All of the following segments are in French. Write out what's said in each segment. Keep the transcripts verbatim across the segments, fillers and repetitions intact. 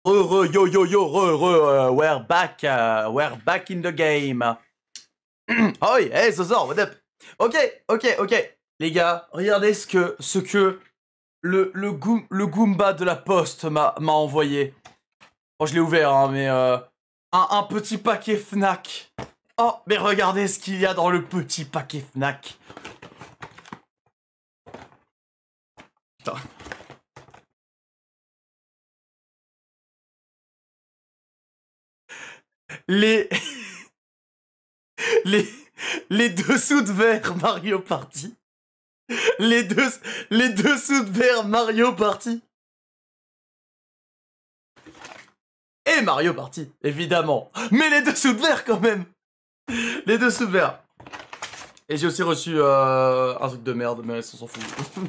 Re, re, yo, yo, yo, re, re, uh, we're back, uh, we're back in the game. Oh oui, hey, Zozor, what up? Ok, ok, ok. Les gars, regardez ce que, ce que le, le, goom, le Goomba de la poste m'a envoyé. Bon, je l'ai ouvert, hein, mais euh, un, un petit paquet Fnac. Oh, mais regardez ce qu'il y a dans le petit paquet Fnac. Putain. Les... les... Les dessous de verre Mario Party. Les deux... Les dessous de verre Mario Party. Et Mario Party, évidemment. Mais les dessous de verre quand même. Les dessous de verre. Et j'ai aussi reçu euh, un truc de merde, mais ça s'en fout.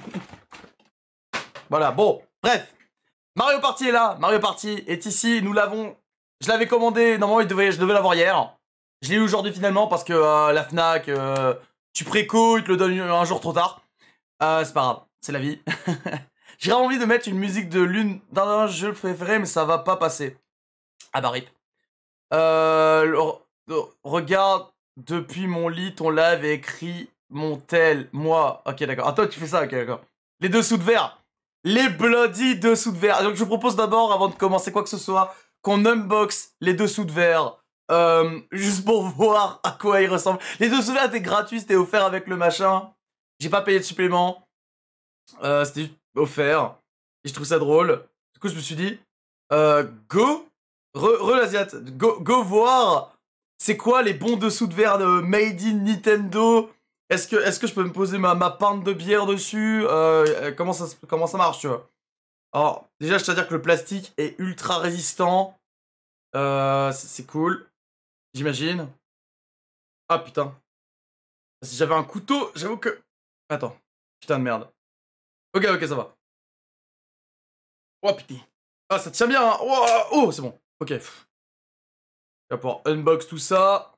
Voilà, bon, bref. Mario Party est là, Mario Party est ici, nous l'avons... Je l'avais commandé, normalement il devait, je devais l'avoir hier. Je l'ai eu aujourd'hui finalement parce que euh, la Fnac, euh, tu préco, ils te le donnent un jour trop tard. Euh, c'est pas grave, c'est la vie. J'ai vraiment envie de mettre une musique de l'une d'un jeu préféré, mais ça va pas passer. Ah bah rip. Euh, regarde depuis mon lit ton live et écrit mon tel, moi. Ok d'accord, ah toi tu fais ça, ok d'accord. Les dessous de verre. Les bloody dessous de verre. Donc je vous propose d'abord, avant de commencer quoi que ce soit, qu'on unbox les dessous de verre. Euh, juste pour voir à quoi ils ressemblent. Les dessous de verre étaient gratuits, c'était offert avec le machin. J'ai pas payé de supplément. Euh, c'était offert. Et je trouve ça drôle. Du coup je me suis dit, euh, go, re, re l'asiate, go, go voir c'est quoi les bons dessous de verre de Made in Nintendo. Est-ce que, est-ce que je peux me poser ma, ma pinte de bière dessus? euh, comment, ça, comment ça marche, tu vois? Alors, déjà, je tiens à dire que le plastique est ultra résistant. Euh, c'est cool. J'imagine. Ah, putain. Si j'avais un couteau, j'avoue que... Attends. Putain de merde. Ok, ok, ça va. Oh, putain. Ah, ça tient bien, hein. Oh, oh c'est bon. Ok. On va pouvoir unbox tout ça.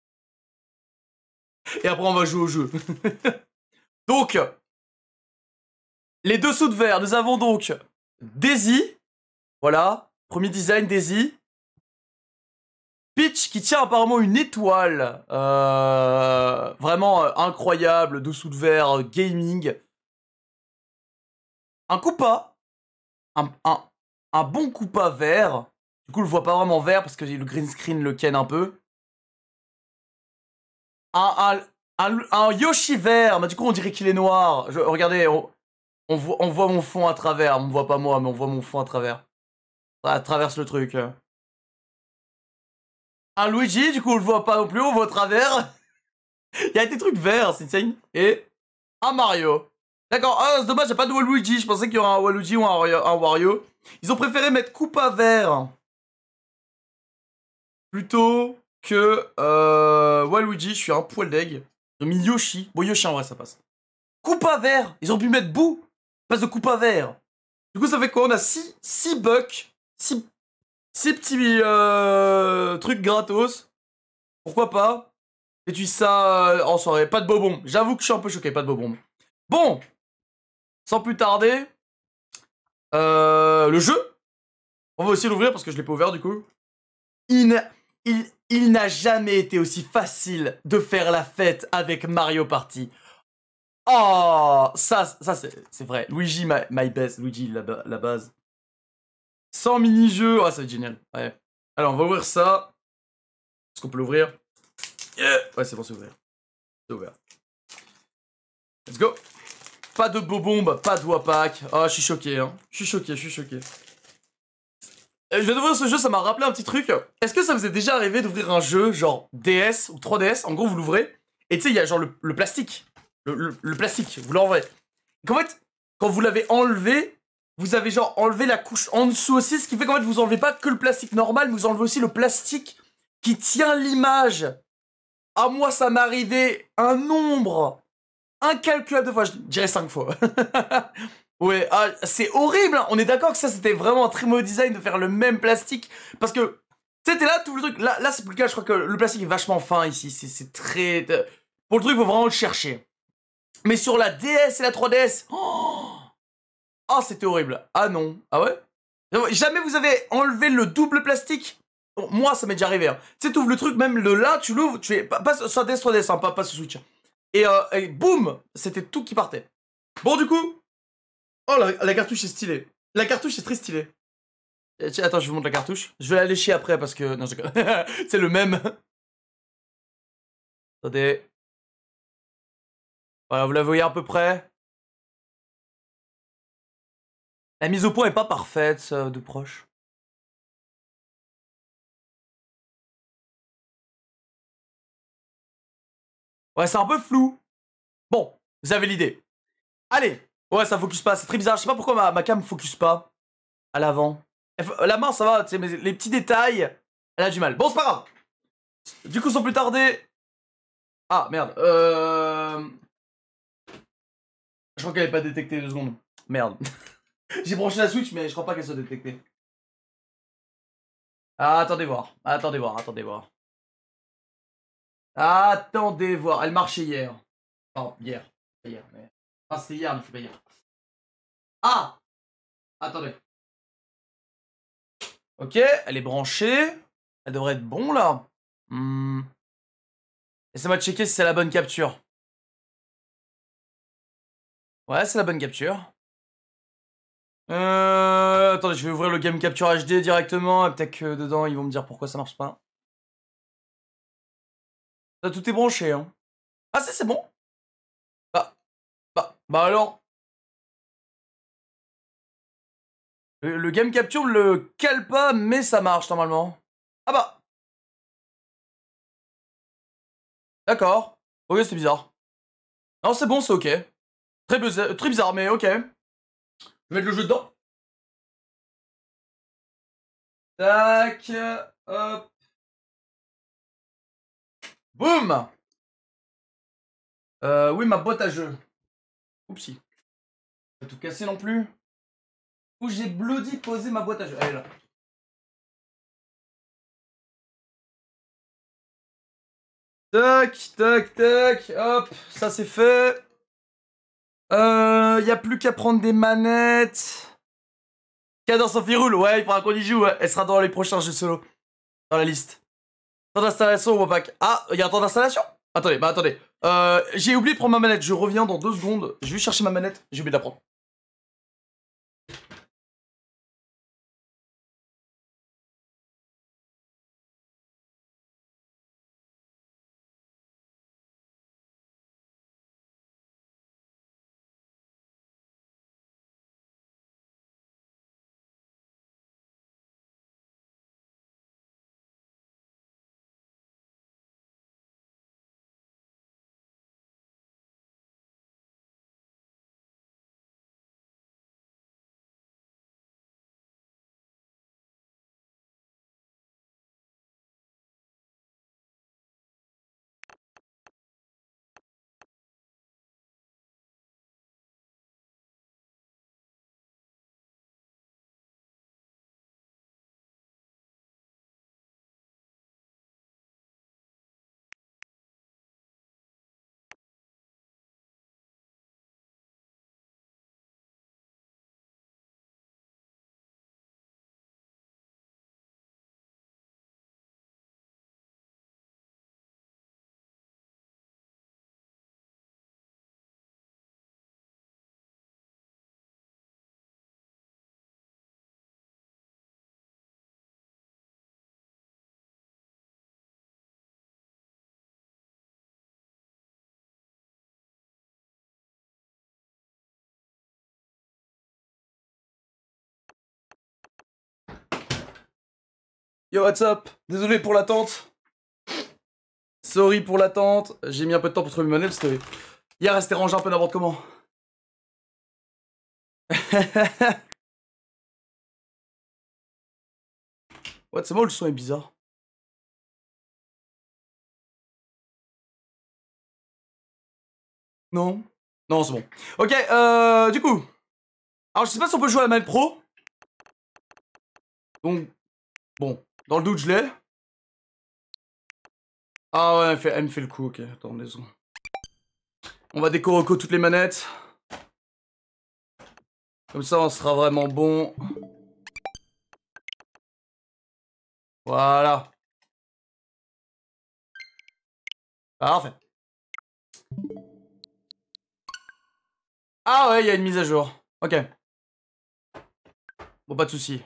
Et après, on va jouer au jeu. Donc... Les dessous de verre, nous avons donc Daisy, voilà, premier design Daisy. Peach qui tient apparemment une étoile, euh, vraiment euh, incroyable, dessous de verre, euh, gaming. Un Koopa, un, un, un bon Koopa vert, du coup on le voit pas vraiment vert parce que le green screen le ken un peu. Un, un, un, un Yoshi vert, mais du coup on dirait qu'il est noir. Je, regardez, on, on, voit, on voit mon fond à travers, on me voit pas moi, mais on voit mon fond à travers. Ça traverse le truc. Un Luigi, du coup on le voit pas non plus, on voit au travers. Il y a des trucs verts, c'est insane. Et un Mario. D'accord, ah, c'est dommage, il n'y a pas de Waluigi. Je pensais qu'il y aurait un Waluigi ou un, un Wario. Ils ont préféré mettre Koopa vert plutôt que euh, Waluigi. Je suis un poil deg. Ils ont mis Yoshi. Bon, Yoshi en vrai, ça passe. Koopa vert. Ils ont pu mettre Boo. Passe de Koopa vert. Du coup, ça fait quoi? On a six bucks. six petits euh, trucs gratos. Pourquoi pas? Et tu ça euh, en soirée. Pas de bobon. J'avoue que je suis un peu choqué. Pas de bobon. Bon. Sans plus tarder. Euh, le jeu. On va aussi l'ouvrir parce que je l'ai pas ouvert du coup. Il, il, il n'a jamais été aussi facile de faire la fête avec Mario Party. Oh, ça, ça c'est vrai. Luigi, my, my best. Luigi, la, la base. Sans mini-jeu. Ah, oh, ça va être génial. Ouais. Alors, on va ouvrir ça. Est-ce qu'on peut l'ouvrir? Yeah. Ouais, c'est bon, c'est ouvert. C'est ouvert. Let's go. Pas de bobombe, pas de wapak. Oh, je suis choqué, hein. Je suis choqué, je suis choqué. Je viens d'ouvrir ce jeu, ça m'a rappelé un petit truc. Est-ce que ça vous est déjà arrivé d'ouvrir un jeu genre D S ou trois D S? En gros, vous l'ouvrez, et tu sais, il y a genre le, le plastique. Le, le, le plastique, vous l'enlevez. En fait, quand vous l'avez enlevé, vous avez genre enlevé la couche en dessous aussi, ce qui fait qu'en fait, vous enlevez pas que le plastique normal, mais vous enlevez aussi le plastique qui tient l'image. Ah, moi, ça m'est arrivé un nombre incalculable de fois, je dirais cinq fois. Ouais, ah, c'est horrible, hein. On est d'accord que ça c'était vraiment un très mauvais design de faire le même plastique. Parce que, tu sais, t'es là, tout le truc. Là, là c'est plus le cas, je crois que le plastique est vachement fin ici. C'est très. Pour le truc, faut vraiment le chercher. Mais sur la D S et la trois D S. Oh, oh c'était horrible. Ah non. Ah ouais? Jamais vous avez enlevé le double plastique. Bon, moi, ça m'est déjà arrivé. Hein. Tu sais, t'ouvres le truc, même le là, tu l'ouvres, tu fais pas, pas soit des, soit des, hein, pas, pas ce switch. Et, euh, et boum, c'était tout qui partait. Bon, du coup, oh, la, la cartouche est stylée. La cartouche est très stylée. Et, tiens, attends, je vous montre la cartouche. Je vais la lécher après parce que... Non, je... c'est le même. Attendez. Voilà, vous la voyez à peu près. La mise au point est pas parfaite, euh, de proche. Ouais, c'est un peu flou. Bon, vous avez l'idée. Allez. Ouais, ça focus pas, c'est très bizarre. Je sais pas pourquoi ma, ma cam focus pas. À l'avant. La main, ça va, tu sais, mais les petits détails, elle a du mal. Bon, c'est pas grave. Du coup, sans plus tarder... Ah, merde. Euh... Je crois qu'elle est pas détectée, deux secondes. Merde. J'ai branché la Switch, mais je crois pas qu'elle soit détectée. Ah, attendez voir. Attendez voir, attendez voir. Attendez voir. Elle marchait hier. Oh, hier. Hier, mais... Ah, c'était hier, mais c'est pas hier. Ah! Attendez. Ok, elle est branchée. Elle devrait être bon, là. Hmm. Laissez-moi checker si c'est la bonne capture. Ouais, c'est la bonne capture. Euh... Attendez, je vais ouvrir le Game Capture H D directement. Peut-être que dedans, ils vont me dire pourquoi ça marche pas. Ça, tout est branché, hein. Ah, ça, c'est bon. Bah, bah, bah alors. Le, le Game Capture le cale pas, mais ça marche, normalement. Ah bah. D'accord. Ok, c'est bizarre. Non, c'est bon, c'est ok. Très, bizarre, très bizarre, mais ok. Je vais mettre le jeu dedans. Tac. Hop. Boum. Euh, oui, ma boîte à jeux. Oupsie. Pas tout casser non plus. Où j'ai bloody posé ma boîte à jeux. Elle est là. Tac, tac, tac. Hop, ça c'est fait. Euh, y a plus qu'à prendre des manettes. Cadence of Hyrule, ouais, il faudra qu'on y joue. Ouais. Elle sera dans les prochains jeux solo. Dans la liste. Temps d'installation au pack. Ah, il y a un temps d'installation? Attendez, bah attendez. Euh, j'ai oublié de prendre ma manette. Je reviens dans deux secondes. Je vais chercher ma manette. J'ai oublié de la prendre. Yo, what's up? Désolé pour l'attente. Sorry pour l'attente. J'ai mis un peu de temps pour trouver ma manette. C'était... Hier, elle s'était rangée un peu n'importe comment. What, c'est moi ou le son est bizarre? Non. Non, c'est bon. Ok, euh, du coup. Alors, je sais pas si on peut jouer à la manette pro. Donc, bon. Dans le doute, je l'ai. Ah ouais, elle, fait, elle me fait le coup, ok. Attends, deux secondes. On va décoroco toutes les manettes. Comme ça, on sera vraiment bon. Voilà. Parfait. Ah ouais, il y a une mise à jour. Ok. Bon, pas de soucis.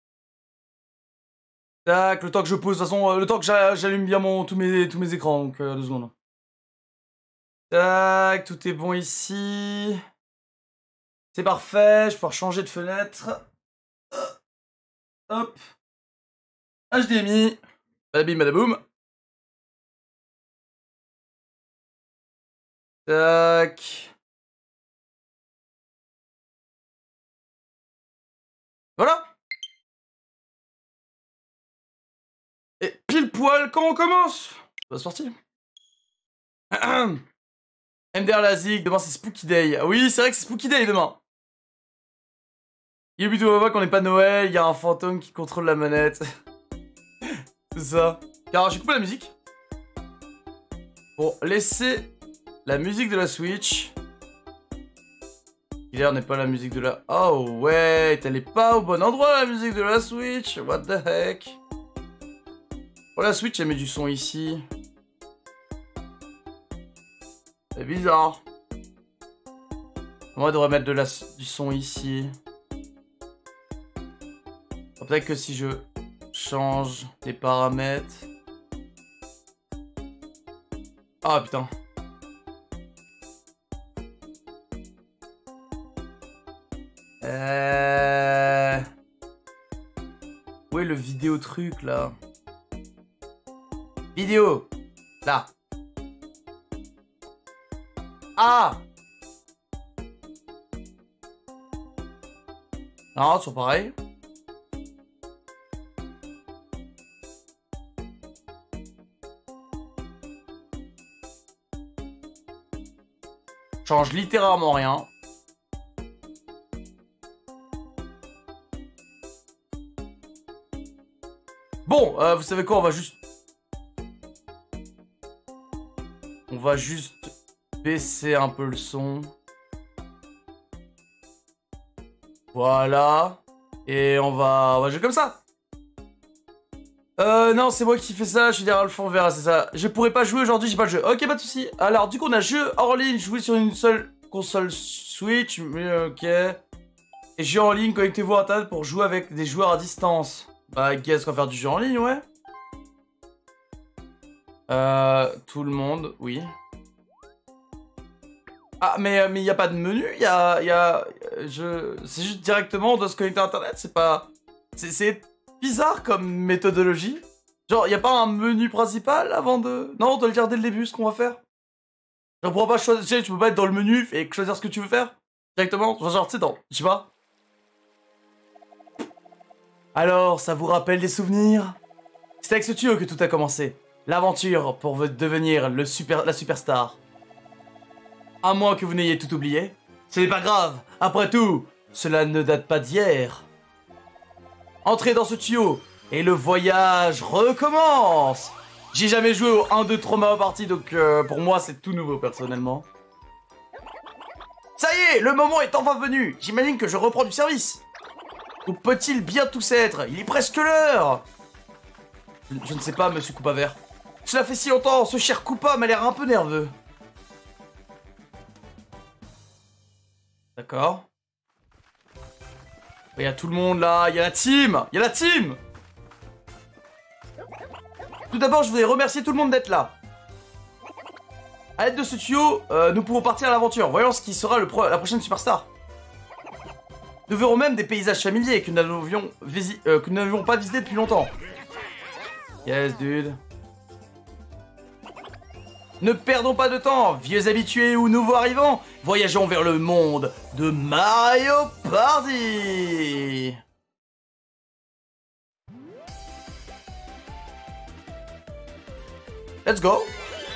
Tac, le temps que je pose, de toute façon, euh, le temps que j'allume bien mon, tous, mes, tous mes écrans, donc euh, deux secondes. Tac, tout est bon ici. C'est parfait, je vais pouvoir changer de fenêtre. Hop. H D M I. Badabim, badaboum. Tac. Voilà. Et pile poil quand on commence. C'est parti. M D R Lazik, demain c'est Spooky Day. Ah oui, c'est vrai que c'est Spooky Day demain. Il est plutôt pas qu'on n'est pas Noël, il y a un fantôme qui contrôle la manette. C'est ça. Alors j'ai coupé la musique. Pour laisser la musique de la Switch. Killer n'est pas la musique de la... Oh ouais, elle est pas au bon endroit la musique de la Switch. What the heck. Oh la Switch elle met du son ici. C'est bizarre. Moi je devrais mettre de la... du son ici. Peut-être que si je change les paramètres... Ah putain. Euh... Où est le vidéo truc là? Vidéo. Là. Ah. Non, c'est pareil. Change littéralement rien. Bon, euh, vous savez quoi, on va juste... On va juste baisser un peu le son. Voilà. Et on va, on va jouer comme ça. Euh, non, c'est moi qui fais ça, je suis derrière le fond vert, c'est ça. Je pourrais pas jouer aujourd'hui, j'ai pas le jeu. Ok, pas de soucis. Alors, du coup, on a jeu hors ligne, jouer sur une seule console Switch, mais ok. Et jeu en ligne, connectez-vous à Internet pour jouer avec des joueurs à distance. Bah, qu'est-ce qu'on va faire du jeu en ligne, ouais. Euh, tout le monde, oui. Ah, mais il n'y a pas de menu, il y a... Y a je... C'est juste directement, on doit se connecter à Internet, c'est pas... C'est bizarre comme méthodologie. Genre, il n'y a pas un menu principal avant de... Non, on doit le dire dès le début, ce qu'on va faire. On pourra pas choisir, tu peux pas être dans le menu et choisir ce que tu veux faire directement. Genre, tu sais, dans... Je sais pas. Alors, ça vous rappelle des souvenirs? C'est avec ce tuyau que tout a commencé. L'aventure pour devenir le super... la superstar. À moins que vous n'ayez tout oublié. Ce n'est pas grave. Après tout, cela ne date pas d'hier. Entrez dans ce tuyau et le voyage recommence. J'ai jamais joué au un, deux, trois Mario Party, donc euh, pour moi c'est tout nouveau personnellement. Ça y est, le moment est enfin venu. J'imagine que je reprends du service. Où peut-il bien tous être? Il est presque l'heure. je, je ne sais pas, monsieur Koopa Vert. Cela fait si longtemps, ce cher Koopa m'a l'air un peu nerveux. D'accord. Il y a tout le monde là, il y a la team. Il y a la team. Tout d'abord, je voudrais remercier tout le monde d'être là. A l'aide de ce tuyau, euh, nous pouvons partir à l'aventure. Voyons ce qui sera le pro la prochaine superstar. Nous verrons même des paysages familiers que nous n'avions euh, que nous n'avions pas visités depuis longtemps. Yes, dude. Ne perdons pas de temps, vieux habitués ou nouveaux arrivants. Voyageons vers le monde de Mario Party. Let's go.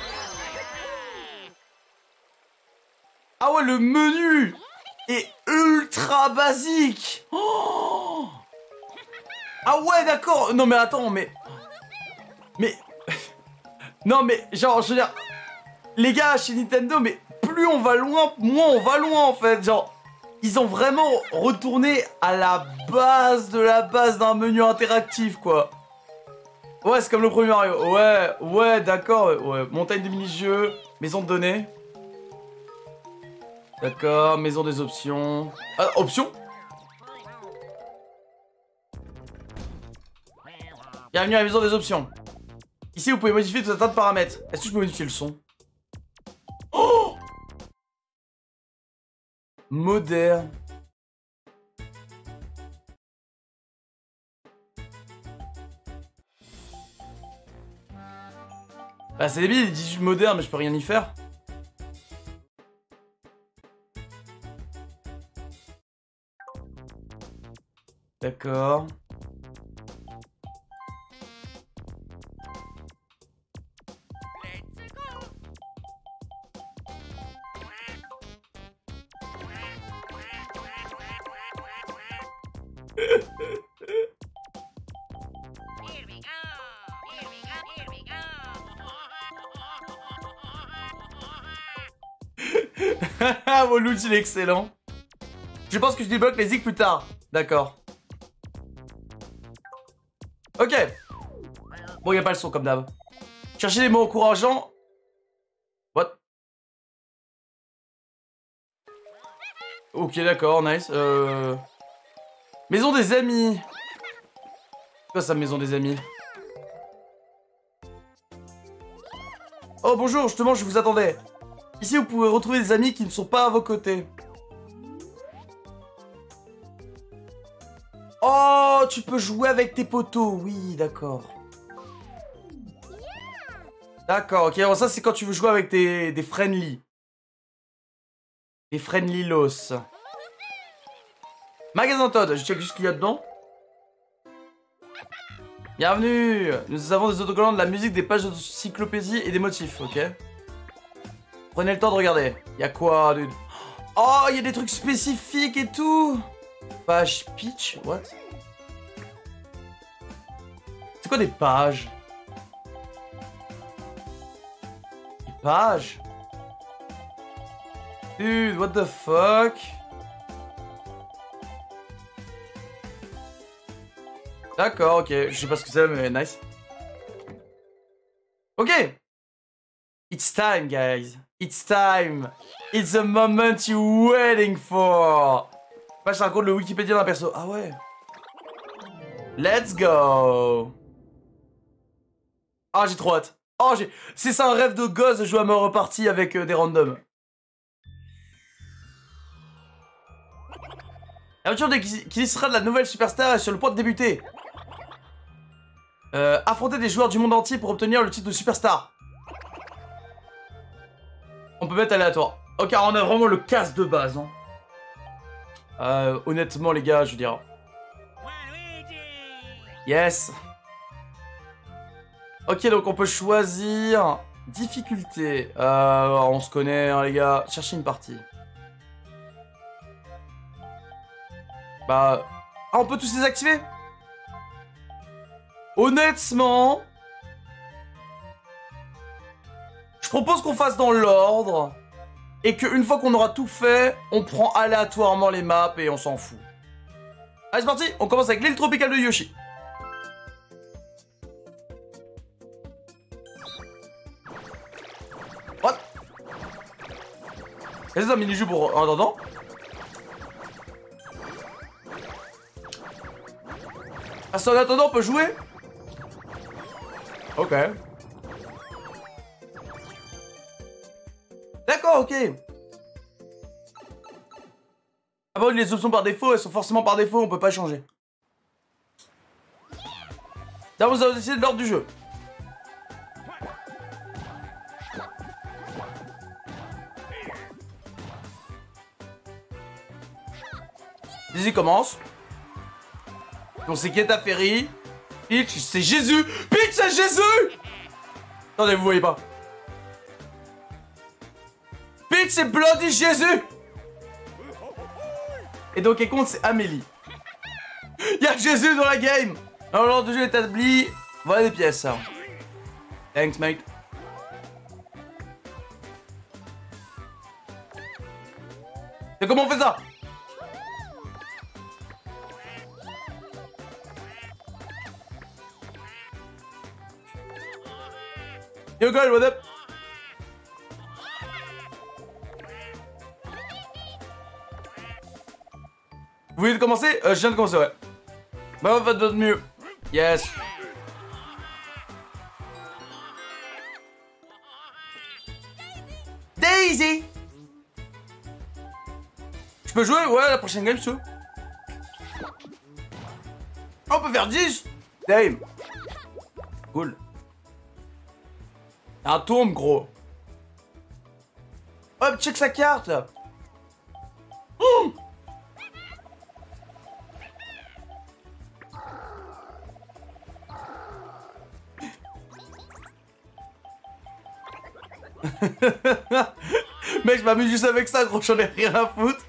Ah ouais, le menu est ultra basique. Oh, ah ouais, d'accord. Non mais attends, mais... Mais... Non mais, genre, je veux dire... Les gars, chez Nintendo, mais plus on va loin, moins on va loin en fait. Genre, ils ont vraiment retourné à la base de la base d'un menu interactif, quoi. Ouais, c'est comme le premier Mario. Ouais, ouais, d'accord. Ouais. Montagne de mini-jeux, maison de données. D'accord, maison des options. Ah, options? Bienvenue à la maison des options. Ici, vous pouvez modifier tout un tas de paramètres. Est-ce que je peux modifier le son? Oh! Moderne. Bah, c'est débile, il dit juste moderne, mais je peux rien y faire. D'accord. Woluj, il est excellent. Je pense que je débloque les zig plus tard. D'accord. Ok. Bon, y a pas le son comme d'hab. Chercher des mots encourageants. What? Ok, d'accord, nice. Euh... Maison des amis. C'est quoi ça, maison des amis? Oh, bonjour, justement, je vous attendais. Ici, vous pouvez retrouver des amis qui ne sont pas à vos côtés. Oh, tu peux jouer avec tes potos. Oui, d'accord. D'accord, ok. Alors ça, c'est quand tu veux jouer avec tes, des friendly. Des friendly los. Magasin Todd, je check juste ce qu'il y a dedans. Bienvenue. Nous avons des autocollants, de la musique, des pages d'encyclopédie et des motifs, ok. Prenez le temps de regarder. Il y a quoi, dude? Oh, il y a des trucs spécifiques et tout. Page pitch, what? C'est quoi des pages? Des pages? Dude, what the fuck? D'accord, ok. Je sais pas ce que c'est, mais nice. Ok. It's time, guys. It's time. It's the moment you're waiting for. Moi, je raconte le Wikipédia d'un perso. Ah ouais. Let's go. Ah, j'ai trop hâte. Oh, j'ai... C'est ça un rêve de gosse de jouer à Mario Party avec euh, des randoms. L'aventure qui sera de la nouvelle superstar est sur le point de débuter. Euh, affronter des joueurs du monde entier pour obtenir le titre de superstar. On peut mettre aléatoire. Ok, on a vraiment le casse de base. Hein. Euh, honnêtement, les gars, je veux dire... Yes. Ok, donc on peut choisir... Difficulté. Euh, on se connaît, hein, les gars. Chercher une partie. Bah... Ah, on peut tous les activer? Honnêtement... Je propose qu'on fasse dans l'ordre. Et qu'une fois qu'on aura tout fait, on prend aléatoirement les maps et on s'en fout. Allez, c'est parti. On commence avec l'île tropicale de Yoshi. What? Est-ce un mini-jeu pour... En attendant? Ah, c'est en attendant, on peut jouer? Ok. D'accord, ok. Ah bah oui, les options par défaut, elles sont forcément par défaut, on peut pas changer. Là, vous avez décidé de l'ordre du jeu. Dizzy commence. On sait qui est ta Ferry. Peach, c'est Jésus. Peach, c'est Jésus. Attendez, vous voyez pas. Peach, c'est Bloody Jésus. Et donc, qui compte, c'est Amélie. Il y a Jésus dans la game. Alors, l'ordre du jeu est établi. Voilà des pièces. Ça. Thanks, mate. Et comment on fait ça? Yo girl, what up? Vous voulez commencer? euh, Je viens de commencer, ouais. Bah, faites de votre mieux. Yes. Daisy. Je peux jouer? Ouais, la prochaine game, tu veux? On peut faire dix. Damn. Cool. Un tombe, gros. Hop, check sa carte, là. Oh. Mec, je m'amuse juste avec ça, gros, j'en ai rien à foutre.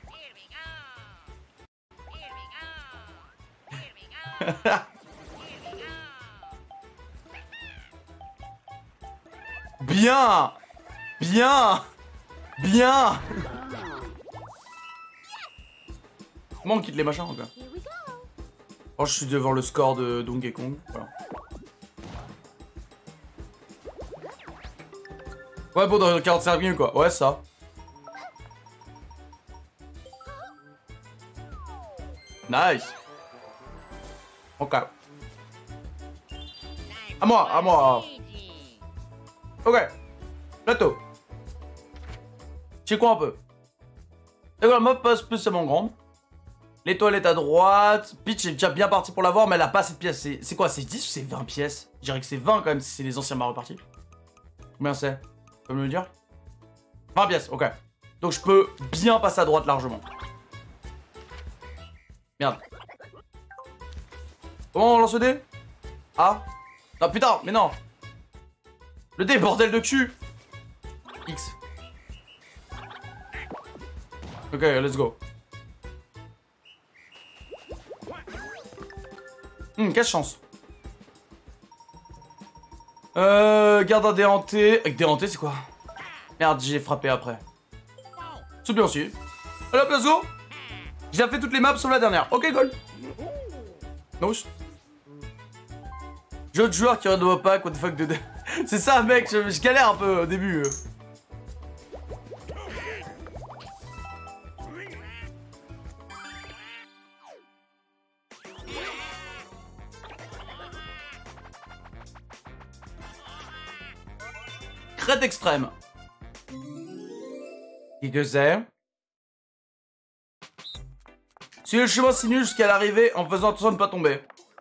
Bien. Bien. Bien. Comment on quitte les machins, quoi? Oh, je suis devant le score de Donkey Kong. Voilà. Ouais, bon, dans quarante-cinq minutes, quoi. Ouais, ça. Nice. Ok. À moi, à moi. Ok. Plateau. C'est quoi un peu? D'accord, la map passe plus tellement grande. Les toilettes à droite. Peach est déjà bien parti pour l'avoir, mais elle a pas cette pièce. C'est quoi? C'est dix ou c'est vingt pièces? Je dirais que c'est vingt quand même si c'est les anciens Mario Party. Combien c'est? Tu peux me le dire? vingt pièces, ok. Donc je peux bien passer à droite largement. Merde. Comment on lance le dé? Ah. Non, putain, mais non. Le dé, bordel de cul. X. Ok, let's go. Hum, quelle chance. Euh, garde un déhanté. Avec déhanté, c'est quoi? Merde, j'ai frappé après. C'est bien aussi. Allez, let's go. J'ai fait toutes les maps sauf la dernière. Ok, goal. Nice. Jeu de joueur qui ne pas, what the fuck de... C'est ça, mec, je, je galère un peu au début. Crête extrême. Qui que c'est? Suivez le chemin sinueux jusqu'à l'arrivée en faisant attention de ne pas tomber.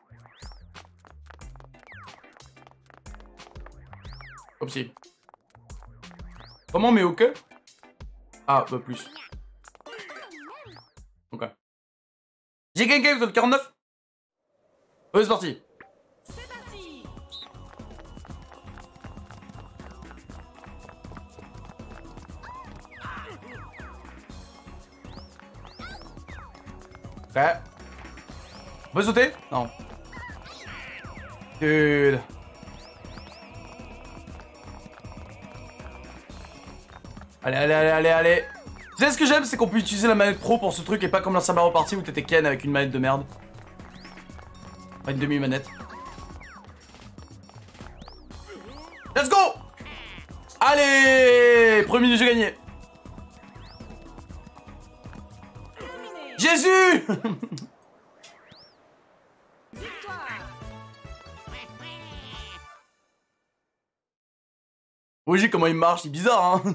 Comme si. Comment on met OK? Ah, bah plus. Ok. J'ai gagné, vous êtes le quarante-neuf? Oui, c'est parti. C'est parti. Ok. On peut sauter? Non. Dude. Allez, allez, allez, allez, allez. Vous savez ce que j'aime, c'est qu'on peut utiliser la manette pro pour ce truc et pas comme l'ancien Mario Party où t'étais Ken avec une manette de merde. Pas une demi-manette. Let's go. Allez. Premier du jeu gagné. Jésus. Oui, comment il marche, c'est bizarre, hein.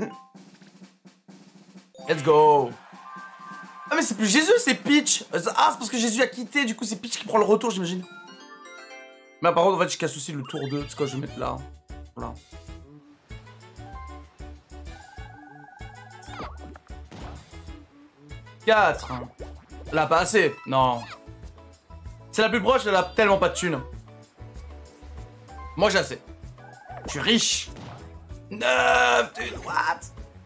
Let's go. Ah mais c'est plus Jésus, c'est Peach. Ah, c'est parce que Jésus a quitté, du coup c'est Peach qui prend le retour, j'imagine. Mais par contre, en fait, je casse aussi le tour deux. C'est quoi, je vais mettre là. Voilà. quatre. Elle a pas assez. Non. C'est la plus proche, elle a tellement pas de thunes. Moi, j'ai assez. Je suis riche. neuf, dude, what?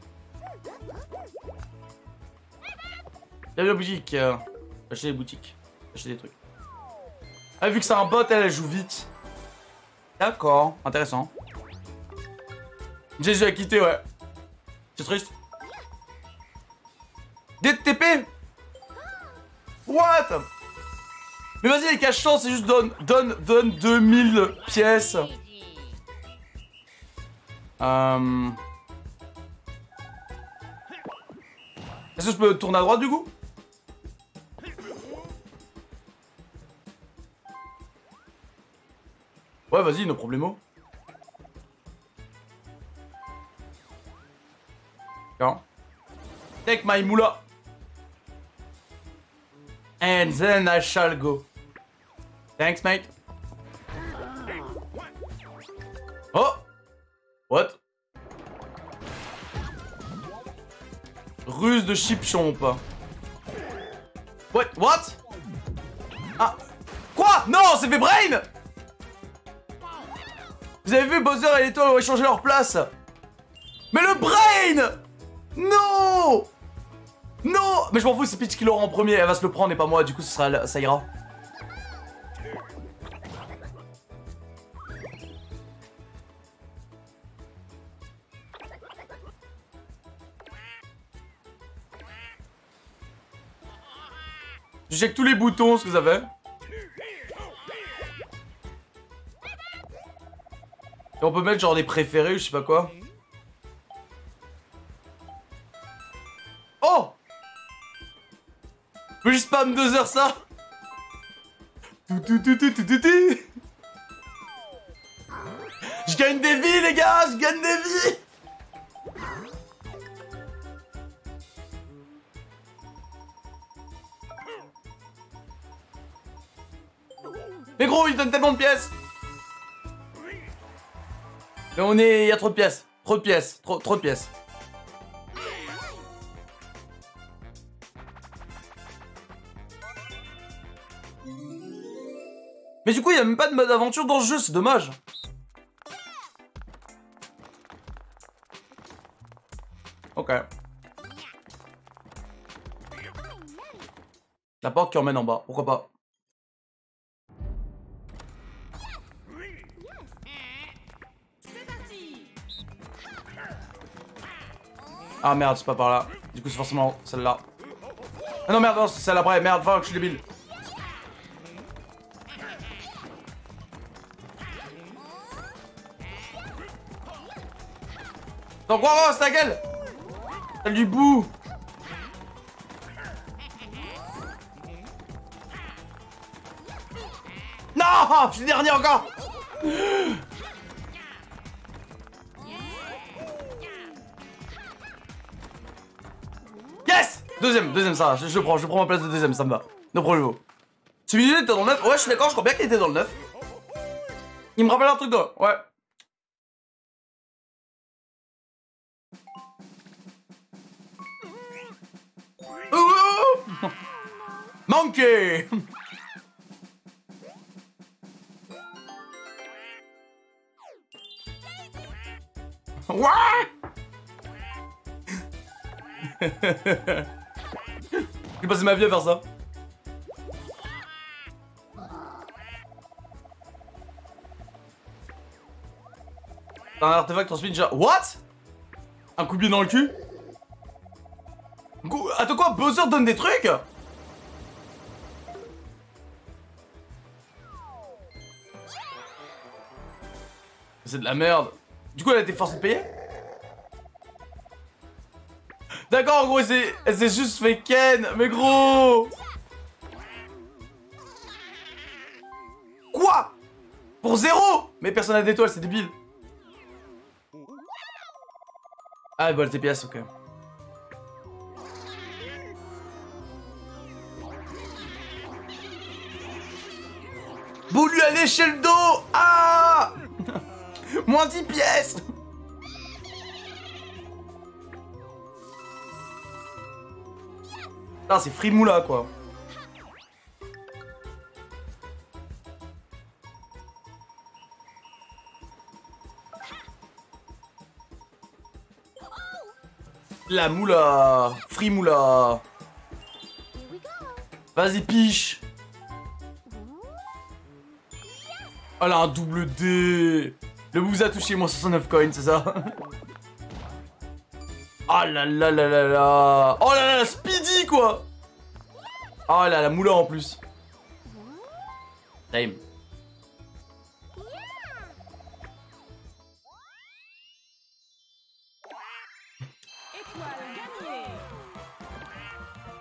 Y'a la boutique. Euh, acheter des boutiques. Acheter des trucs. Ah, vu que c'est un bot, elle, elle joue vite. D'accord, intéressant. Jésus a quitté, ouais. C'est triste. D T P. What? Mais vas-y, les cache chance, c'est juste donne, donne, donne deux mille pièces. Euh... Est-ce que je peux tourner à droite du coup? Ouais, vas-y, no problemo. Tiens. Take my moula. And then I shall go. Thanks, mate. Oh! What? Ruse de chipchon ou pas? What? What? Ah! Quoi? Non, c'est fait brain! Vous avez vu, Bowser et l'étoile ont échangé leur place. Mais le brain! Non! Non! Mais je m'en fous, c'est Peach qui l'aura en premier. Elle va se le prendre et pas moi, du coup, ce sera, ça ira. Je check tous les boutons, ce que ça fait. Et on peut mettre genre des préférés ou je sais pas quoi. Oh! Je peux juste spam deux heures ça. Tout, tout, tout, tout, tout, tout, tout. Je gagne des vies les gars, je gagne des vies. Mais gros, il donne tellement de pièces. Mais on est... Il y a trop de pièces. Trop de pièces. Trop, trop de pièces. Mais du coup, il n'y a même pas de mode aventure dans le jeu, c'est dommage. Ok. La porte qui emmène en bas, pourquoi pas. Ah merde, c'est pas par là. Du coup, c'est forcément celle-là. Ah non, merde, non, c'est celle après. Merde, fuck, je suis débile. T'en crois, oh, c'est laquelle? Celle du bout. Non, je suis le dernier encore. Yes. Deuxième, deuxième, ça va, je, je prends, je prends ma place de deuxième, ça me va. No problème. Celui-là était dans le neuf. Ouais, je suis d'accord, je crois bien qu'il était dans le neuf. Il me rappelle un truc d'autre, ouais. Monkey. Ouais. J'ai passé ma vie à faire ça. T'as un artefact transmis déjà. What? Un coup de pied dans le cul? Attends quoi? Bowser donne des trucs? C'est de la merde. Du coup, elle a été forcée de payer? D'accord, en gros, elle s'est juste fait ken. Mais gros! Quoi? Pour zéro? Mais personne n'a d'étoile, c'est débile. Ah, elle vole tes pièces, ok. Vous lui allez chez le dos. Ah. Moins dix pièces. Ah, c'est Frimoula, quoi. La moula. Frimoula. Vas-y, piche. Oh là, un double D. Le vous a touché, moins soixante-neuf coins, c'est ça? Oh là là là là là. Oh là là, Speedy, quoi. Oh là, la moula en plus. Time.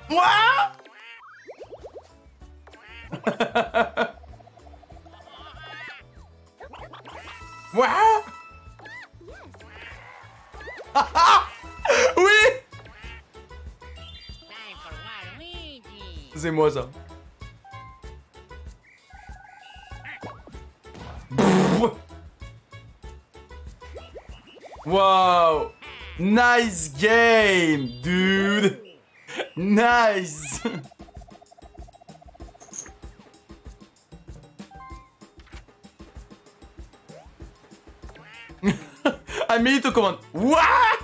Ouah. Ouah. Oui. C'est moi ça. Wow. Nice game, dude. Nice. I made it to command. What?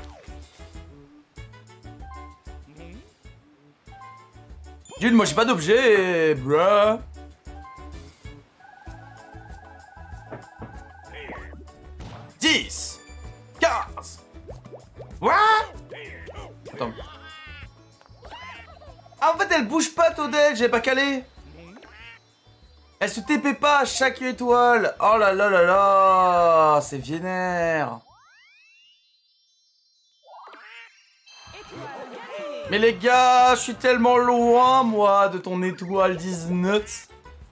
Dude, moi j'ai pas d'objet, bruh. dix, quinze. What? Attends. Ah, en fait, elle bouge pas, Toadette, j'ai pas calé. Elle se T P pas à chaque étoile. Oh là là là là. C'est vénère. Mais les gars, je suis tellement loin, moi, de ton étoile dix-neuf.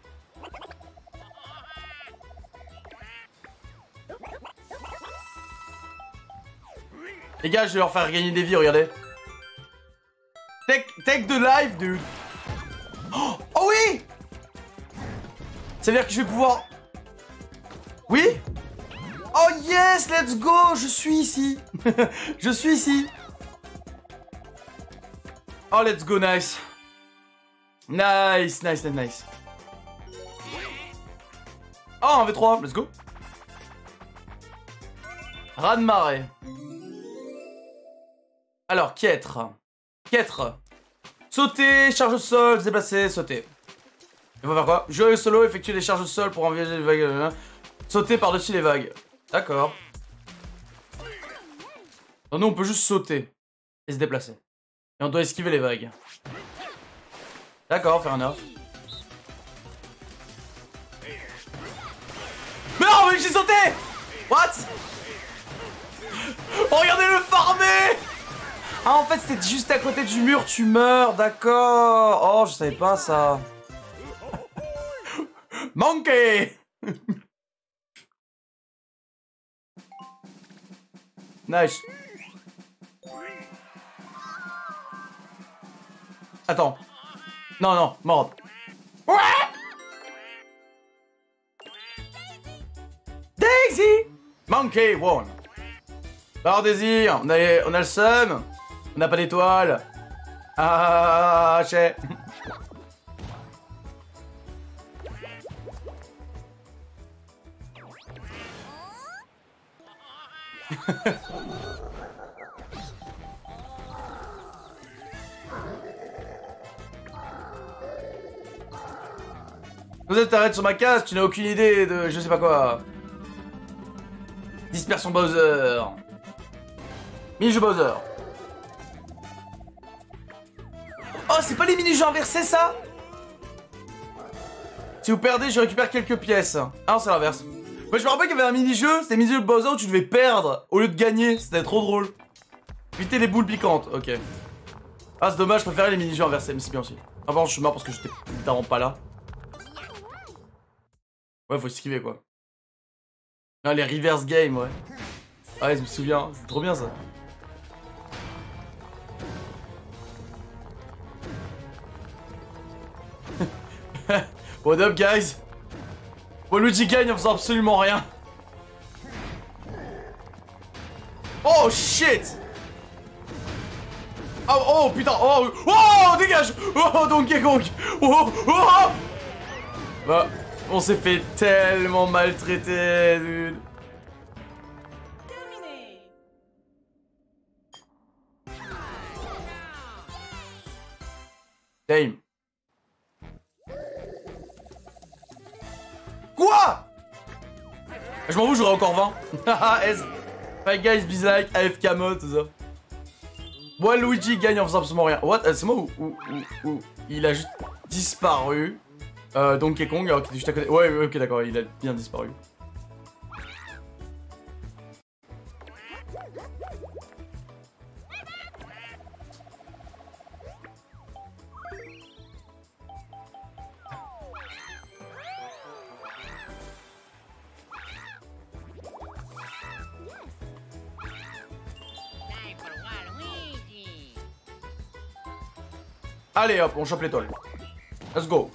Les gars, je vais leur faire gagner des vies, regardez. Take, take the life, dude. Oh, oh oui. Ça veut dire que je vais pouvoir... Oui. Oh yes, let's go. Je suis ici. Je suis ici. Oh, let's go, nice. Nice, nice, nice, nice. Oh, un V trois, let's go. Raz-de-marée. Alors, Quêtre. Quêtre. Sauter, charge au sol, se déplacer, sauter. Il faut faire quoi? Jouer solo, effectuer des charges au sol pour envier les vagues. Sauter par-dessus les vagues. D'accord. Donc nous, on peut juste sauter et se déplacer. Et on doit esquiver les vagues. D'accord, faire un off. Mais non, mais j'ai sauté! What? Oh, regardez-le farmer! Ah, en fait, c'était juste à côté du mur, tu meurs, d'accord. Oh, je savais pas ça. Monkey! Nice. Attends. Non, non, mort. Ouais! Daisy! Monkey won. Alors, Daisy, on a, on a le seum. On n'a pas d'étoile. Ah, j'ai. Vous êtes arrêté sur ma case, tu n'as aucune idée de je sais pas quoi. Dispersion Bowser. Mini-jeu Bowser. Oh, c'est pas les mini-jeux inversés, ça? Si vous perdez, je récupère quelques pièces. Ah non, c'est l'inverse. Moi, je me rappelle qu'il y avait un mini-jeu, c'était mini-jeu Bowser où tu devais perdre au lieu de gagner. C'était trop drôle. Éviter les boules piquantes, ok. Ah, c'est dommage, je préférais les mini-jeux inversés, mais c'est bien aussi. Ah, bon, je suis mort parce que j'étais littéralement pas là. Ouais, faut esquiver, quoi. Ah, les reverse games, ouais. Ah, ouais, je me souviens, c'est trop bien, ça. What up, guys? Waluigi gagne en faisant absolument rien. Oh, shit! Oh, oh, putain! Oh, oh, dégage! Oh, Donkey Kong! Oh, oh! Bah, on s'est fait tellement maltraiter, dude. Terminé. Game. Quoi? Je m'en fous, j'aurai encore vingt. Haha, S. Five guys, be like, A F K mode, tout ça. Moi, Luigi gagne en faisant absolument rien. What? C'est moi ou, ou, ou, ou il a juste disparu. Euh, Donkey Kong, alors qu'il est juste à côté. Ouais, ouais, ok, d'accord, il a bien disparu. Allez hop, on chope l'étoile. Let's go.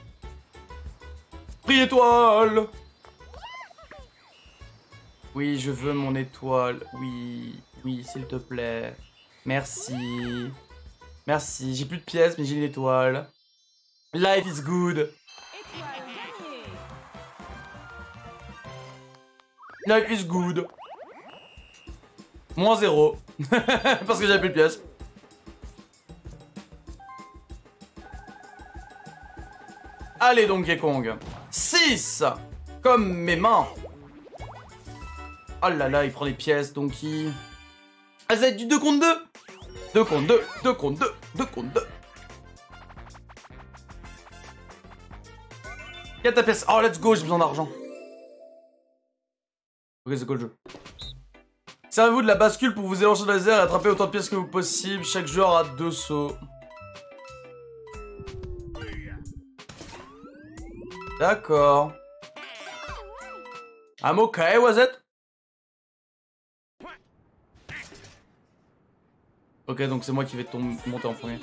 Prix étoile. Oui, je veux mon étoile. Oui, oui, s'il te plaît. Merci. Merci. J'ai plus de pièces, mais j'ai une étoile. Life is good. Étoile gagnée. Life is good. Moins zéro. Parce que j'avais plus de pièces. Allez, Donkey Kong. six. Comme mes mains. Oh là là, il prend les pièces, Donkey. Ah, ça va être du deux contre deux. deux contre deux, deux contre deux, deux contre deux. Quelle ta pièce? Oh, let's go, j'ai besoin d'argent. Ok, c'est quoi le jeu? Servez-vous de la bascule pour vous élancer dans les airs et attraper autant de pièces que vous possible. Chaque joueur a deux sauts. D'accord. I'm okay, was it? Ok, donc c'est moi qui vais tomber, monter en premier.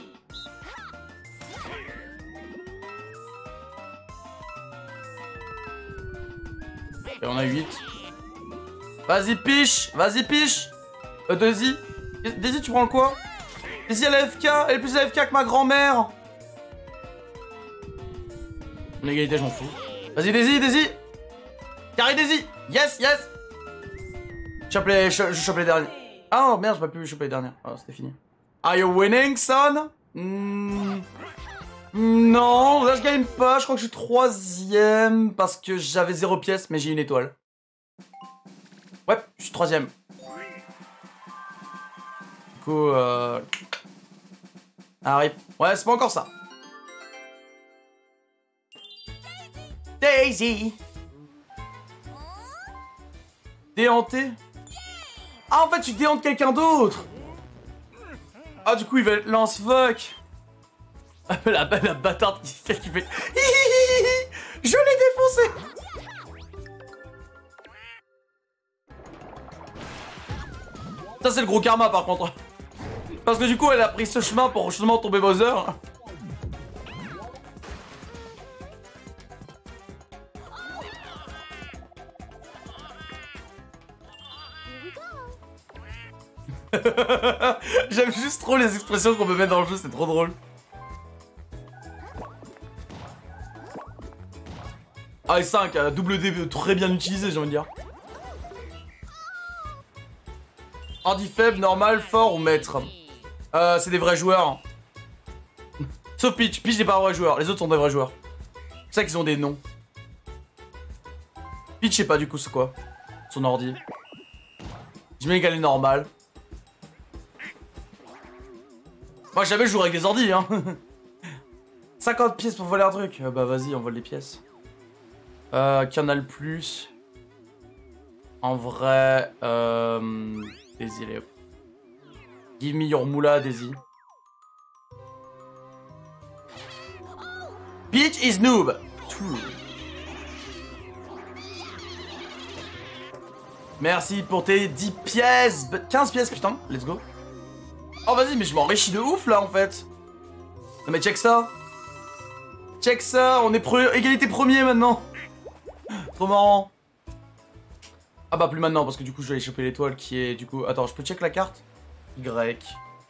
Et on a huit. Vas-y, piche. Vas-y, piche. Euh, Daisy. Daisy, tu prends quoi? Daisy, elle est F K. Elle est plus A F K que ma grand-mère. En égalité, je m'en fous. Vas-y, Daisy, Daisy. Carré, Daisy. Yes, yes. Je chope les, je, je chope les derniers. Ah oh, merde, j'ai pas pu choper les dernières. Oh, c'était fini. Are you winning, son? mm. Non, là je gagne pas. Je crois que je suis troisième parce que j'avais zéro pièce, mais j'ai une étoile. Ouais, je suis troisième. Du coup, euh... arrive. Ouais, c'est pas encore ça. Daisy. Déhanté. Ah, en fait, tu déhantes quelqu'un d'autre. Ah, du coup, il va lance-fuck. la, la bâtarde qui, qui fait... Je l'ai défoncé. Ça, c'est le gros karma, par contre. Parce que du coup, elle a pris ce chemin pour justement tomber Bowser. J'aime juste trop les expressions qu'on peut mettre dans le jeu, c'est trop drôle. Ah, et cinq, double D très bien utilisé, j'ai envie de dire. Handi faible, normal, fort ou maître? Euh, c'est des vrais joueurs. Sauf Peach, Peach n'est pas un vrai joueur, les autres sont des vrais joueurs. C'est ça qu'ils ont des noms. Peach, je sais pas du coup c'est quoi son ordi. Je mets qu'elle est normale. Moi jamais je jouerai avec des ordis hein. cinquante pièces pour voler un truc. Euh, bah vas-y on vole les pièces. Euh, qui en a le plus? En vrai, euh... Daisy, allez hop. Give me your moula, Daisy. Peach is noob. True. Merci pour tes dix pièces. quinze pièces, putain. Let's go. Oh, vas-y, mais je m'enrichis de ouf, là, en fait. Non, mais check ça. Check ça. On est pre égalité premier, maintenant. Trop marrant. Ah bah plus maintenant parce que du coup je vais aller choper l'étoile qui est du coup... Attends, je peux check la carte? Y. Ouais,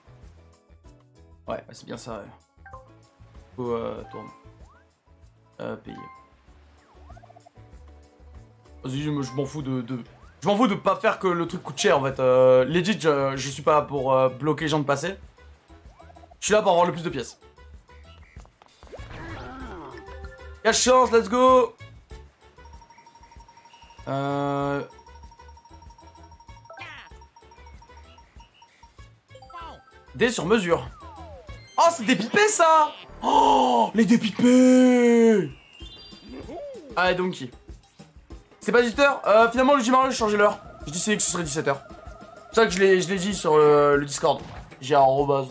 bah, c'est bien ça. Ouais. Du coup, euh, tourne. Euh, payer. Vas-y, je, je m'en fous de... de... Je m'en fous de pas faire que le truc coûte cher en fait. Euh, legit, je, je suis pas pour euh, bloquer les gens de passer. Je suis là pour avoir le plus de pièces. Y'a chance, let's go. Euh... Dés sur mesure. Oh, c'est dépipé ça. Oh, les dépipés. Allez, Donkey. C'est pas dix-sept heures euh, Finalement, le Luigi Mario, j'ai changé l'heure. J'ai décidé que ce serait dix-sept heures. C'est ça que je l'ai dit sur le, le Discord. J'ai un arrobase.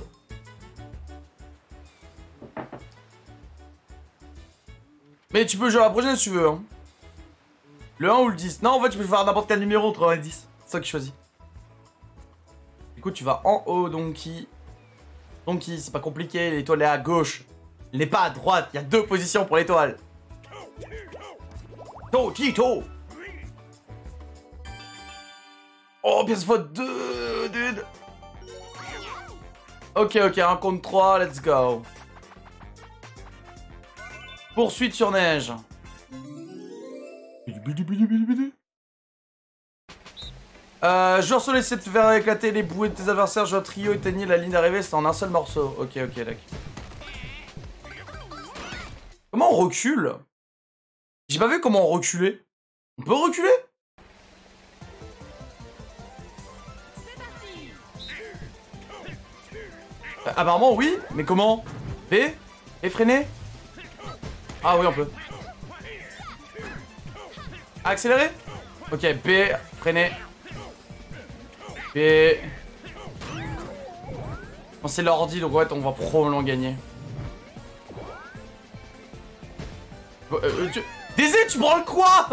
Mais tu peux jouer à la prochaine si tu veux. Hein. Le un ou le dix. Non, en fait, tu peux faire n'importe quel numéro entre un et dix. C'est ça que je choisis. Du coup, tu vas en haut, Donkey. Donc c'est pas compliqué, l'étoile est à gauche. Elle n'est pas à droite, il y a deux positions pour l'étoile. To, Tito. Oh, pièce fois deux, dude. Ok, ok, un contre trois, let's go. Poursuite sur neige. Euh, joueur solo essaie de faire éclater les bouées de tes adversaires. Joueur trio éteignez la ligne d'arrivée, c'est en un seul morceau. Ok, ok, d'accord. Comment on recule? J'ai pas vu comment on reculait. On peut reculer? euh, Apparemment oui, mais comment? B? Et freiner? Ah oui, on peut. Accélérer? Ok, B, freiner. B. Bon, c'est l'ordi, donc ouais, on va probablement gagner. Euh, euh, tu... Désé, tu branles quoi?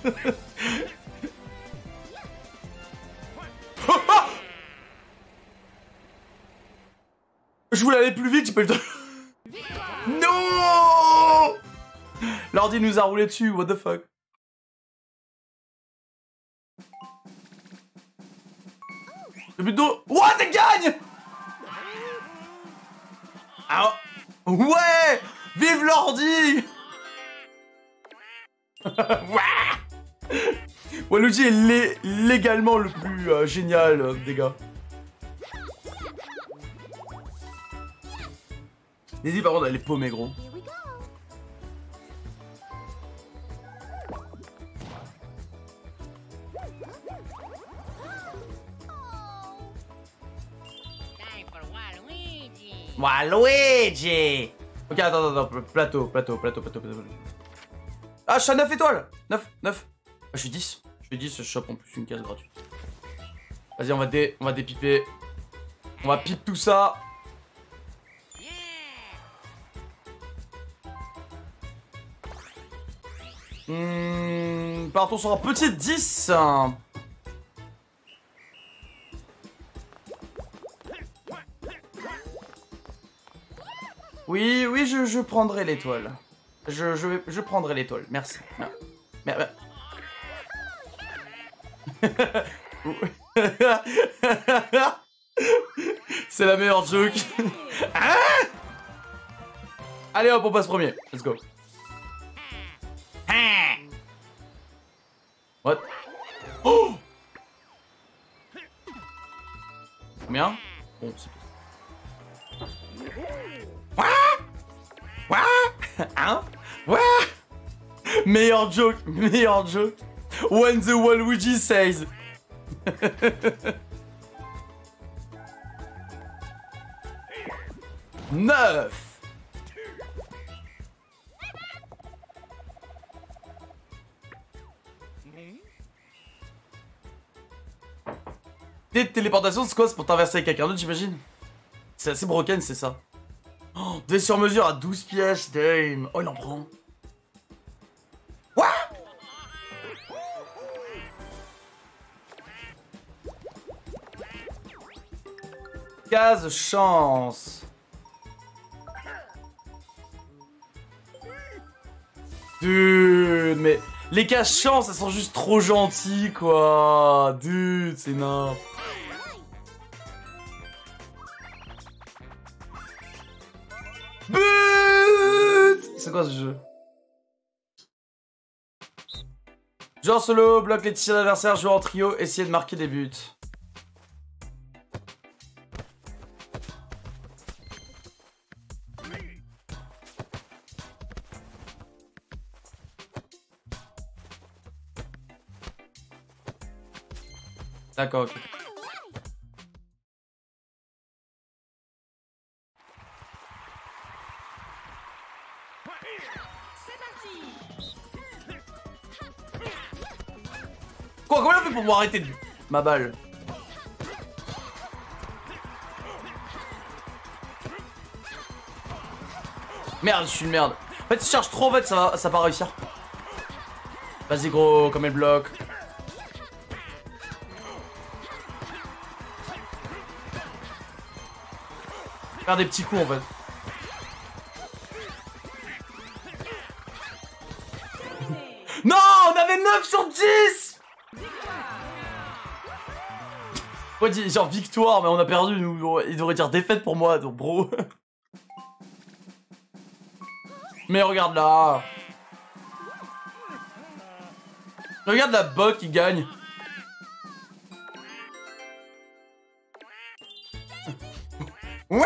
Je voulais aller plus vite, j'ai pas eu le temps. Non. L'ordi nous a roulé dessus, what the fuck. Le but d'eau. What, elle gagne. Ah, ouais. Vive l'ordi. Waluigi est lé légalement le plus euh, génial euh, des gars. Daisy par contre elle est paumée gros. Waluigi. Ok attends attends attends plateau plateau plateau plateau plateau. Ah, je suis à neuf étoiles. neuf, neuf. Ah, je suis dix. Je suis dix, je chope en plus une case gratuite. Vas-y, on va dé... on va dépiper. On va pipe tout ça. Hmm, partons sur un petit dix. Oui, oui, je, je prendrai l'étoile. Je, je, vais, je prendrai l'étoile, merci. Mais, mais... C'est la meilleure joke. Hein? Allez hop, on passe premier. Let's go. What? Oh! Combien? Bon, c'est pas... Quoi? Hein? What? Meilleur joke, meilleur joke. When the Waluigi says. Neuf. Tes téléportations, c'est quoi? C'est pour t'inverser avec quelqu'un d'autre, j'imagine? C'est assez broken, c'est ça. Oh, des sur-mesure à douze pièces, damn. Oh, il en prend. What? Case chance. Dude, mais les cases chance, elles sont juste trop gentilles, quoi. Dude, c'est nain. C'est quoi ce jeu? Joueur solo, bloque les tirs d'adversaire, joueur en trio, essayez de marquer des buts. D'accord, ok. Quoi, comment on fait pour m'arrêter de ma balle? Merde, je suis une merde. En fait, si je charge trop, en fait, ça va, ça va pas réussir. Vas-y, gros, comme elle bloque. Faire des petits coups en fait. Non, on avait neuf sur dix. Ouais, dis genre victoire, mais on a perdu, nous. Il devrait dire défaite pour moi, donc bro. Mais regarde là. Regarde la bot qui gagne. Ouais.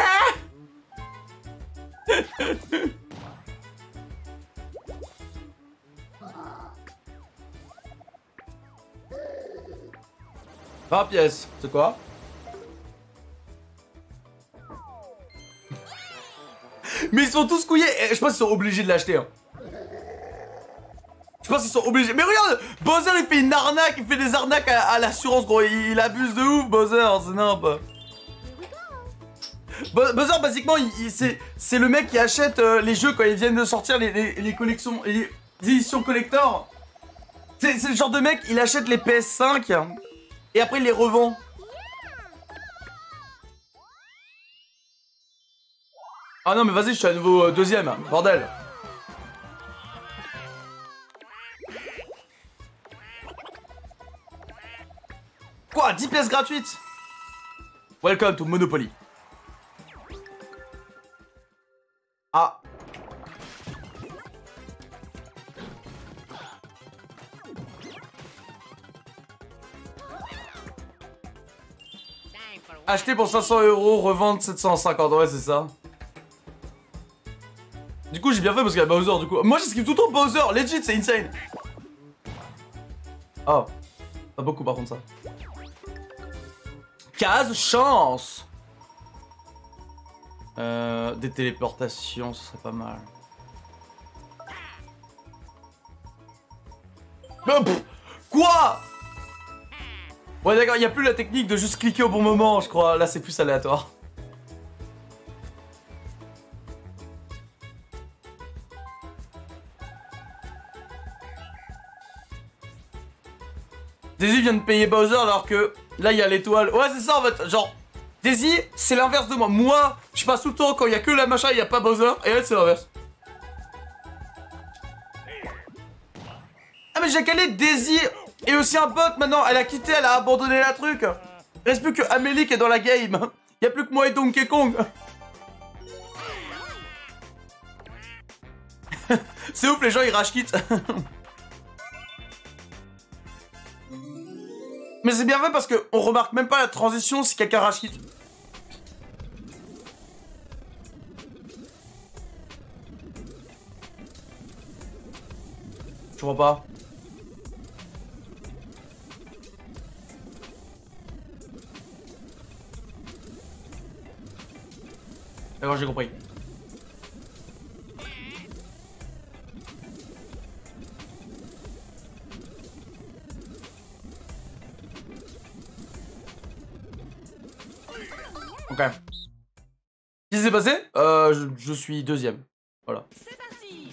vingt pièces, c'est quoi? Mais ils sont tous couillés. Je pense qu'ils sont obligés de l'acheter. Hein. Je pense qu'ils sont obligés. Mais regarde, Bowser il fait une arnaque, il fait des arnaques à, à l'assurance gros. Il, il abuse de ouf Bowser, c'est n'importe. Bowser basiquement il, il, c'est le mec qui achète euh, les jeux quand ils viennent de sortir les, les, les collections, les éditions collector. C'est le genre de mec, il achète les P S cinq et après il les revend. Ah non mais vas-y, je suis à nouveau euh, deuxième, bordel. Quoi, dix pièces gratuites? Welcome to Monopoly. Ah. Acheter pour cinq cents euros, revendre sept cent cinquante, ouais c'est ça. Du coup j'ai bien fait parce qu'il y a Bowser du coup. Moi j'esquive tout le temps Bowser, legit c'est insane. Oh, pas beaucoup par contre ça. Case chance. Euh, des téléportations, ce serait pas mal. Oh, pff, quoi? Ouais d'accord, il n'y a plus la technique de juste cliquer au bon moment, je crois. Là c'est plus aléatoire. Daisy vient de payer Bowser alors que là il y a l'étoile. Ouais c'est ça en fait, genre Daisy c'est l'inverse de moi. Moi je passe tout le temps quand il y a que la machin, il n'y a pas Bowser et elle c'est l'inverse. Ah mais j'ai calé Daisy et aussi un bot maintenant, elle a quitté, elle a abandonné la truc. Il reste plus que Amélie qui est dans la game. Il n'y a plus que moi et Donkey Kong. C'est ouf les gens ils rage quit. Mais c'est bien fait parce qu'on remarque même pas la transition si quelqu'un rage quitte. Je vois pas. D'accord, j'ai compris. Ok. Qu'est-ce qui s'est passé? Euh, je, je suis deuxième. Voilà. C'est parti.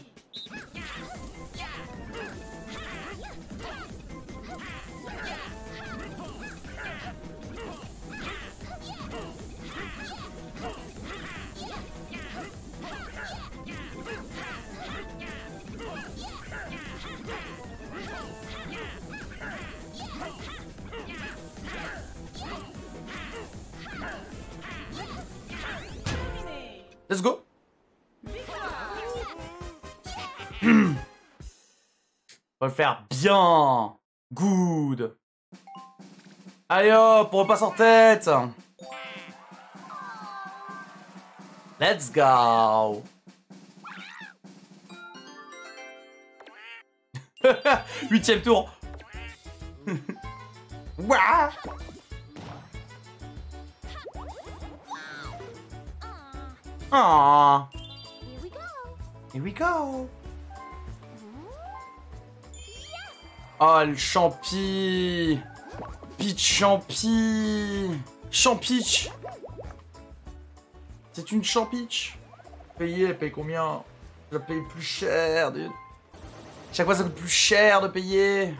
Let's go. On va le faire bien. Good. Allez hop, on repasse en tête. Let's go. Huitième tour. Ouah. Ah. Here we go. Here we go. Oh, le champi. Peach champi. Champitch. C'est une champitch. Payer, elle paye combien? Je la paye plus cher, dude. Chaque fois, ça coûte plus cher de payer.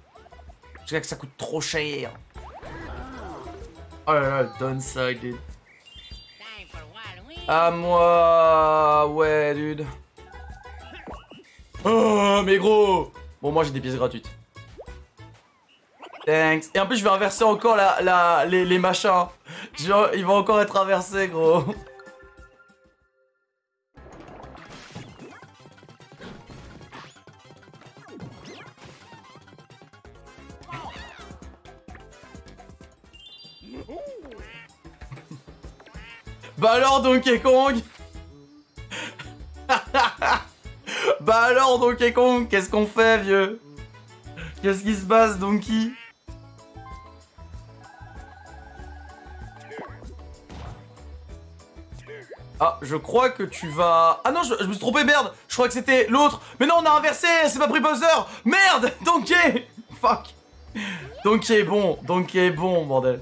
Chaque fois que ça coûte trop cher. Oh là là, downside, dude. À moi. Ouais, dude. Oh, mais gros. Bon, moi, j'ai des pièces gratuites. Thanks. Et en plus, je vais inverser encore la, la, les, les machins. Genre, ils vont encore être inversés, gros. Bah alors, Donkey Kong. Bah alors, Donkey Kong, qu'est-ce qu'on fait, vieux? Qu'est-ce qui se passe, Donkey? Ah, je crois que tu vas... Ah non, je, je me suis trompé, merde. Je crois que c'était l'autre. Mais non, on a inversé, c'est pas pris Bowser. Merde, Donkey. Fuck. Donkey est bon, Donkey est bon, bordel.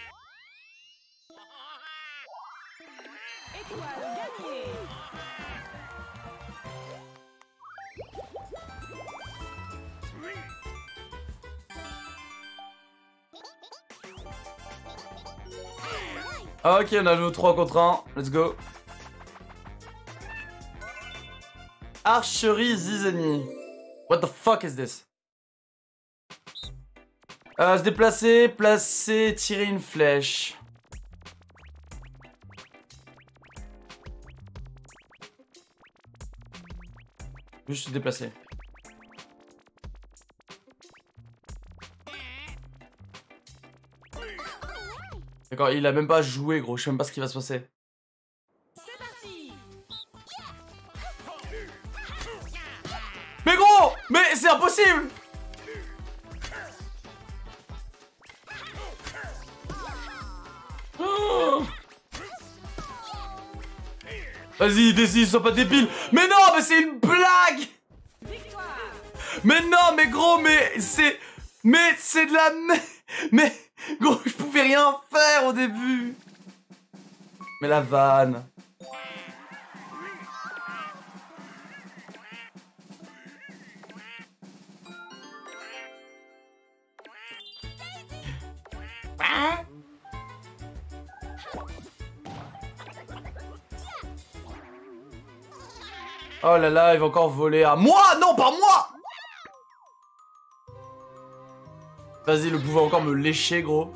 Ok, on a joué trois contre un. Let's go. Archerie Zizani. What the fuck is this? Euh, se déplacer, placer, tirer une flèche. Juste se déplacer. D'accord, il a même pas joué, gros. Je sais même pas ce qui va se passer. C'est parti. Mais gros! Mais c'est impossible! Oh. Vas-y, décide, sois pas débile. Mais non, mais c'est une blague! Victoire. Mais non, mais gros, mais c'est... Mais c'est de la... Mais... Gros, je pouvais rien faire au début. Mais la vanne. Oh là là, il va encore voler à moi. Non, pas moi. Vas-y, le pouvoir encore me lécher, gros.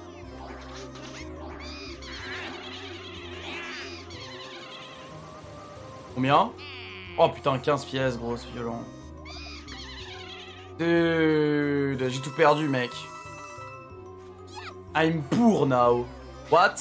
Combien? Oh putain, quinze pièces, gros, c'est violent. Dude, j'ai tout perdu, mec. I'm poor now. What?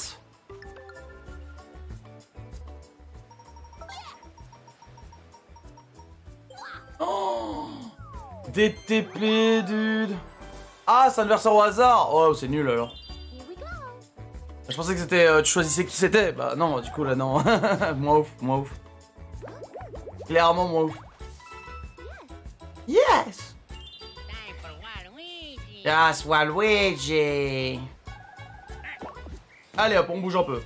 Oh, D T P, dude. Ah, c'est un adversaire au hasard. Oh, c'est nul alors. Je pensais que c'était... Euh, tu choisissais qui c'était. Bah non, du coup là non. Moi ouf, moi ouf. Clairement moi ouf. Yes. Yes, Waluigi. Allez hop, on bouge un peu.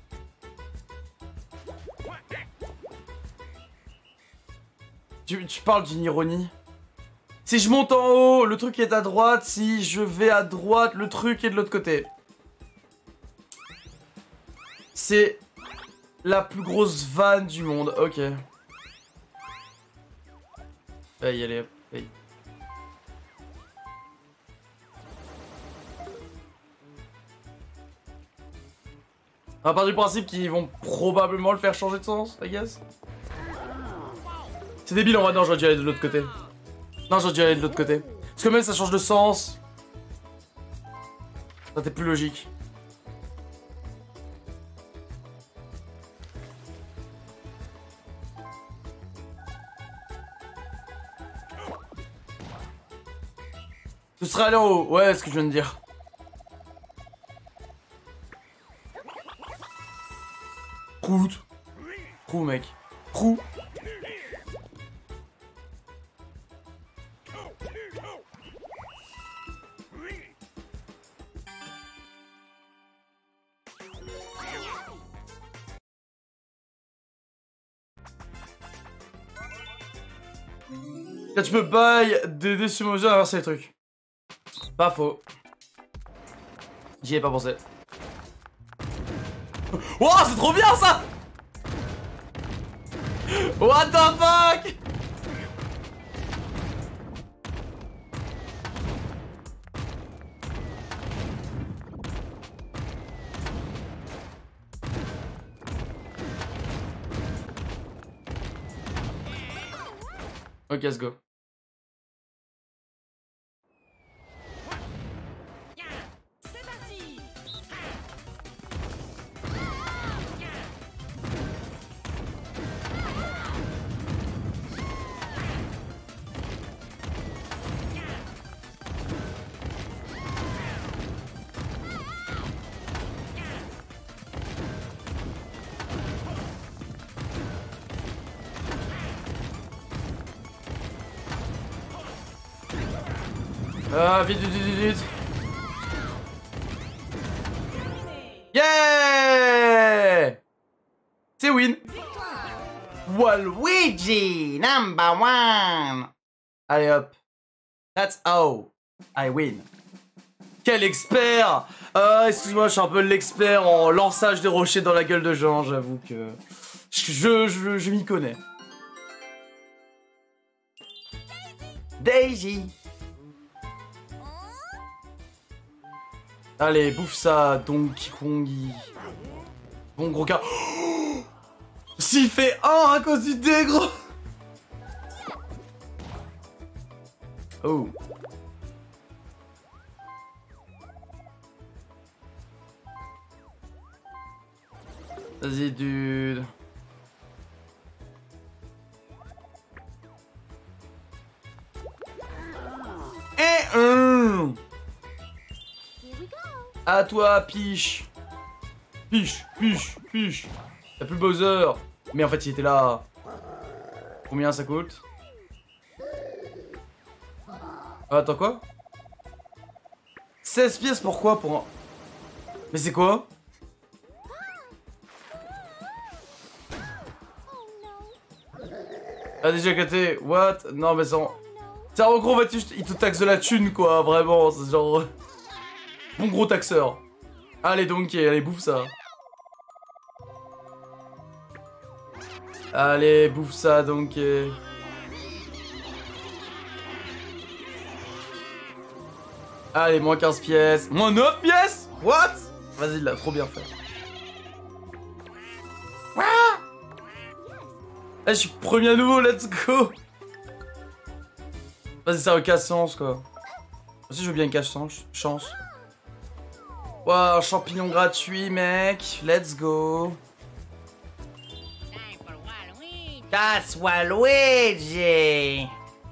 Tu, tu parles d'une ironie. Si je monte en haut, le truc est à droite. Si je vais à droite, le truc est de l'autre côté. C'est la plus grosse vanne du monde. Ok. Allez, allez, allez. À part du principe qu'ils vont probablement le faire changer de sens, I guess. C'est débile en vrai, non, j'aurais dû aller de l'autre côté. Non, j'aurais dû aller de l'autre côté. Parce que même ça change de sens. Ça t'est plus logique. Ce serait allé en haut, ouais, ce que je viens de dire. Prout. Prou, mec. Prou. Là, tu peux buy des des summos à inverser les trucs. Pas faux. J'y ai pas pensé. Oh, c'est trop bien ça! What the fuck? Ok, let's go. C'est parti. Ah, vite, vite, vite, vite. Yeah! C'est win. Waluigi, number one. Allez hop. That's how I win. Quel expert! Euh, excuse-moi, je suis un peu l'expert en lançage des rochers dans la gueule de gens, j'avoue que... Je, je, je, je m'y connais. Daisy. Allez, bouffe ça, Donkey Kongi. Bon gros cas. Oh, s'il fait un à cause du dé, gros. Oh. Vas-y, dude. Et un. À toi, Piche. Piche, Piche, Piche. T'as plus Bowser. Mais en fait, il était là. Combien ça coûte? Ah, attends, quoi? seize pièces, pourquoi? Pour un... Mais c'est quoi? Ah, déjà côté, what? Non, mais sans... C'est en gros, en fait, il te taxe de la thune, quoi, vraiment, c'est genre... Bon gros taxeur. Allez donc, allez, bouffe ça. Allez, bouffe ça donc. Allez, moins quinze pièces. Moins neuf pièces? What? Vas-y, il l'a trop bien fait. Ah, je suis premier à nouveau, let's go. Vas-y, ça a aucun sens, quoi. Moi aussi, je veux bien une cache-chance. Chance. Wow, champignon gratuit, mec. Let's go. That's Waluigi.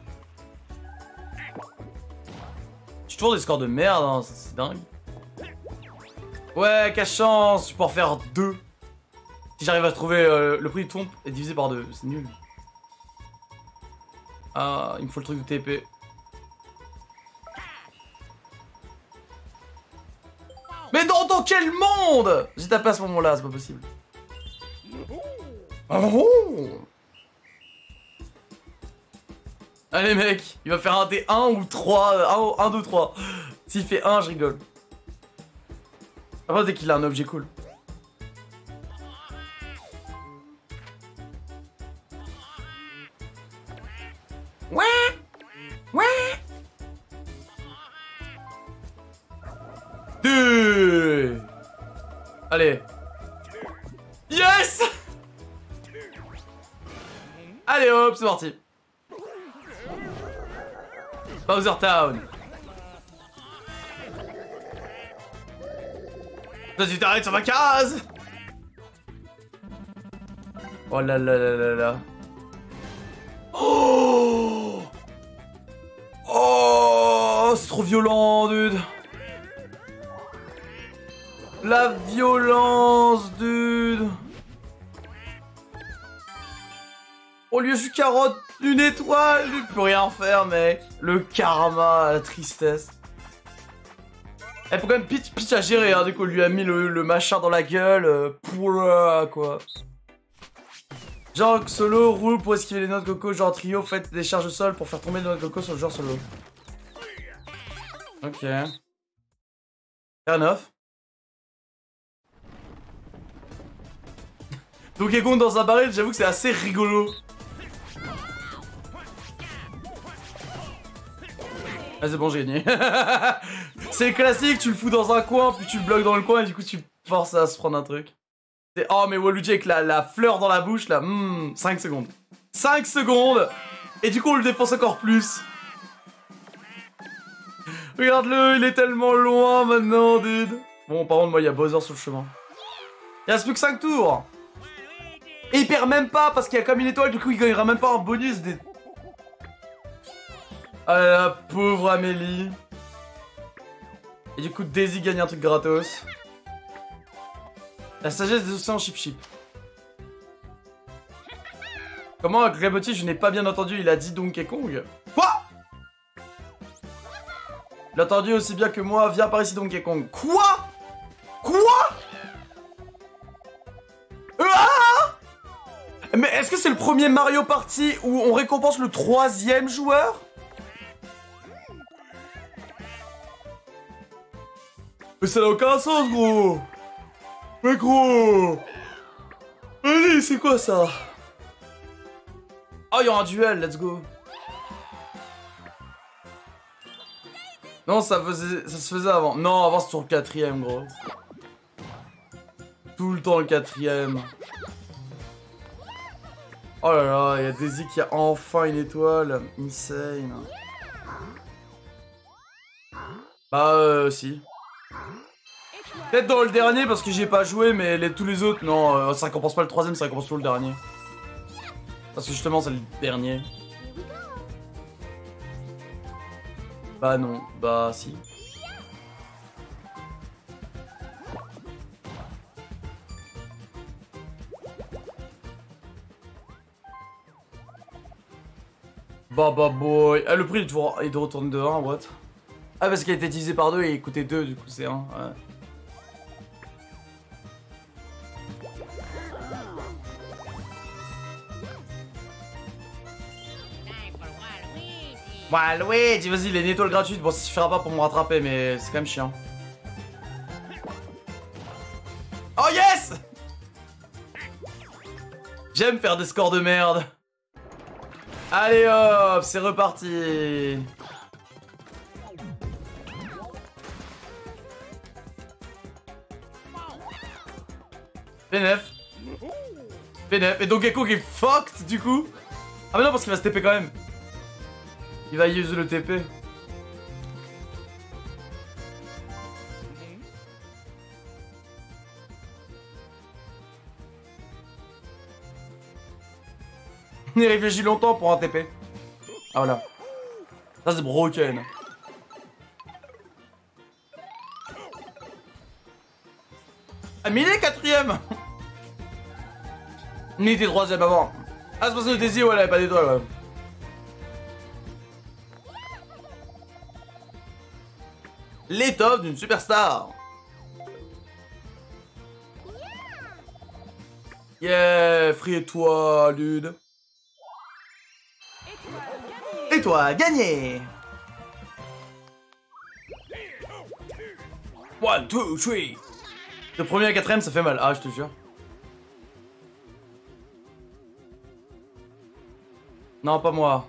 J'ai toujours des scores de merde, hein. C'est dingue. Ouais, cache-chance. Je peux en faire deux. Si j'arrive à trouver euh, le prix du trompe est divisé par deux. C'est nul. Ah, il me faut le truc de T P. Mais dans, dans quel monde? J'ai tapé à ce moment-là, c'est pas possible. Oh. Allez mec, il va faire un D un ou trois, un, deux, trois. S'il fait un, je rigole. Après, dès qu'il a un objet cool. Ouais. Ouais. Deux. Allez. Yes. Allez hop, c'est parti. Bowser Town. Vas-y, t'arrêtes sur ma case. Oh là là là là là. Oh. Oh, c'est trop violent, dude. La violence, dude. Au lieu de carotte, une étoile, il peut rien faire, mec. Le karma, la tristesse. Eh, faut quand même Peach, Peach à gérer, hein, du coup, on lui a mis le, le machin dans la gueule, euh, pour euh, quoi. Genre solo, roule pour esquiver les noix de coco, genre trio, faites des charges au sol pour faire tomber les noix de coco sur le genre solo. Ok. Fair enough. Donkey Kong dans un baril, j'avoue que c'est assez rigolo. Ah c'est bon, j'ai gagné. C'est classique, tu le fous dans un coin, puis tu le bloques dans le coin et du coup tu forces à se prendre un truc. Oh mais Waluigi avec la, la fleur dans la bouche là, mmh, cinq secondes. cinq secondes. Et du coup on le défonce encore plus. Regarde-le, il est tellement loin maintenant, dude. Bon, par contre, moi il y a Bowser sur le chemin. Il reste plus que cinq tours. Et il perd même pas parce qu'il y a comme une étoile, du coup il gagnera même pas un bonus des... Ah la pauvre Amélie. Et du coup Daisy gagne un truc gratos. La sagesse des océans chip chip. Comment Grébotti, je n'ai pas bien entendu, il a dit Donkey Kong. Quoi? Il a entendu aussi bien que moi, viens par ici Donkey Kong. Quoi? Quoi? Ah! Mais est-ce que c'est le premier Mario Party où on récompense le troisième joueur? Mais ça n'a aucun sens, gros. Mais gros. Allez, c'est quoi ça? Oh, il y a un duel, let's go. Non, ça, faisait, ça se faisait avant. Non, avant c'était sur le quatrième, gros. Tout le temps le quatrième. Oh là là, il y a Daisy qui a enfin une étoile. Insane. Bah, euh, si. Peut-être dans le dernier parce que j'y ai pas joué, mais les, tous les autres, non, euh, ça récompense pas le troisième, ça récompense tout le dernier. Parce que justement, c'est le dernier. Bah non, bah si. Bah bah boy. Ah, le prix il doit, il doit retourner de un, what? Ah, parce qu'il a été divisé par deux et il coûtait deux, du coup c'est un. Ouais. Waluigi, vas-y, il a une étoile gratuite. Bon, ça suffira pas pour me rattraper, mais c'est quand même chiant. Oh yes! J'aime faire des scores de merde. Allez hop, c'est reparti. P neuf. P neuf. Et Donkey Kong est fucked du coup. Ah mais non, parce qu'il va se T P quand même. Il va use le T P. Il réfléchit longtemps pour un T P. Ah voilà. Ça c'est broken. Ah mais il est quatrième. Il était troisième avant. Ah c'est parce que le Daisy, ouais, elle avait pas d'étoile. Ouais. L'étoffe d'une superstar. Yeah, free étoile, dude. Et toi, gagné. One, two, three. Le premier à quatrième, ça fait mal. Ah, je te jure. Non, pas moi.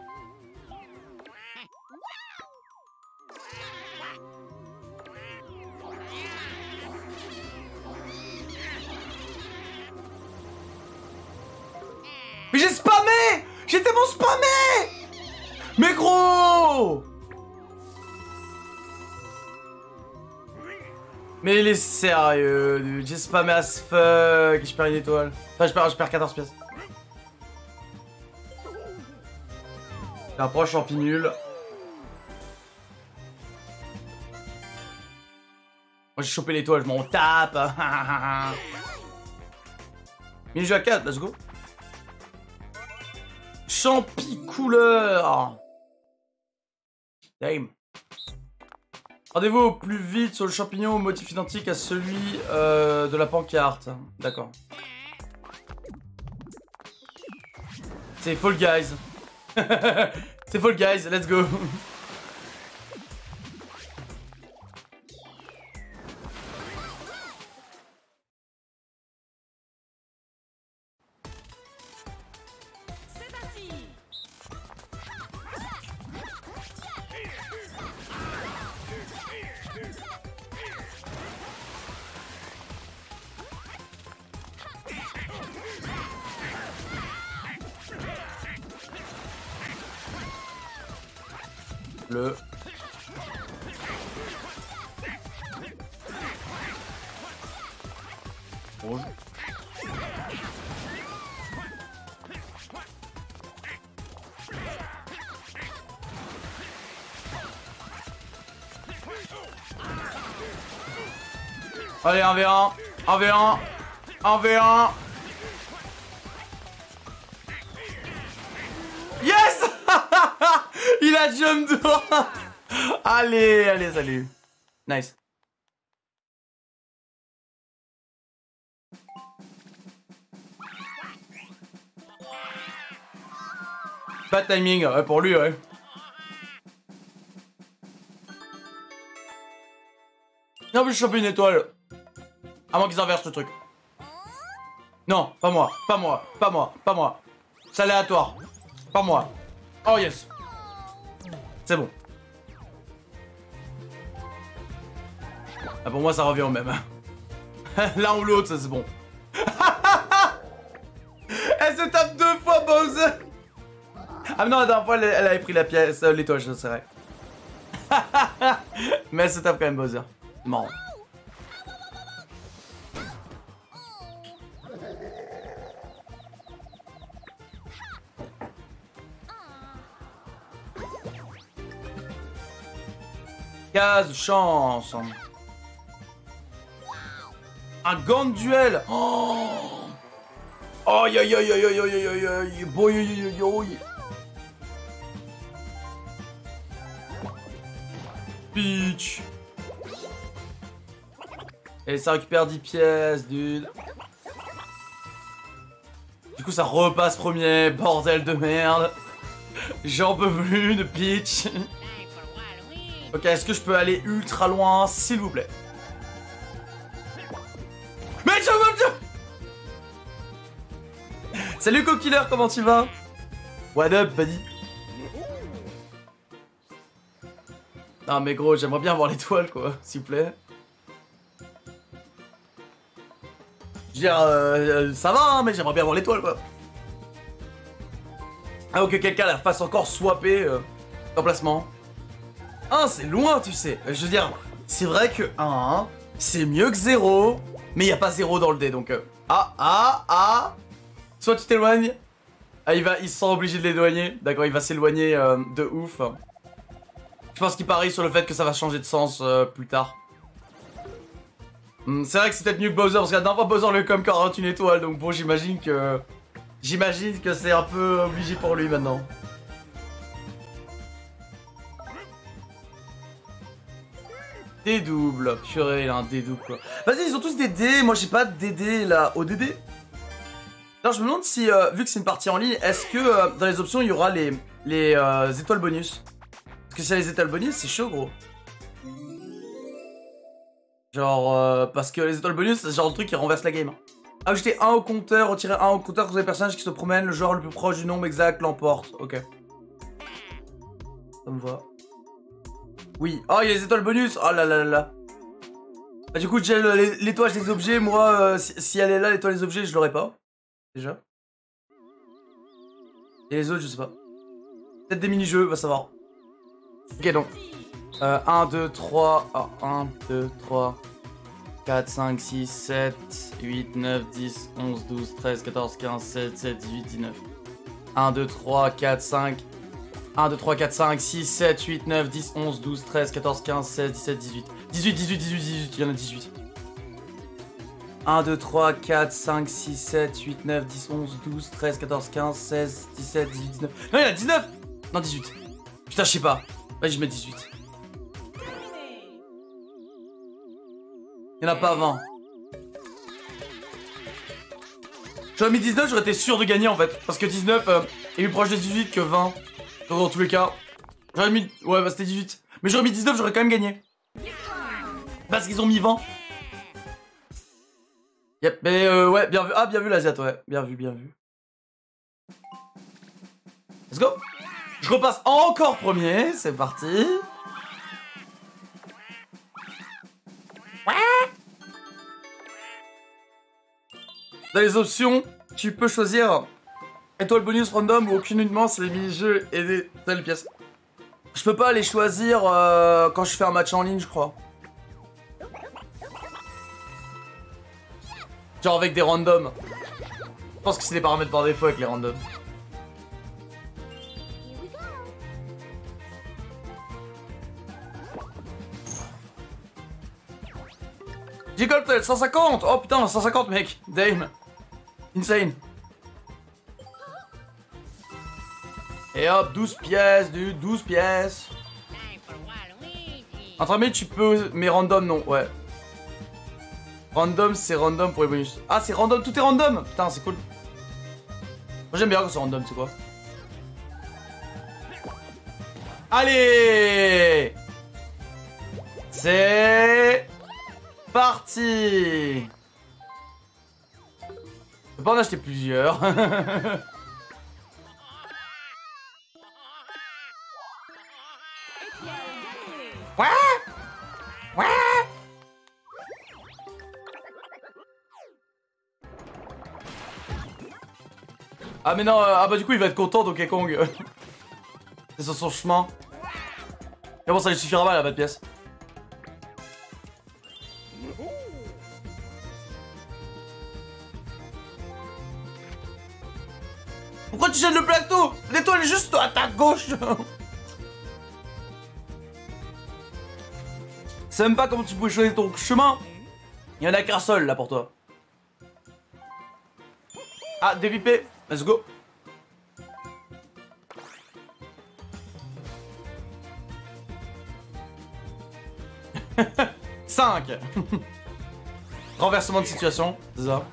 Mais j'ai spammé! J'ai tellement spammé! Mais gros! Mais il est sérieux, dude. J'ai spammé as fuck. Je perds une étoile. Enfin, je perds, je perds quatorze pièces. C'est un proche champi nul. Moi j'ai chopé l'étoile, je m'en tape. Mini-jeu à quatre, let's go. Champi couleur. Damn. Rendez-vous au plus vite sur le champignon au motif identique à celui euh, de la pancarte. D'accord. C'est Fall Guys. C'est Fall Guys, let's go. Bleu. Rouge. Allez, un v un. un v un. un v un. Yes. Il a jump droit. Allez, allez, salut. Nice. Pas de timing, ouais, pour lui, ouais. Non, mais je chope une étoile. À moins qu'ils inversent le truc. Non, pas moi, pas moi, pas moi, pas moi. C'est aléatoire. Pas moi. Oh yes. C'est bon. Ah, pour moi, ça revient au même. L'un ou l'autre, ça c'est bon. Elle se tape deux fois, Bowser. Ah non, la dernière fois, elle, elle avait pris la pièce, euh, l'étoile, je sais vrai. Mais elle se tape quand même Bowser. Marrant. Case chance. Un gant de duel. Oh. Aïe aïe aïe aïe aïe aïe aïe aïe. Boy aïe aïe aïe. Peach. Et ça récupère dix pièces, dude. Du coup, ça repasse premier. Bordel de merde. J'en peux plus de Peach. Ok, est-ce que je peux aller ultra loin, s'il vous plaît? Mais je veux bien. Salut Co-Killer, comment tu vas? What up, buddy? Non mais gros, j'aimerais bien voir l'étoile, quoi, s'il vous plaît. Je veux dire, euh, ça va, hein, mais j'aimerais bien voir l'étoile, quoi. Ah, ok, quelqu'un la fasse encore swapper euh, d'emplacement. un, c'est loin, tu sais. Je veux dire, c'est vrai que un, c'est mieux que zéro, mais il n'y a pas zéro dans le dé, donc... Euh, ah, ah, ah. Soit tu t'éloignes. Ah, il va, il se sent obligé de l'éloigner. D'accord, il va s'éloigner euh, de ouf. Je pense qu'il parie sur le fait que ça va changer de sens euh, plus tard. Hum, c'est vrai que c'est peut-être mieux que Bowser, parce que la dernière fois, Bowser le comme quarante et une étoiles, donc bon, j'imagine que... J'imagine que c'est un peu obligé pour lui maintenant. Des doubles, purée, il a un D double quoi. Vas-y, ils ont tous des dés, moi j'ai pas de D D là, au D D. Alors je me demande si, euh, vu que c'est une partie en ligne, est-ce que euh, dans les options il y aura les, les euh, étoiles bonus? Parce que si y a les étoiles bonus, c'est chaud gros. Genre, euh, parce que les étoiles bonus, c'est genre le truc qui renverse la game. Ajouter un au compteur, retirer un au compteur pour les personnages qui se promènent, le joueur le plus proche du nombre exact l'emporte. Ok. Ça me va. Oui. Oh, il y a les étoiles bonus. Oh là là là là. Bah, du coup, j'ai l'étoile des objets. Moi, euh, si, si elle est là, l'étoile des objets, je l'aurais pas. Déjà. Et les autres, je sais pas. Peut-être des mini-jeux, va savoir. Ok, donc. Euh, un, deux, trois. Oh, un, deux, trois. quatre, cinq, six, sept, huit, neuf, dix, onze, douze, treize, quatorze, quinze, seize, dix-sept, dix-huit, dix-neuf. un, deux, trois, quatre, cinq. un, deux, trois, quatre, cinq, six, sept, huit, neuf, dix, onze, douze, treize, quatorze, quinze, seize, dix-sept, dix-huit. dix-huit, dix-huit, dix-huit, dix-huit, il y en a dix-huit. un, deux, trois, quatre, cinq, six, sept, huit, neuf, dix, onze, douze, treize, quatorze, quinze, seize, dix-sept, dix-huit, dix-neuf. Non, il y en a dix-neuf. Non, dix-huit. Putain, je sais pas. Vas-y, je mets dix-huit. Il y en a pas vingt. J'aurais mis dix-neuf, j'aurais été sûr de gagner en fait. Parce que dix-neuf euh, est plus proche de dix-huit que vingt. Donc, dans tous les cas. J'aurais mis... Ouais, bah c'était dix-huit. Mais j'aurais mis dix-neuf, j'aurais quand même gagné. Parce qu'ils ont mis vingt. Yep, mais euh, ouais, bien vu. Ah, bien vu l'Asiat, ouais. Bien vu, bien vu. Let's go. Je repasse encore premier, c'est parti. Dans les options, tu peux choisir étoile bonus random ou aucune uniquement, c'est les mini-jeux et des telles pièces. Je peux pas les choisir euh, quand je fais un match en ligne, je crois. Genre avec des randoms. Je pense que c'est des paramètres par défaut avec les randoms. Jiggle cent cinquante. Oh putain, cent cinquante mec. Dame. Insane. Et hop, douze pièces, dude, douze pièces. Entre amis, tu peux... Mais random, non, ouais. Random, c'est random pour les bonus. Ah, c'est random, tout est random. Putain, c'est cool. Moi, j'aime bien quand c'est random, c'est quoi. Allez. C'est... parti. Je peux pas en acheter plusieurs. Ouais. Ouais. Ah mais non, euh, ah bah du coup il va être content Donkey Kong. C'est sur son chemin. Mais bon ça lui suffira pas la bas de pièce. Pourquoi tu jettes le plateau? L'étoile est juste à ta gauche. Je sais même pas comment tu pouvais choisir ton chemin. Il y en a qu'un seul là pour toi. Ah, dépipé. Let's go. cinq. Renversement de situation, c'est ça.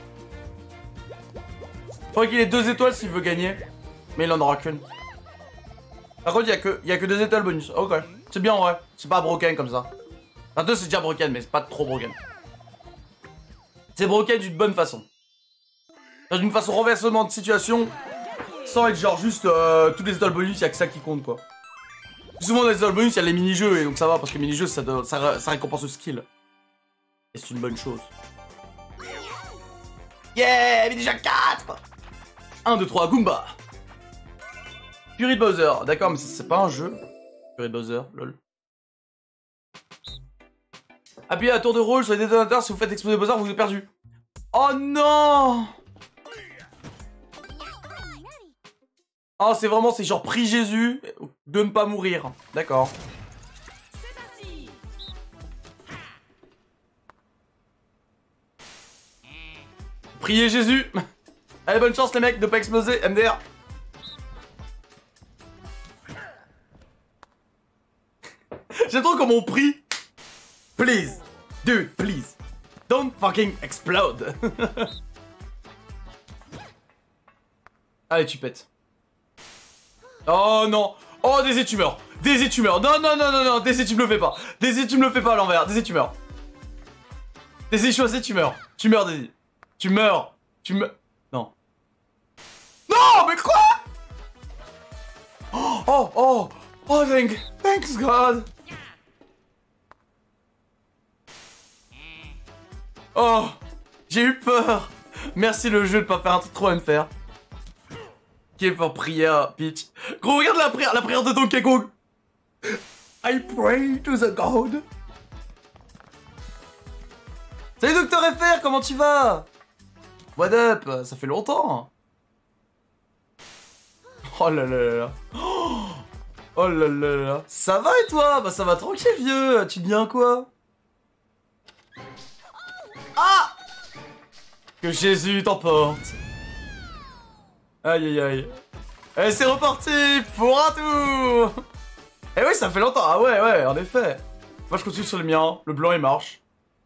Faudrait qu'il ait deux étoiles s'il veut gagner. Mais il en aura qu'une. Par contre, il y a que, il y a que deux étoiles bonus. Ok. C'est bien, ouais. C'est pas broken comme ça. Enfin, deux, c'est déjà broken, mais c'est pas trop broken. C'est broken d'une bonne façon. D'une façon renversement de situation. Sans être genre juste euh, toutes les étoiles bonus, il y a que ça qui compte, quoi. Souvent, dans les étoiles bonus, il y a les mini-jeux, et donc ça va, parce que les mini-jeux, ça, ça, ça récompense le skill. Et c'est une bonne chose. Yeah, mais déjà quatre. un, deux, trois, Goomba. Fury de Bowser. D'accord, mais c'est pas un jeu. Fury de Bowser, lol. Appuyez à tour de rôle sur les détonateurs si vous faites exploser Bowser, vous êtes perdu. Oh non. Oh, c'est vraiment, c'est genre prie Jésus de ne pas mourir. D'accord. Priez Jésus. Allez, bonne chance les mecs de pas exploser. M D R. J'aime trop comme on prie. Please. Dude, please. Don't fucking explode. Allez, tu pètes. Oh non. Oh, Daisy, tu meurs. Daisy, tu meurs. Non, non, non, non, non. Daisy, tu me le fais pas. Daisy, tu me le fais pas à l'envers. Daisy, tu meurs. Daisy, choisis, tu meurs. Tu meurs, Daisy. Tu meurs. Tu meurs. Non. Non, mais quoi? Oh, oh, oh. Oh, thank, thanks God. Oh, j'ai eu peur. Merci le jeu de pas faire un truc trop unfair. Qui est pour prière, Peach. Gros, regarde la prière, la prière de Donkey Kong. I pray to the God. Salut Docteur F R, comment tu vas? What up? Ça fait longtemps. Oh là là là là. Oh là là là là. Ça va et toi? Bah ça va tranquille vieux. Tu deviens quoi? Ah! Que Jésus t'emporte. Aïe aïe aïe. Et c'est reparti pour un tour. Eh oui, ça fait longtemps. Ah ouais, ouais, en effet. Moi, je continue sur le mien. Le blanc, il marche.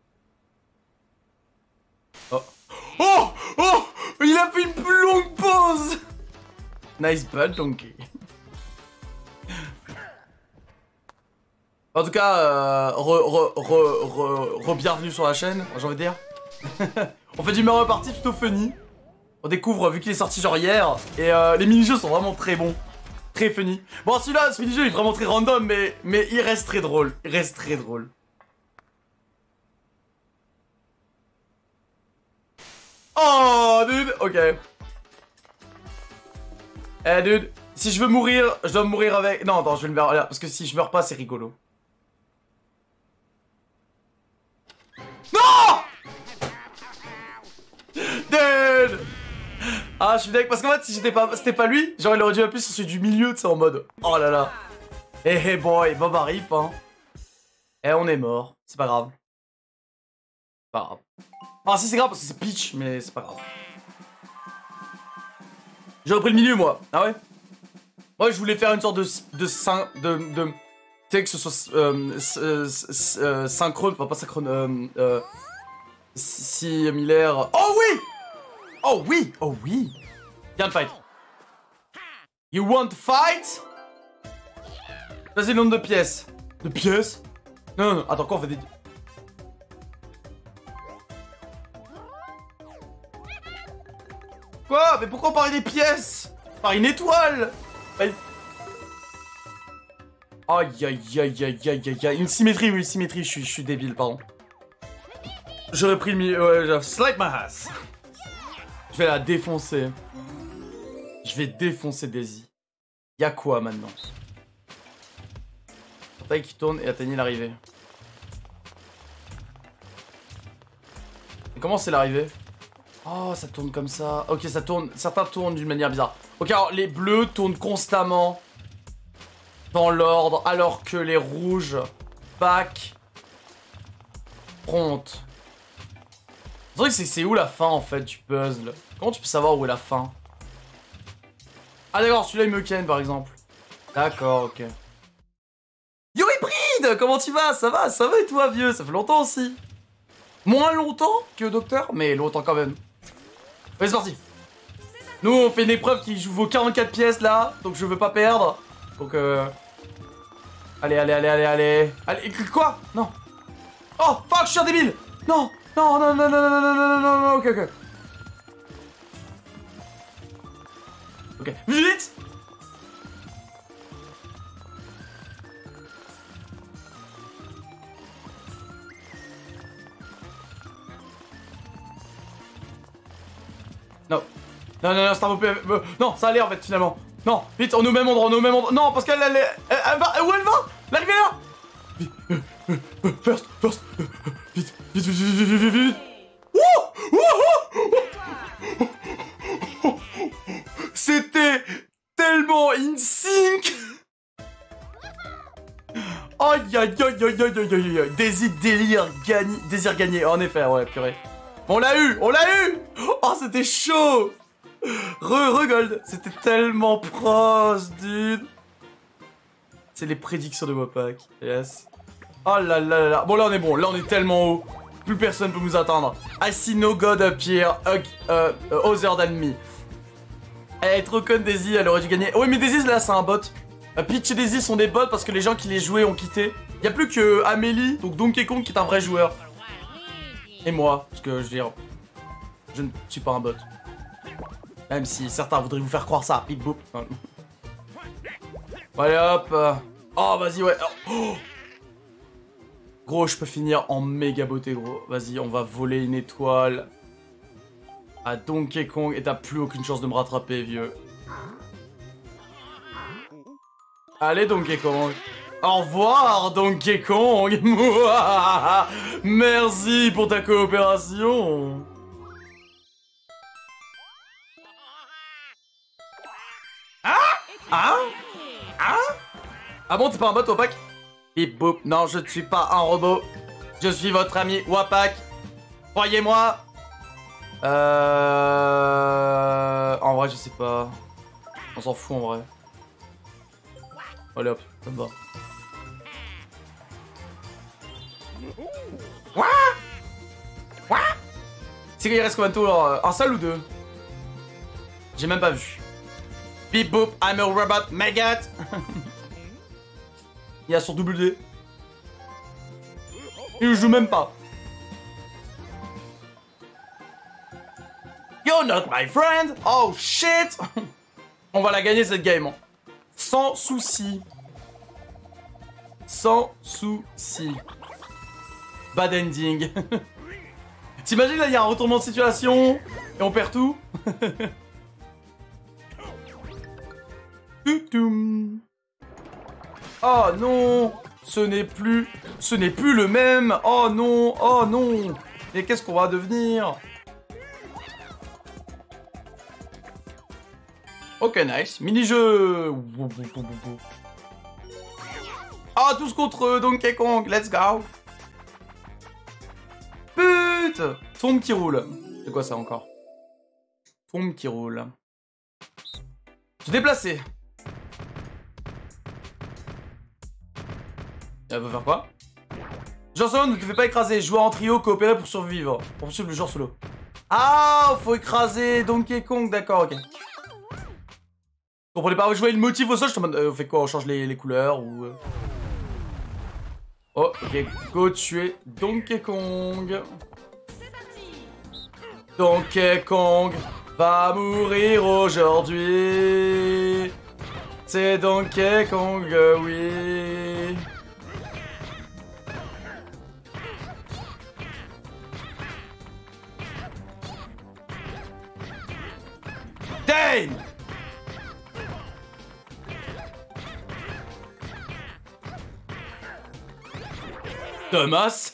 Oh. Oh! Oh! Il a fait une plus longue pause. Nice butt, donkey. En tout cas, euh, re, re, re, re, re, bienvenue sur la chaîne, j'ai envie de dire. On fait du Mario Party plutôt funny. On découvre, vu qu'il est sorti genre hier, et euh, les mini-jeux sont vraiment très bons. Très funny. Bon, celui-là, ce mini-jeu est vraiment très random, mais, mais il reste très drôle. Il reste très drôle. Oh, dude, ok. Eh, dude, Si je veux mourir, je dois mourir avec... Non, attends, je vais le faire là, parce que si je meurs pas, c'est rigolo. Non! Dude! Ah, je suis d'accord, parce qu'en fait, si j'étais pas... c'était pas lui, genre il aurait dû appuyer sur celui du milieu, tu sais, en mode... Oh là là. Eh hey, hey boy, Bob rip, hein. Eh, on est mort, c'est pas grave. Pas grave. Ah, si c'est grave, parce que c'est Peach, mais c'est pas grave. J'ai repris le milieu, moi. Ah ouais? Moi, je voulais faire une sorte de... de... syn... de... de... tu sais, que ce soit... Euh, euh, euh, synchrone, enfin pas synchrone... Euh... euh similaire... Oh oui! Oh oui! Oh oui! Viens de fight. You want to fight? Vas-y, le nombre de pièces. De pièces? Non, non, non. Attends, quoi on fait des... Quoi? Mais pourquoi on parlait des pièces? Par une étoile? Aïe aïe aïe aïe aïe aïe aïe. Une symétrie, oui, une symétrie, je suis, je suis débile, pardon. J'aurais pris le milieu, ouais, genre, slide my ass. Je vais la défoncer. Je vais défoncer Daisy. Y'a quoi maintenant? Taille qui tourne et atteignez l'arrivée. Comment c'est l'arrivée? Oh, ça tourne comme ça. Ok, ça tourne. Certains tournent d'une manière bizarre. Ok, alors les bleus tournent constamment dans l'ordre, alors que les rouges back front. C'est vrai que c'est où la fin en fait du puzzle? Comment tu peux savoir où est la fin? Ah d'accord, celui-là il me ken par exemple. D'accord, ok. Yo hybride, comment tu vas? Ça va, ça va et toi vieux? Ça fait longtemps aussi. Moins longtemps que Docteur, mais longtemps quand même. Allez, c'est parti. Nous, on fait une épreuve qui vaut quarante-quatre pièces là, donc je veux pas perdre. Donc, euh... Allez, allez, allez, allez, allez. Allez, quoi? Non. Oh, fuck, je suis un débile. Non, non, non, non, non, non, non, non, non, non, non, ok, ok. Ok, vite. Non. Non, non, non, c'est un peu... Euh, non, ça allait en fait finalement. Non, vite, on est au même endroit, on est au même endroit. Non, parce qu'elle, elle, elle, elle, elle va... Où elle va? L'arrivée là. Vite, euh, euh, euh, first, first, euh, euh, vite, vite, vite, vite, vite, vite, vite. Wouh, wouh, wouh. C'était tellement in sync. Aïe, aïe, aïe, aïe, aïe, aïe, aïe, aïe. Désir, délire, gagner, désir gagné. En effet, ouais, purée. On l'a eu, on l'a eu. Oh, c'était chaud. Re, re gold. C'était tellement proche, dude. C'est les prédictions de Wapak. Yes. Oh là là là là. Bon, là, on est bon. Là, on est tellement haut. Plus personne peut nous atteindre. I see no god appear uh, uh, uh, other than me. Elle est trop conne, Daisy. Elle aurait dû gagner. Oui, mais Daisy, là, c'est un bot. Uh, Peach et Daisy sont des bots parce que les gens qui les jouaient ont quitté. Il n'y a plus que Amélie, donc Donkey Kong, qui est un vrai joueur. Et moi, parce que je veux dire, je ne suis pas un bot. Même si certains voudraient vous faire croire ça. Bip boop. Allez hop. Oh, vas-y, ouais. Oh. Gros, je peux finir en méga beauté, gros. Vas-y, on va voler une étoile à Donkey Kong et t'as plus aucune chance de me rattraper, vieux. Allez, Donkey Kong. Au revoir, Donkey Kong. Merci pour ta coopération. Ah? Ah? Ah? Ah bon, t'es pas un bot, Wapak? Bip boop. Non, je ne suis pas un robot. Je suis votre ami Wapak. Croyez-moi. Euh... En vrai, je sais pas. On s'en fout, en vrai. Allez hop, ça me va. Quoi? Quoi? C'est qu'il reste combien de tours? Un seul ou deux? J'ai même pas vu. Beep boop, I'm a robot, maggot. Il y a sur double D. Il joue même pas. You're not my friend. Oh shit. On va la gagner cette game. Sans souci. Sans souci. Bad ending. T'imagines là, il y a un retournement de situation et on perd tout. Toutoum. Oh non, ce n'est plus, ce n'est plus le même. Oh non, oh non. Et qu'est-ce qu'on va devenir? Ok, nice. Mini-jeu. Ah, tous contre Donkey Kong. Let's go. Putain. Tombe qui roule. C'est quoi ça encore? Tombe qui roule. Se déplacer. Elle veut faire quoi? Genre solo, ne te fais pas écraser. Jouer en trio, coopérer pour survivre. Pour poursuivre le genre solo. Ah, faut écraser Donkey Kong. D'accord, ok. Comprenez pas, je voyais le motif au sol, je te demande, euh, on fait quoi? On change les, les couleurs ou... Euh... Oh, ok, go tuer Donkey Kong. Donkey Kong va mourir aujourd'hui. C'est Donkey Kong, euh, oui. Dane! Thomas.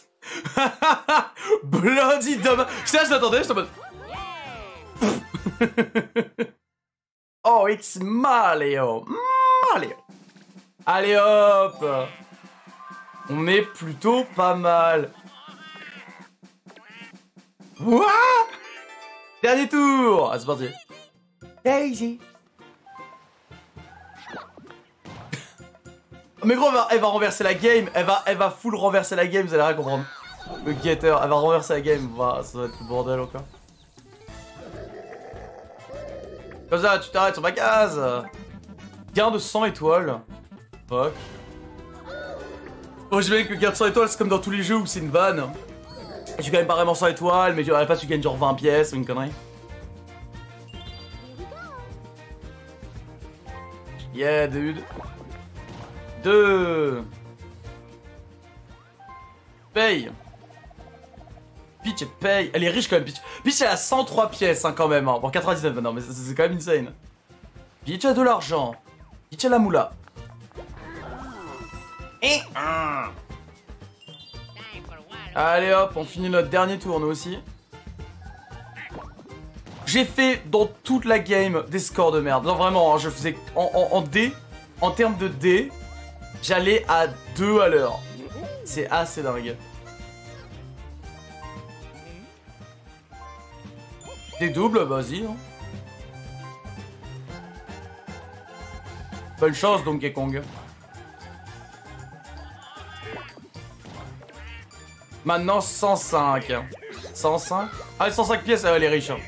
Bloody Thomas. Ça, je l'attendais, je suis en mode... Oh, it's Mario. Mario. Allez hop. On est plutôt pas mal. What? Dernier tour. Ah, c'est parti. Daisy. Mais gros, elle va, elle va renverser la game. Elle va, elle va full renverser la game. Vous allez rien comprendre. Le getter, elle va renverser la game. Bah, ça va être le bordel encore. Comme ça, tu t'arrêtes sur ma case. Gain de cent étoiles. Fuck. Bon, j'imagine que le gain de cent étoiles, c'est comme dans tous les jeux où c'est une vanne. Et tu gagnes pas vraiment cent étoiles, mais à la place, tu gagnes genre vingt pièces ou une connerie. Yeah, dude. Deux. Paye. Peach, paye. Elle est riche quand même, Peach. Peach, elle a cent trois pièces, hein, quand même. Hein. Bon, quatre-vingt-dix-neuf maintenant, mais c'est quand même insane. Peach a de l'argent. Peach a la moula. Et un. Allez hop, on finit notre dernier tour, nous aussi. J'ai fait dans toute la game des scores de merde. Non, vraiment, hein, je faisais en, en, en D, en termes de D, j'allais à deux à l'heure. C'est assez dingue. Des doubles, vas-y. Hein. Bonne chance, Donkey Kong. Maintenant, cent cinq. cent cinq. Ah, cent cinq pièces, elle est riche. Hein.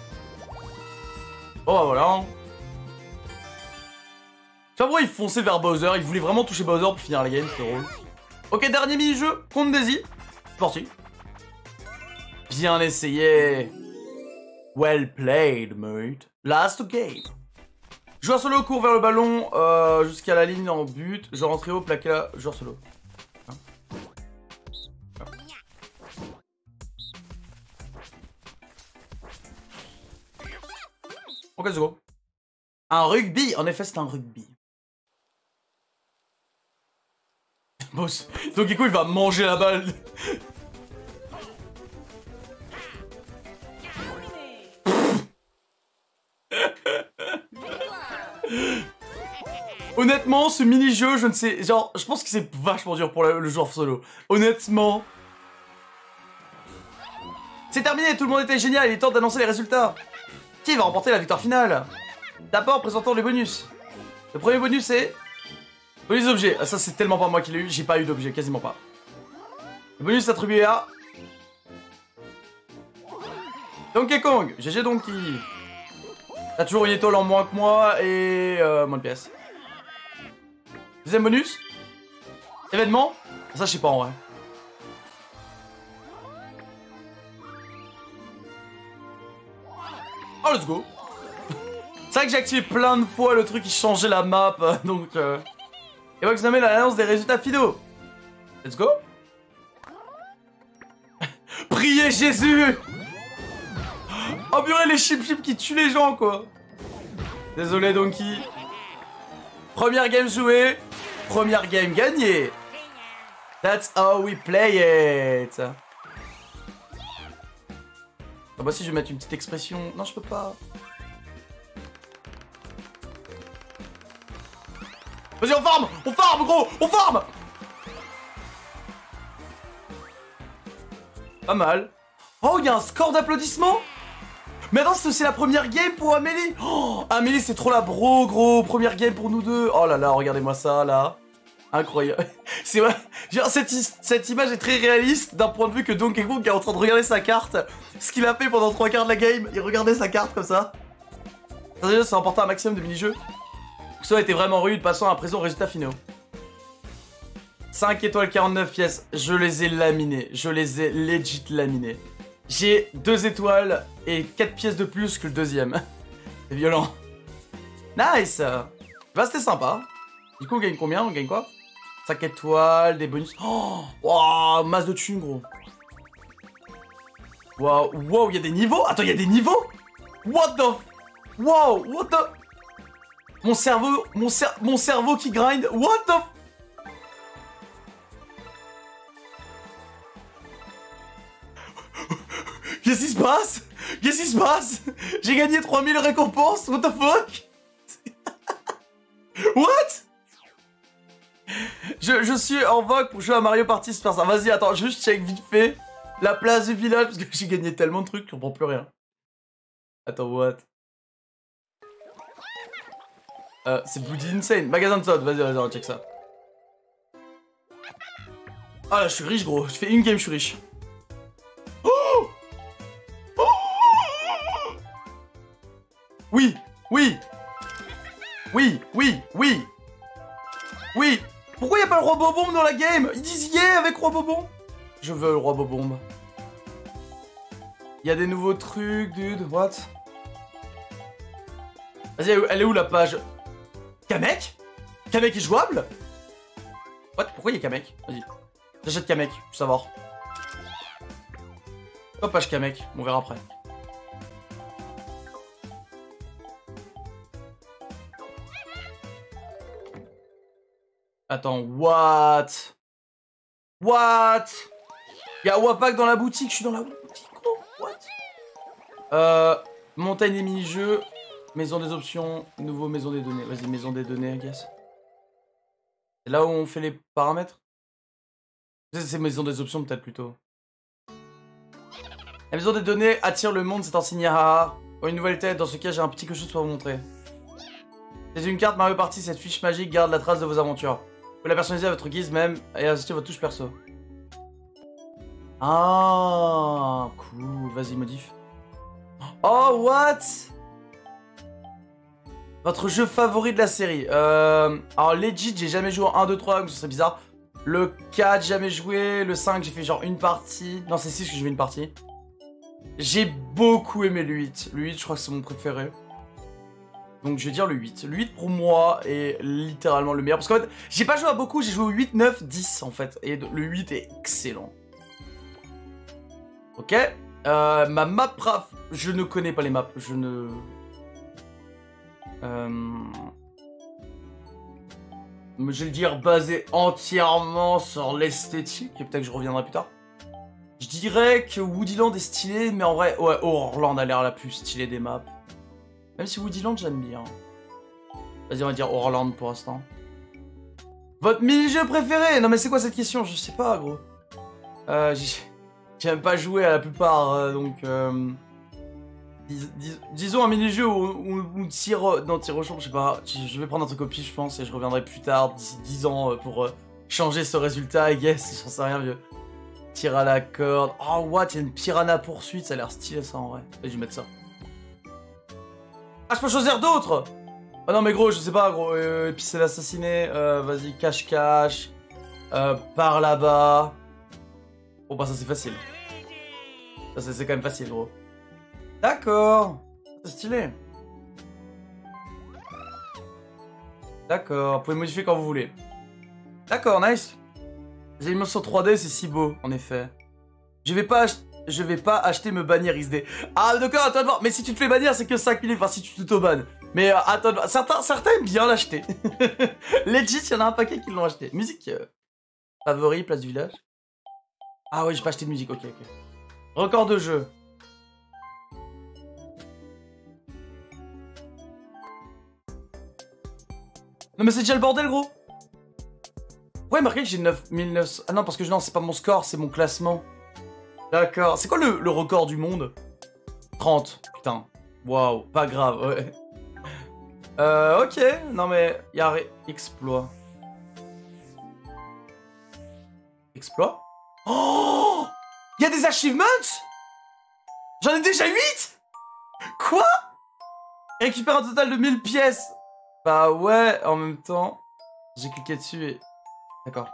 Oh, bah voilà. Hein. Tu vois pourquoi il fonçait vers Bowser? Il voulait vraiment toucher Bowser pour finir la game, c'est drôle. Ok, dernier mini-jeu, contre Daisy. C'est parti. Bien essayé. Well played, mate. Last game. Joueur solo court vers le ballon euh, jusqu'à la ligne en but. Je rentre haut, plaqué là. Joueur solo. Hein? Hein? Ok, let's go. Un rugby. En effet, c'est un rugby. Bon, donc du coup, il va manger la balle. Honnêtement, ce mini-jeu, je ne sais... Genre, je pense que c'est vachement dur pour le, le joueur solo. Honnêtement. C'est terminé, tout le monde était génial, il est temps d'annoncer les résultats. Qui va remporter la victoire finale? D'abord, présentons les bonus. Le premier bonus est... Bonus d'objet. Ah, ça, c'est tellement pas moi qui l'ai eu, j'ai pas eu d'objet, quasiment pas. Le bonus attribué à... Donkey Kong. G G Donkey. T'as toujours une étoile en moins que moi et... Euh, moins de pièces. Deuxième bonus. Événement. Ça, je sais pas en vrai. Oh, let's go. C'est vrai que j'ai activé plein de fois le truc qui changeait la map, donc... Euh... Et voilà que ça met l'annonce des résultats finaux. Let's go. Priez Jésus. Oh purée, les chip chip qui tuent les gens, quoi. Désolé, Donkey. Première game jouée, première game gagnée. That's how we play it. Ah bah si je vais mettre une petite expression. Non, je peux pas. Vas-y, on farm. On farm, gros. On farm. Pas mal. Oh, il y a un score d'applaudissements. Mais attends, c'est aussi la première game pour Amélie. Oh, Amélie, c'est trop la bro, gros. Première game pour nous deux. Oh là là, regardez-moi ça, là. Incroyable. C'est vrai. Genre, cette, cette image est très réaliste d'un point de vue que Donkey Kong est en train de regarder sa carte. Ce qu'il a fait pendant trois quarts de la game. Il regardait sa carte comme ça. Ça emporté un maximum de mini-jeux. Ça a été vraiment rude. Passons à présent aux résultats finaux. cinq étoiles quarante-neuf pièces. Je les ai laminés. Je les ai legit laminés. J'ai deux étoiles et quatre pièces de plus que le deuxième. C'est violent. Nice. Bah c'était sympa. Du coup on gagne combien? On gagne quoi? cinq étoiles, des bonus. Oh wow, masse de thunes gros. Wow, wow, il y a des niveaux. Attends, il y a des niveaux. What the... Wow, what the... Mon cerveau, mon, cer mon cerveau qui grind. What the... Qu'est-ce qui se passe? Qu'est-ce qui se passe? J'ai gagné trois mille récompenses? What the fuck? What? je, je suis en vogue pour jouer à Mario Party Super Star. Vas-y, attends, juste check vite fait la place du village parce que j'ai gagné tellement de trucs que je comprends plus rien. Attends, what? Euh, c'est Bloody Insane. Magasin de solde, vas-y, vas-y, on check ça. Ah là, je suis riche, gros. Je fais une game, je suis riche. Oh! Oui, oui, oui, oui, oui, oui. Pourquoi il n'y a pas le roi Bobombe dans la game? Ils disent yeah avec roi Bobombe. Je veux le roi Bobombe. Il y a des nouveaux trucs, dude. What? Vas-y, elle est où la page? Kamek? Kamek est jouable? What? Pourquoi il y a Kamek? Vas-y. J'achète Kamek, je veux savoir. Hop, page Kamek, on verra après. Attends, what? What? Y'a Wapak dans la boutique, je suis dans la boutique, oh, what? Euh, montagne des mini-jeux, maison des options, nouveau maison des données. Vas-y, maison des données, I guess. C'est là où on fait les paramètres? C'est maison des options, peut-être plutôt. La maison des données attire le monde, c'est un signe haha. Oh, une nouvelle tête, dans ce cas, j'ai un petit quelque chose pour vous montrer. C'est une carte Mario Party, cette fiche magique garde la trace de vos aventures. Vous la personnalisez à votre guise même et ajouter votre touche perso. Ah, cool. Vas-y, modif. Oh, what? Votre jeu favori de la série. Euh, alors, legit, j'ai jamais joué au un, deux, trois, donc ce serait bizarre. Le quatre, j'ai jamais joué. Le cinq, j'ai fait genre une partie. Non, c'est six que j'ai fait une partie. J'ai beaucoup aimé le huit. Le huit, je crois que c'est mon préféré. Donc je vais dire le huit. Le huit pour moi est littéralement le meilleur. Parce qu'en fait, j'ai pas joué à beaucoup, j'ai joué au huit, neuf, dix en fait. Et le huit est excellent. Ok. Euh, ma map raf... Je ne connais pas les maps. Je ne... Euh... Je vais le dire basé entièrement sur l'esthétique. Et peut-être que je reviendrai plus tard. Je dirais que Woodyland est stylé. Mais en vrai, ouais, Orland a l'air la plus stylée des maps. Même si Woodyland, j'aime bien. Vas-y, on va dire Orland pour l'instant. Votre mini-jeu préféré? Non mais c'est quoi cette question? Je sais pas, gros. Euh, j'ai même pas joué à la plupart, euh, donc... Euh, dis, dis, disons un mini-jeu où on tire... Non, tire au champ, je sais pas. Je vais prendre un truc au pif, je pense, et je reviendrai plus tard, d'ici dix ans, pour euh, changer ce résultat, I guess. J'en sais rien, vieux. Tire à la corde. Oh, what? Il y a une piranha poursuite, ça a l'air stylé, ça, en vrai. Vas-y, je vais mettre ça. Ah, je peux choisir d'autres. Ah non, mais gros, je sais pas, gros. Euh, et puis c'est l'assassiné. Euh, Vas-y, cache-cache. Euh, par là-bas. Bon, bah, ça, c'est facile. Ça, c'est quand même facile, gros. D'accord. C'est stylé. D'accord. Vous pouvez modifier quand vous voulez. D'accord, nice. Les animations trois D, c'est si beau, en effet. Je vais pas acheter. Je vais pas acheter me bannir X D. Ah d'accord, attends de voir. Mais si tu te fais bannir, c'est que cinq minutes. Enfin, si tu t'auto-bannes. Mais euh, attends, certains, certains aiment bien l'acheter. Legit, il y en a un paquet qui l'ont acheté. Musique. Euh, favori, place du village. Ah ouais, j'ai pas acheté de musique, ok, ok. Record de jeu. Non mais c'est déjà le bordel, gros. Ouais, marqué que j'ai neuf mille neuf cents... Ah non, parce que non, c'est pas mon score, c'est mon classement. D'accord. C'est quoi le, le record du monde? trente. Putain. Waouh, pas grave, ouais. Euh, ok. Non mais, y'a exploit. Exploit? Oh! Y'a des achievements? J'en ai déjà huit? Quoi? Récupère un total de mille pièces. Bah ouais, en même temps, j'ai cliqué dessus et... D'accord.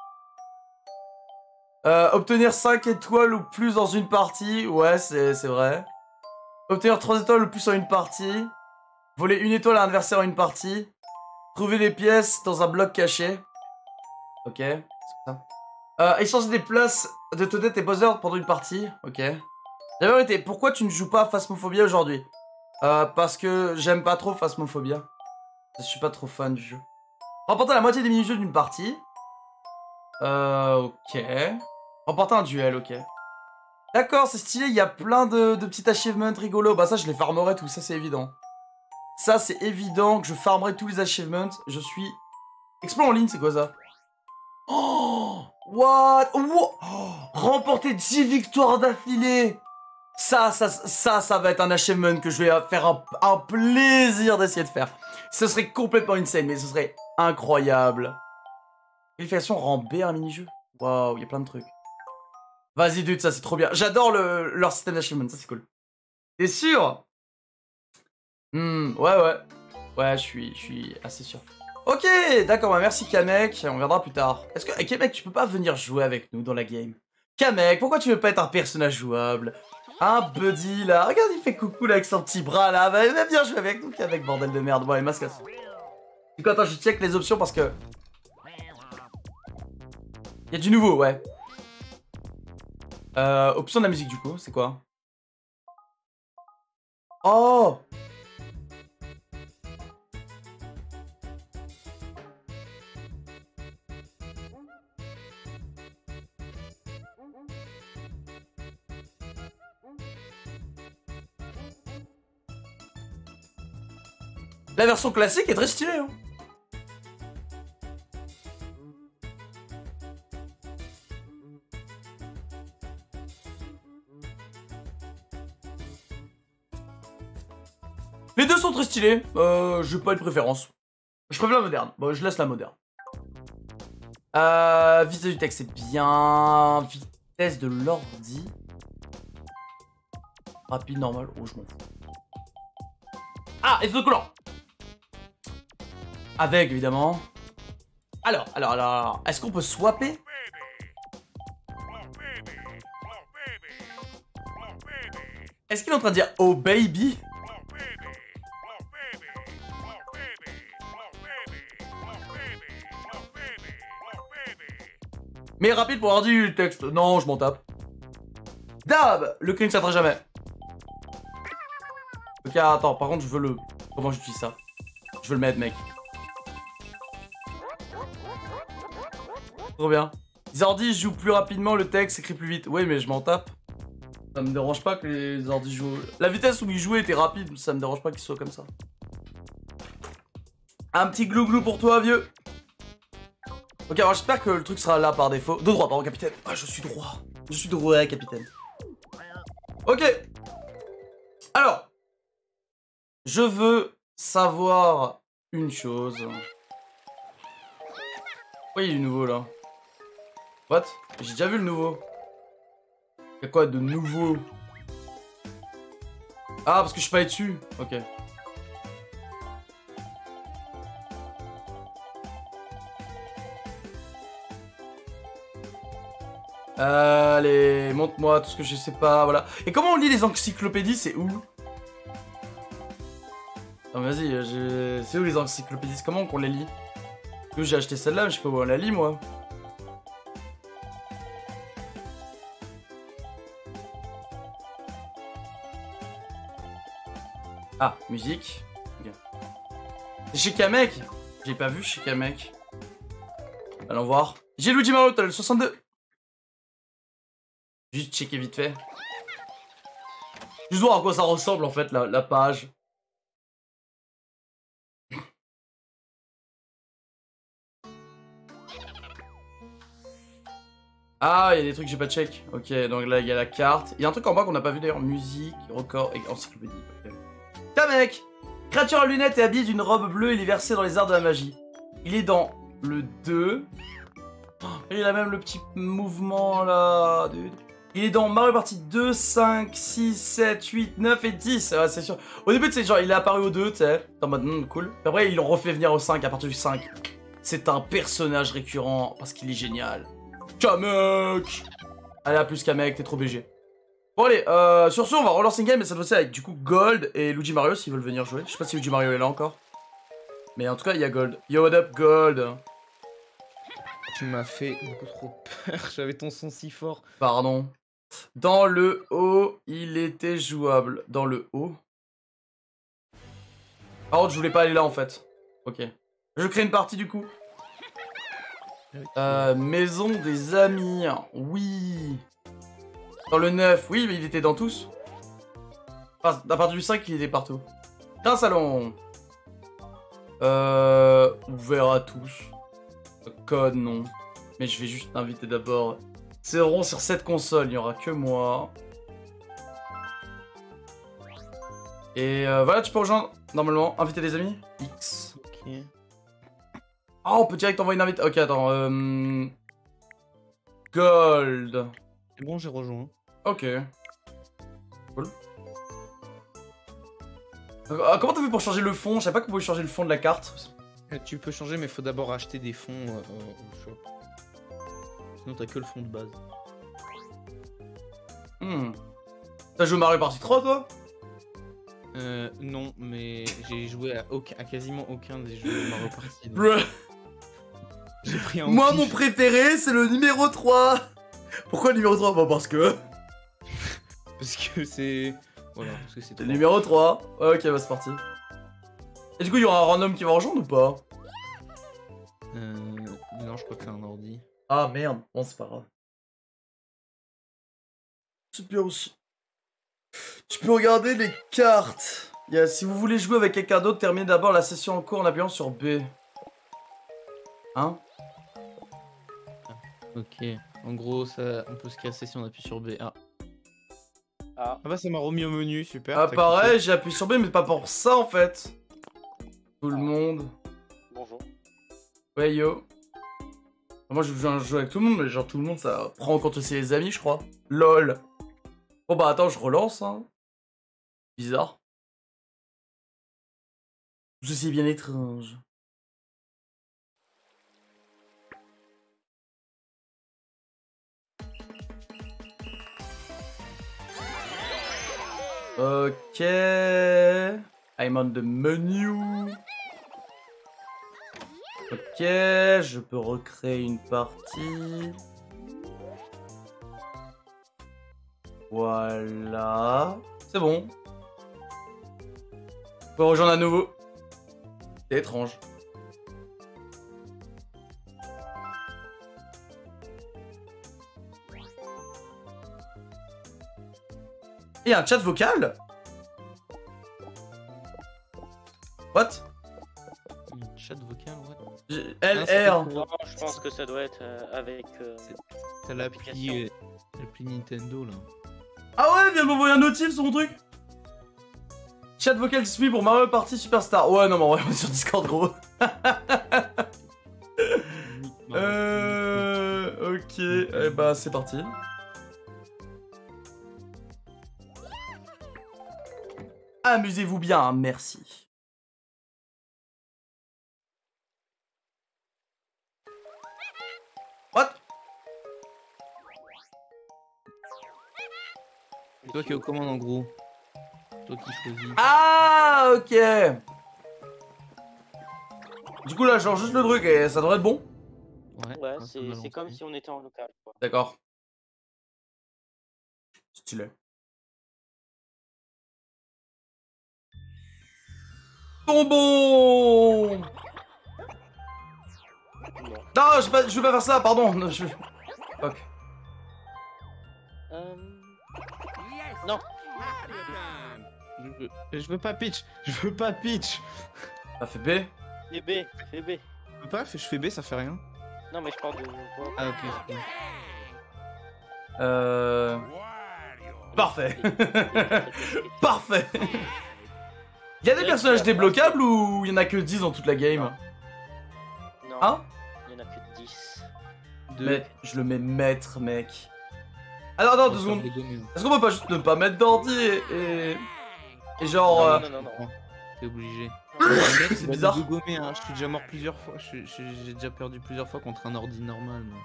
Euh, obtenir cinq étoiles ou plus dans une partie. Ouais, c'est vrai. Obtenir trois étoiles ou plus en une partie. Voler une étoile à un adversaire en une partie. Trouver des pièces dans un bloc caché. Ok, c'est ça. Euh, échanger des places de Toadette et Bowser pendant une partie. Ok. La vérité, pourquoi tu ne joues pas à Phasmophobia aujourd'hui? euh, Parce que j'aime pas trop Phasmophobia. Je suis pas trop fan du jeu. Remporter la moitié des mini-jeux d'une partie. Euh, ok. Remporter un duel, ok. D'accord, c'est stylé, il y a plein de, de petits achievements rigolos. Bah ça, je les farmerai tout, ça c'est évident. Ça, c'est évident que je farmerai tous les achievements. Je suis... Explore en ligne, c'est quoi ça? Oh! What? Oh! Remporter dix victoires d'affilée! Ça, ça, ça, ça va être un achievement que je vais faire un, un plaisir d'essayer de faire. Ce serait complètement insane, mais ce serait incroyable. Qualification rang B un mini-jeu. Waouh, il y a plein de trucs. Vas-y, dude, ça c'est trop bien. J'adore le, leur système d'achievement, ça c'est cool. T'es sûr? Hmm, ouais, ouais. Ouais, je suis, je suis assez sûr. Ok, d'accord, bah merci Kamek, on verra plus tard. Est-ce que, Kamek, tu peux pas venir jouer avec nous dans la game? Kamek, pourquoi tu veux pas être un personnage jouable? Un buddy là, regarde, il fait coucou là avec son petit bras là, bah, va bien jouer avec nous Kamek, bordel de merde. Bon, allez, masque. Du coup, attends, je check les options parce que... Il y a du nouveau, ouais. Euh, option de la musique du coup, c'est quoi? Oh! La version classique est très stylée, hein. Les deux sont très stylés. Euh, j'ai pas une préférence. Je préfère la moderne. Bon, je laisse la moderne. Euh, vitesse du texte, c'est bien. Vitesse de l'ordi. Rapide, normal. Oh, je m'en fous. Ah, effet de collant. Avec, évidemment. Alors, alors, alors, alors. Est-ce qu'on peut swapper? Est-ce qu'il est en train de dire oh baby? Mais rapide pour avoir dit le texte. Non, je m'en tape. Dab! Le cri ne s'arrêtera jamais. Ok, attends, par contre, je veux le... Comment j'utilise ça? Je veux le mettre, mec. Trop bien. Les ordis jouent plus rapidement, le texte s'écrit plus vite. Oui, mais je m'en tape. Ça me dérange pas que les ordis jouent... La vitesse où ils jouaient était rapide, ça me dérange pas qu'ils soient comme ça. Un petit glou-glou pour toi, vieux. Ok, alors j'espère que le truc sera là par défaut. De droit, pardon, capitaine. Ah, je suis droit. Je suis droit, capitaine. Ok. Alors. Je veux savoir une chose. Pourquoi il y a du nouveau, là? What? J'ai déjà vu le nouveau. Y'a quoi de nouveau? Ah, parce que je suis pas allé dessus. Ok. Euh, allez, montre-moi tout ce que je sais pas, voilà. Et comment on lit les encyclopédies, c'est où? Non, vas-y, c'est où les encyclopédies? Comment qu'on les lit? J'ai acheté celle-là, mais je sais pas où on la lit, moi. Ah, musique. Okay. C'est chez Kamek. J'ai pas vu chez Kamek. Allons voir. J'ai Luigi Mario, t'as le soixante-deux. Juste checker vite fait. Juste voir à quoi ça ressemble en fait la, la page. Ah, il y a des trucs que j'ai pas check. Ok, donc là il y a la carte. Il y a un truc en bas qu'on n'a pas vu d'ailleurs. Musique, record et encyclopédie. Okay. Kamek, créature à lunettes et habillé d'une robe bleue, il est versé dans les arts de la magie. Il est dans le deux. Oh, il a même le petit mouvement là. Dude. Il est dans Mario Party deux, cinq, six, sept, huit, neuf et dix. Ah, c'est sûr. Au début, c'est genre, il est apparu au deux, tu sais. En mode, hmm, cool. Puis après, ils l'ont refait venir au cinq à partir du cinq. C'est un personnage récurrent parce qu'il est génial. Kamek! Allez, à plus, Kamek, t'es trop B G. Bon, allez, euh, sur ce, on va relancer une game, mais cette fois-ci avec du coup Gold et Luigi Mario s'ils veulent venir jouer. Je sais pas si Luigi Mario est là encore. Mais en tout cas, il y a Gold. Yo, what up, Gold? Tu m'as fait beaucoup trop peur, j'avais ton son si fort. Pardon. Dans le haut, il était jouable. Dans le haut. Par contre, je voulais pas aller là en fait. Ok. Je crée une partie du coup. Okay. Euh, maison des amis. Oui. Dans le neuf. Oui, mais il était dans tous. Enfin, à partir du cinq, il était partout. Un salon. Euh, ouvert à tous. Code, non. Mais je vais juste inviter d'abord. Seront sur cette console, il n'y aura que moi. Et euh, voilà, tu peux rejoindre, normalement, inviter des amis. X. Ok. Ah, oh, on peut direct envoyer une invite. Ok, attends. Euh... Gold. C'est bon, j'ai rejoint. Ok. Cool. Euh, comment t'as fait pour changer le fond? Je savais pas qu'on pouvait changer le fond de la carte. Euh, Tu peux changer, mais faut d'abord acheter des fonds euh, au shop. Sinon, t'as que le fond de base. Hmm. T'as joué Mario Party trois, toi? Euh, non, mais j'ai joué à, aucun, à quasiment aucun des jeux de Mario Party. Bruh. J'ai pris un Moi, pif. mon préféré, c'est le numéro trois. Pourquoi le numéro trois? Bah, parce que... Parce que c'est... Voilà, parce que c'est C'est trop. le numéro trois. Ok, bah, c'est parti. Et du coup, il y aura un random qui va rejoindre ou pas? Euh... Non, je crois que c'est un ordi. Ah, merde. Bon, c'est pas grave. C'est bien aussi. Tu peux regarder les cartes. Yeah, si vous voulez jouer avec quelqu'un d'autre, terminez d'abord la session en cours en appuyant sur B. Hein? Ok. En gros, ça, on peut se casser si on appuie sur B. Ah. Ah, Ah bah ça m'a remis au menu, super. Ah, t'as pareil, j'ai appuyé sur B, mais pas pour ça en fait. Tout le monde. bonjour. Ouais, yo. Moi, je joue un jeu avec tout le monde, mais genre tout le monde, ça prend en compte aussi les amis, je crois. LOL. Bon, bah attends, je relance, hein. Bizarre. Tout ceci est bien étrange. Ok. I'm on the menu. Ok, je peux recréer une partie. Voilà. C'est bon. Je peux rejoindre à nouveau. C'est étrange. Et un chat vocal? What? Un chat vocal, ouais. J- Ah, L c'est R. pour- Non, je pense que ça doit être euh, avec. euh, T'as l'appli euh, l'appli Nintendo là. Ah ouais, viens de m'envoyer un notif sur mon truc. Chat vocal disponible pour Mario Party Superstar. Ouais, non, mais on va sur Discord, gros. euh. Ok, eh bah, c'est parti. Amusez-vous bien, hein, merci. What? C'est toi qui es aux commandes en gros. Toi qui choisis. Ah, ok. Du coup, là, je change juste le truc et ça devrait être bon. Ouais, Ouais, ça c'est m'a c'est comme lancé. si on était en local. Quoi. D'accord. Stylé. Tombons. Non. Non, je veux pas, je veux pas faire ça, pardon. Non, je... Ok. Euh... Non. Je veux, je veux pas pitch. Je veux pas pitch. T'as fait B? Fais B, fais B. Je veux pas, je fais B, ça fait rien. Non mais je parle de... Ah ok. Euh... Parfait. Parfait. Y'a des personnages débloquables ou y en a que dix dans toute la game? Non, Hein? il y en a que dix. Mais je le mets maître, mec. Alors, attends, deux secondes. Est-ce qu'on peut pas juste ne pas mettre d'ordi et, et... et genre... euh, Non, non, non, non. T'es obligé. C'est bizarre. De gommer, hein. Je suis déjà mort plusieurs fois. Je- je- J'ai déjà perdu plusieurs fois contre un ordi normal. Donc.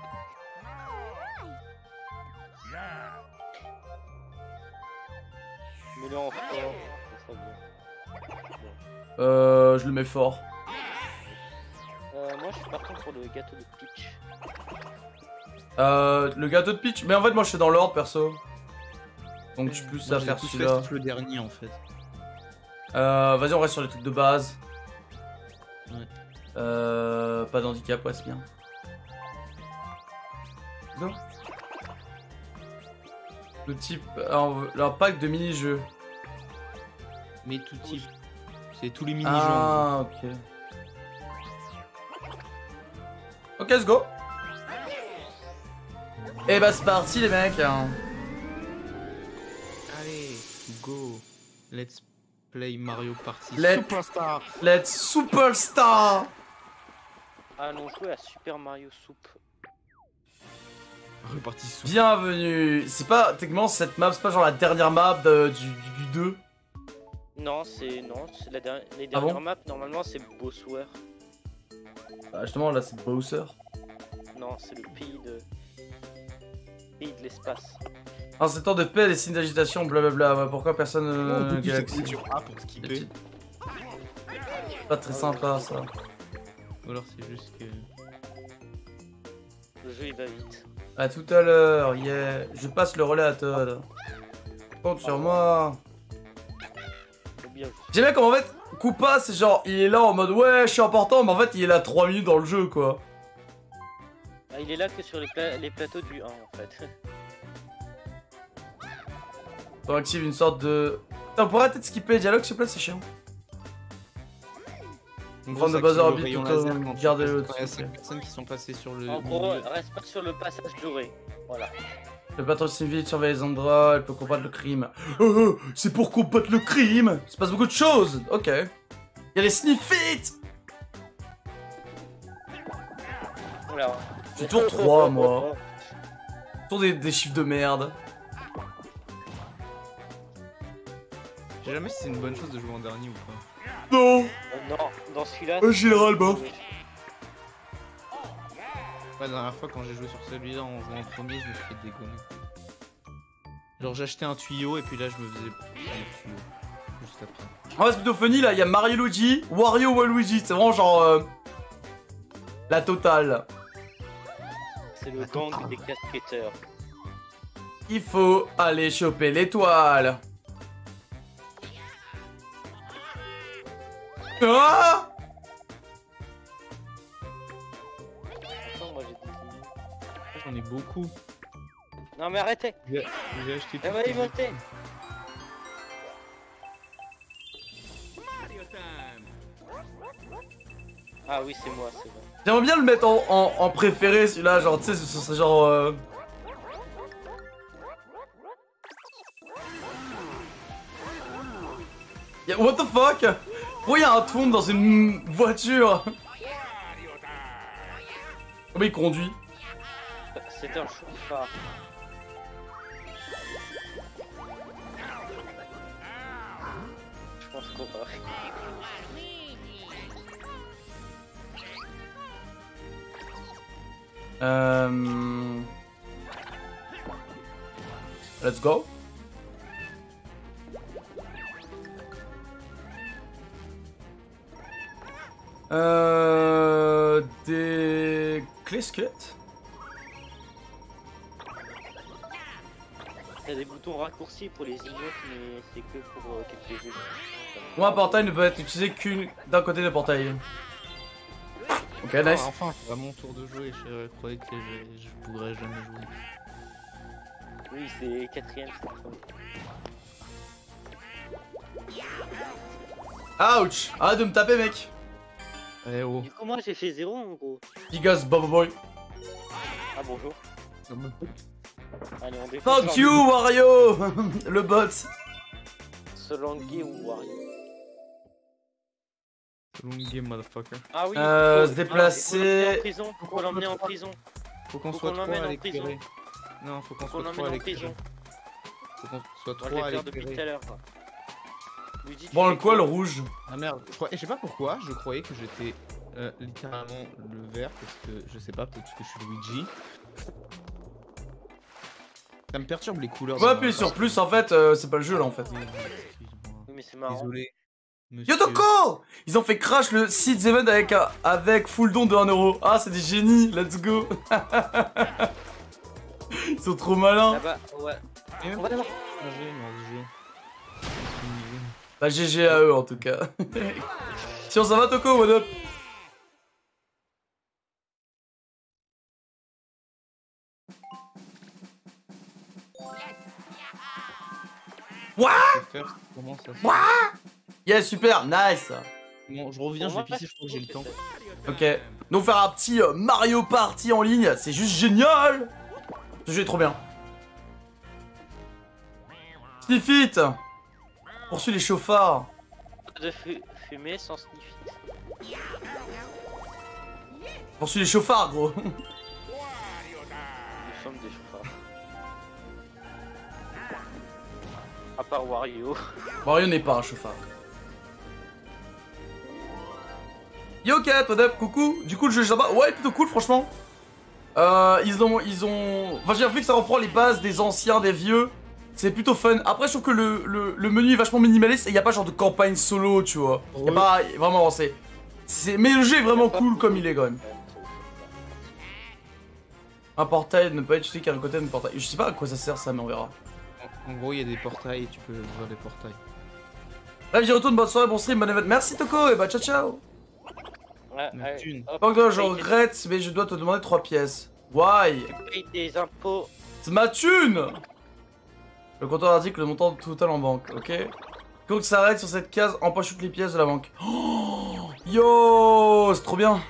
Mets-le en fort, ça sera bien. Euh... Je le mets fort. Euh, moi je suis partant pour le gâteau de Peach. Euh... Le gâteau de Peach. Mais en fait, moi, je suis dans l'ordre, perso. Donc, je suis plus Moi, à j'ai faire tout fait, celui-là. sauf le dernier en fait. Euh... Vas-y, on reste sur les trucs de base. Ouais. Euh... Pas d'handicap, ouais, c'est bien. Non. Le type... Alors, leur pack de mini-jeux. Mais tout type. C'est tous les mini-jeux. Ah, ok. Ok, let's go. Et bah c'est parti les mecs. Hein. Allez, go. Let's play Mario Party. Let's- Superstar. Let's superstar. Allons jouer à Super Mario Soup. Mario Party sous. Bienvenue. C'est pas techniquement cette map, c'est pas genre la dernière map de- du, du, du deux. Non, c'est non, c'est la dernière. Les Ah bon dernières maps normalement c'est Bossware. Ah, justement là c'est Bowser. Non, c'est le pays de pays de l'espace. En ces temps de paix, des signes d'agitation, blablabla. Bah, pourquoi personne On euh, peut tous Galaxy appuyer sur A pour skipper. Pas très sympa ça. Ou alors c'est juste que. Le jeu il va vite. À tout à l'heure, yeah. Je passe le relais à Todd. Compte sur moi. Faut bien. J'aime bien comme en fait, Koopa c'est genre, il est là en mode ouais, je suis important, mais en fait il est là trois minutes dans le jeu quoi. Ah, il est là que sur les, pla- les plateaux du un en fait. On active une sorte de... Putain, on pourrait peut-être skipper les dialogues s'il te plaît, c'est chiant. En Prendre gros, de base ça active orbite le rayon tout au- laser quand tu gardez-le passes- quand il y a dessus, cinq ok. personnes qui sont passées sur le. En gros, milieu. reste pas sur le passage doré. Voilà. Le patron civil surveille les endroits, elle peut combattre le crime. Oh, oh, c'est pour combattre le crime. Il se passe beaucoup de choses. Ok. Il y a les sniffites. Voilà. J'ai tour trois moi. Tour des, des chiffres de merde. Je sais jamais si c'est une bonne chose de jouer en dernier ou pas. Non. Euh, non, dans celui-là. Euh, général, bof. Ouais, la dernière fois quand j'ai joué sur celui-là en jouant en premier, je me suis fait dégommer. Genre j'achetais un tuyau et puis là je me faisais un tuyau. Juste après. En fait, c'est plutôt funny là, il y a Mario Luigi, Wario Waluigi. C'est vraiment genre. euh, la totale. C'est le gang des casquetteurs. Il faut aller choper l'étoile. Ah! Attends, moi j'ai dit. J'en ai beaucoup. Non mais arrêtez. J'ai j'ai acheté tout. Elle va y monter. Ah oui, c'est moi, c'est vrai. J'aimerais bien le mettre en, en, en préféré celui-là, genre tu sais, ce serait genre... Euh... Y'a- What the fuck? Pourquoi y'a un tourne dans une voiture? Comment il conduit? C'est un chauffard. Je pense qu'on va. Euh... Let's go. Euh... Des... clés squelettes. Il y a des boutons raccourcis pour les emotes, mais c'est que pour euh, quelques jeux. Moi, un portail ne peut être utilisé qu'une d'un côté de portail. Ok, nice. Ah, enfin, c'est à mon tour de jouer. Je croyais que je, je pourrais jamais jouer. Oui, c'est quatrième, c'est très bien. Ouch! Arrête de me taper, mec. Eh oh. Du coup, moi j'ai fait zéro en gros. Gigas, Bobo Boy. Ah bonjour. Allez, on défonce. Fuck you, Wario! Le bot. Solange ou Wario. Long game, motherfucker. Ah oui, Euh, faut- se déplacer. Faut l'emmener en prison. Faut qu'on Faut soit qu'on trois l'emmène à en l'éclairer. prison. Non, faut qu'on Faut soit l'emmener trois à en l'éclairer. prison. Faut qu'on soit Moi je trois à l'ai fait depuis tout à l'éclairer. l'heure. Luigi, tu Bon, le fais quoi, le rouge? Ah merde, je, crois... je sais pas pourquoi, je croyais que j'étais euh, littéralement le vert, parce que je sais pas, peut-être que je suis Luigi. Ça me perturbe les couleurs. Ouais, dans appuyer ma sur face. plus, en fait, euh, c'est pas le jeu là en fait. Oui, Oui, mais c'est marrant. Désolé. Monsieur. Yotoko! Ils ont fait crash le Seeds Event avec, un- avec full don de un euro. Ah, c'est des génies, let's go! Ils sont trop malins! Là-bas, ouais. Et même On va pas d'abord. changer dans ce jeu. Bah, G G à eux en tout cas. Si on s'en va, Toko, what up? What? Faire, comment ça se What? Yeah, super, nice! Bon, je reviens, je vais pisser, je crois que j'ai le temps. Ok. Donc faire un petit euh, Mario Party en ligne, c'est juste génial! Ce jeu est trop bien. Sniff it! Poursuis les chauffards. De fu- fumer sans sniff it. Poursuis les chauffards, gros. Nous sommes des chauffards. À part Wario. Mario n'est pas un chauffard. Yo Kat, what up, coucou. Du coup le jeu est sympa. Ouais, plutôt cool franchement. Euh, ils ont, ils ont... Enfin j'ai vu que ça reprend les bases des anciens, des vieux. C'est plutôt fun. Après je trouve que le, le, le menu est vachement minimaliste et il n'y a pas genre de campagne solo, tu vois. Y a Ouais. pas vraiment avancé. C'est... Mais le jeu est vraiment cool comme il est quand même. Un portail ne peut être utilisé qu'à un côté d'un portail. Je sais pas à quoi ça sert ça, mais on verra. En, en gros, il y a des portails et tu peux ouvrir des portails. Là j'y retourne, bonne soirée, bon stream, bon event. Merci Toko et bah ciao ciao. Ouais, Neptune. hop, Pas que je paye regrette, mais je dois te demander trois pièces. Why? des- paye des impôts. C'est ma thune! Le compteur indique le montant total en banque, ok? Quand ça s'arrête sur cette case, empoche toutes les pièces de la banque. Oh, yo, c'est trop bien.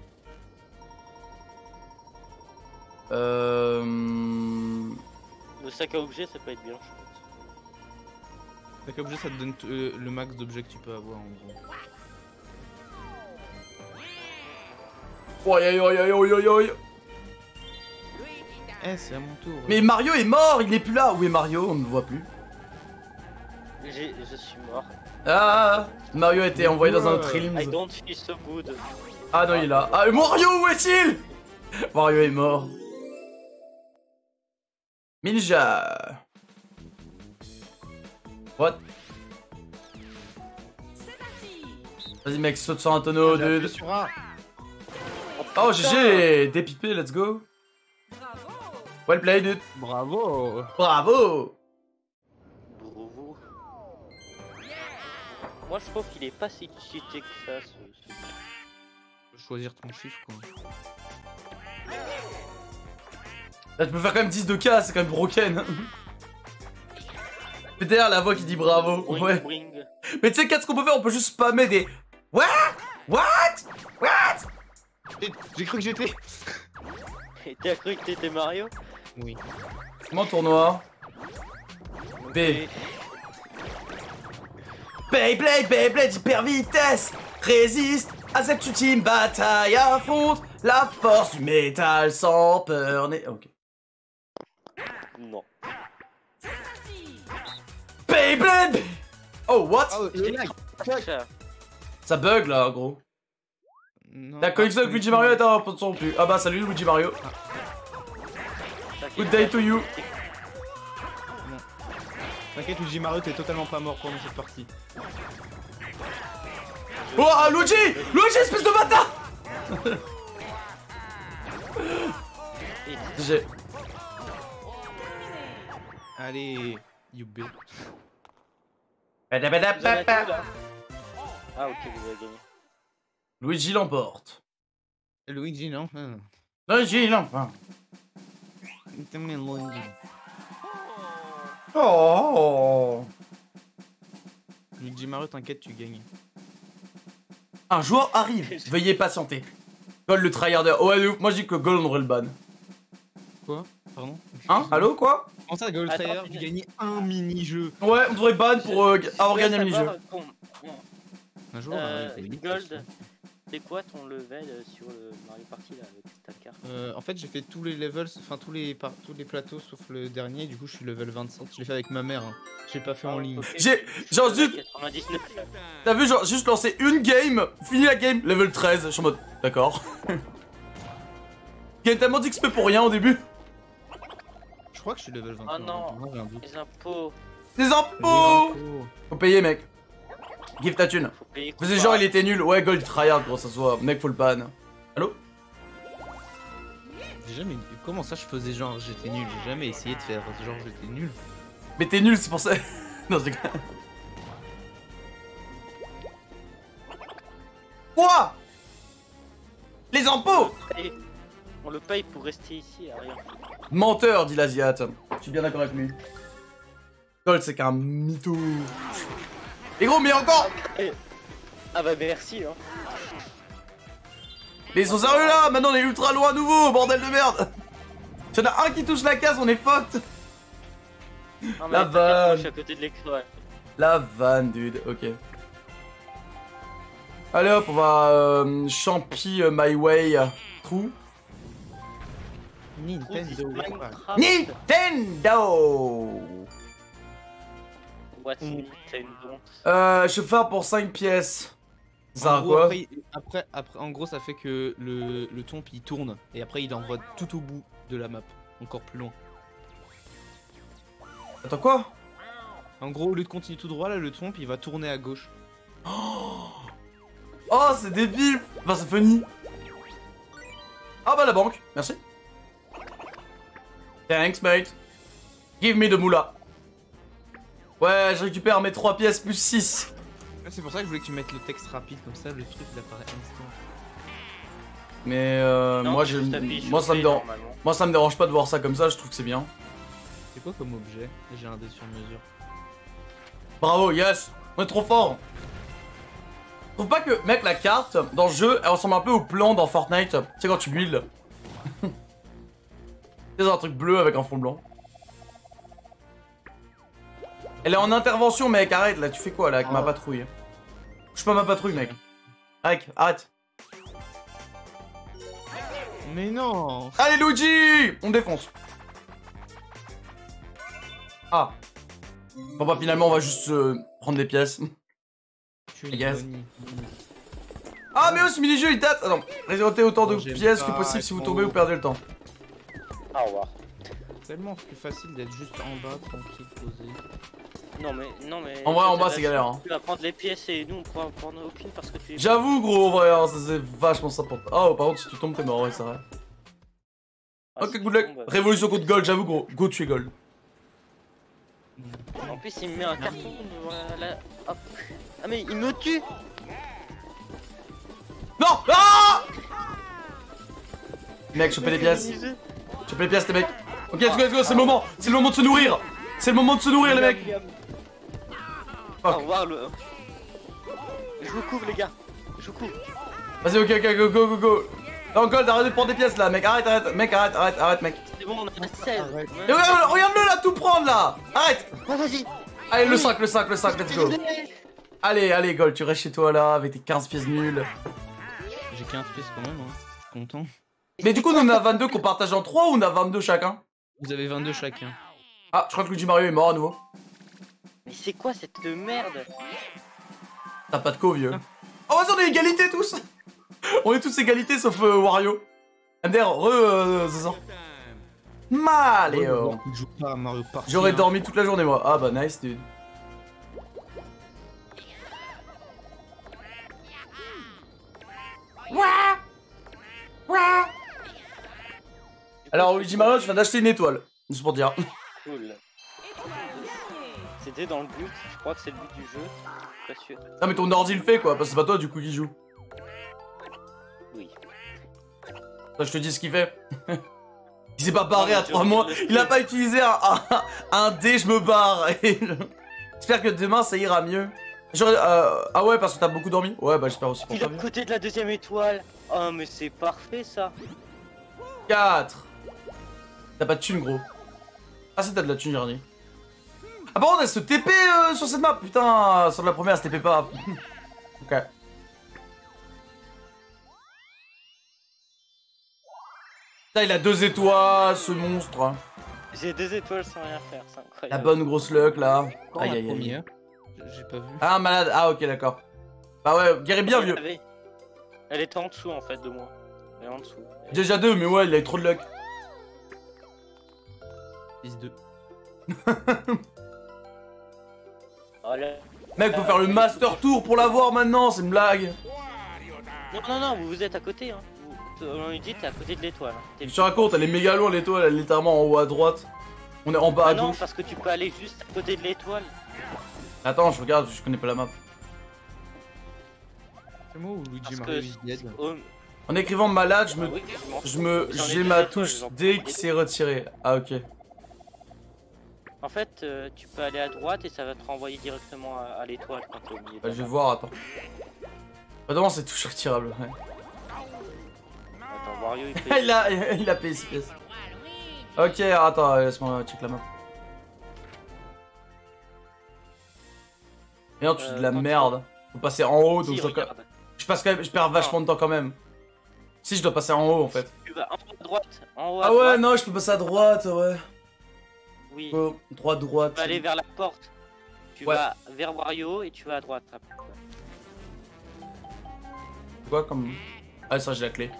Euh... Le sac à objets, ça peut être bien, je pense. Chaque objet, ça te donne t- euh, le max d'objets que tu peux avoir en gros. Oh, aïe, aïe, aïe, aïe, aïe, aïe, aïe. Eh, c'est à mon tour. Mais Mario est mort, il n'est plus là. Où est Mario? On ne le voit plus. J'ai- Je suis mort. Ah, Mario a été envoyé dans un autre I realm. don't feel so good. Ah non, il est là. Ah, Mario, où est-il? Mario est mort. Ninja. What? C'est parti. Vas-y mec, saute sur un tonneau, J'ai appuyé dude. sur A. Oh G G, dépipé, let's go. Bravo. Well played, dude. Bravo. Bravo. Bravo. Moi, je trouve qu'il est pas si cheaté que ça. Ce... ce- Tu peux choisir ton chiffre quoi. Là, tu peux faire quand même dix de K, c'est quand même broken. Mais derrière la voix qui dit bravo. Boing, Ouais. boing. Mais tu sais, qu'est-ce qu'on peut faire? On peut juste spammer des. What? What? What? Eh, J'ai cru que j'étais. Et t'as cru que t'étais Mario? Oui. Comment tournoi? B. Et- Beyblade, Beyblade, hyper vitesse. Résiste à cette ultime bataille. Affronte la force du métal sans peur. né- Ok. Non. C'est parti. Beyblade. Oh, what? Oh, le lag. Ça, Ça bug là, gros. Non, La connexion avec Luigi Mario est en son plus. Ah bah salut Luigi Mario. t'inquiète Good day pas. to you. T'inquiète, Luigi Mario, t'es totalement pas mort pendant cette partie. Oh ah, Luigi! Luigi, espèce de bâtard! Et- G G. Allez, you bitch. Vous avez tout, là Ah ok, vous avez gagné. Luigi l'emporte. Luigi, non hein. Luigi l'emporte. T'aimes bien Luigi. Oh. Luigi Mario, t'inquiète, tu gagnes. Un joueur arrive, veuillez patienter. Gold le tryharder. Ouais, de ouf. Moi je dis que Gold on devrait le ban. Quoi? Pardon? Hein? Allô, quoi? Comment ça, Gold Attends, Trader, tu tu dis- gagnes un mini-jeu. Ouais, on devrait ban pour euh, avoir Je gagné un voulais mini-jeu. savoir, con- con- Un jour, Euh, euh, oui, Gold, c'est quoi ton level euh, sur le Mario Party là avec ta carte? Euh, en fait, j'ai fait tous les levels, enfin tous les par- tous les plateaux sauf le dernier. Du coup, je suis level vingt-cinq. Je l'ai fait avec ma mère. Hein. Je l'ai pas fait en ligne. Ok. J'ai- genre, Level juste- quatre-vingt-dix-neuf. T'as vu, genre, juste lancé une game, fini la game, level treize. Je suis en mode, d'accord. Gagne tellement d'X P pour rien au début. Je crois que je suis level vingt et un. Oh non. Maintenant, j'ai un doute. Les impôts, Des Les impôts. impôts. Faut payer, mec. Give ta thune. faut payer. Faisais genre, il était nul. Ouais, Gold tryhard, gros, ça se voit. Mec, faut le ban. Allô? J'ai jamais. Comment ça, je faisais genre j'étais nul. J'ai jamais essayé de faire genre j'étais nul. Mais t'es nul, c'est pour ça. Non, je déconne. Quoi? Les impôts? Et on le paye pour rester ici, à rien. Menteur, dit l'Asiat. Je suis bien d'accord avec lui. Gold, c'est qu'un mytho. Et gros, mais encore. Ah bah merci hein. Mais ils sont sérieux là. Maintenant, on est ultra loin à nouveau, bordel de merde. S'il y en a un qui touche la case, on est fucked. Non, mais La t'inquiète, moi, vanne. Je suis à côté de l'écran. Ouais. La vanne, dude. Ok. Allez hop, on va euh, champi euh, my way through. Nintendo. Minecraft. Nintendo. What's Nintendo? Euh, chauffeur pour cinq pièces. Ça En a gros, quoi? après, après, après, en gros, ça fait que le, le tombe il tourne et après il envoie tout au bout de la map, encore plus loin. Attends, quoi? En gros, au lieu de continuer tout droit, là, le tombe il va tourner à gauche. Oh, c'est débile. Enfin, c'est funny. Ah bah la banque, merci. Thanks, mate. Give me the moula. Ouais, je récupère mes trois pièces plus six. C'est pour ça que je voulais que tu mettes le texte rapide, comme ça le truc il apparaît instant. Mais euh, Non, moi, je, juste appuyer moi, sur ça me P, dérange. normalement. Moi, ça me dérange pas de voir ça comme ça. Je trouve que c'est bien. C'est quoi comme objet? J'ai un dé sur mesure. Bravo, yes. On est trop fort. Je trouve pas que, mec, la carte dans le jeu, elle ressemble un peu au plan dans Fortnite. Tu sais quand tu builds. C'est un truc bleu avec un fond blanc. Elle est en intervention, mec. Arrête là. Tu fais quoi là avec ma Oh. patrouille? Touche pas ma patrouille, mec. Arrête, arrête. Mais non! Allez, Luigi! On défonce. Ah. Bon bah finalement, on va juste euh, prendre des pièces. Tu I guess. Bonnie. Ah mais oh, ce mini-jeu il date. Attends, récoltez autant de Oh, j'aime pièces que pas, possible si vous trop. tombez ou perdez le temps. Au revoir. Tellement plus facile d'être juste en bas, tranquille, posé. Non mais, non mais... En vrai, en t'as bas, la c'est galère, chance, hein. Tu vas prendre les pièces et nous on pourra en prendre aucune parce que tu es... J'avoue gros, en vrai, hein, ça c'est vachement sympa. Oh par contre si tu tombes t'es mort, ouais c'est vrai. Ah, Ok, si good tu luck. tombes, Révolution contre Gold, j'avoue gros. Go tuer Gold. En plus il me met un carton, voilà. Hop. Ah mais il me tue. Non. Ah Mec, chopez les pièces. Chopez les pièces les mecs. Ok, let's go, let's go, c'est le moment. C'est le moment de se nourrir. C'est le moment de se nourrir les mecs. Au revoir le... Je vous couvre les gars. Je vous couvre. Vas-y, ok, ok, go, go, go, go. Non, Gold, arrête de prendre des pièces là, mec. Arrête, arrête, mec, arrête, arrête, arrête, mec. C'est bon, on a seize. Arrête. Ouais. Et regarde, regarde-le là, tout prendre là. Arrête. Ah, vas-y. Allez, le cinq, le cinq, le cinq, let's go. Allez, allez, Gold, tu restes chez toi là avec tes quinze pièces nulles. J'ai quinze pièces quand même, hein. Je suis content. Mais du coup, nous on a vingt-deux qu'on partage en trois ou on a vingt-deux chacun? Vous avez vingt-deux chacun. Ah, je crois que Luigi Mario est mort à nouveau. Mais c'est quoi cette merde? T'as pas de co, vieux. Oh, vas-y, on est égalité tous. On est tous égalité sauf euh, Wario. M D R, re, euh, Zazan. Maléo. Je joue pas à Mario Party. J'aurais hein. dormi toute la journée, moi. Ah bah, nice, dude. Alors, Luigi Mario, je viens d'acheter une étoile. Juste pour dire. Cool. C'était dans le but, je crois que c'est le but du jeu. Pas sûr. Ah mais ton ordi le fait quoi, parce que c'est pas toi du coup qui joue. Oui. Ça, je te dis ce qu'il fait. Il s'est pas barré Non, à mais trois tu- mois, tu- il a pas utilisé un, un, un dé, je me barre. Et j'espère que demain ça ira mieux. Genre, euh, ah ouais, parce que t'as beaucoup dormi. Ouais, bah j'espère aussi pour Il est toi. à côté de la deuxième étoile. Oh, mais c'est parfait ça. quatre. T'as pas de thune, gros. Ah, c'est t'as de la thune, Jarny. Ah, par contre, elle se T P euh, sur cette map. Putain, sur la première, elle se T P pas. Ok. Putain, il a deux étoiles, ce monstre. Hein. J'ai deux étoiles sans rien faire, c'est La incroyable. bonne grosse luck, là. Quand Aïe, la aïe, aïe. première J'ai pas vu. Ah, malade. Ah, ok, d'accord. Bah ouais, guéris bien, Elle vieux. avait- Elle était en dessous en fait de moi. Elle est en dessous. Déjà deux, mais ouais, il a eu trop de luck. six deux. Oh là. Mec, faut faire le Master Tour pour l'avoir maintenant, c'est une blague. Non, non, non, vous, vous êtes à côté. Hein. Vous, on lui dit, t'es à côté de l'étoile. Hein. T'es- Je te raconte, elle est méga loin l'étoile, elle est littéralement en haut à droite. On est en bas Ah à non, gauche. parce que tu peux aller juste à côté de l'étoile. Attends, je regarde, je connais pas la map. C'est moi ou Luigi Parce Mario que. is dead. Oh, En écrivant malade, je ah me. oui, je m'en Je fous. me. J'en ai J'ai deux ma étoiles, touche j'en prends D des qui deux. s'est retirée. Ah, ok. En fait, euh, tu peux aller à droite et ça va te renvoyer directement à, à l'étoile quand t'es au milieu. de Bah, la je vais map. voir, attends. Attends, c'est touche retirable. Ouais. Attends, Wario il fait. il, a, il a payé six pièces. Ok, attends, laisse-moi check la map. Merde, tu dis de la Euh, quand tu- merde. Faut passer en haut, donc Si, je, dois... regarde. je passe quand même, je perds vachement de temps quand même. Si, je dois passer en haut en fait. Tu vas en haut à droite. En haut à Ah ouais, droite. non, je peux passer à droite, ouais. Oui. Oh, droite, droite. Tu vas aller vers la porte. Tu Ouais. vas vers Wario et tu vas à droite. après. Quoi comme. Ah, ça, j'ai la clé.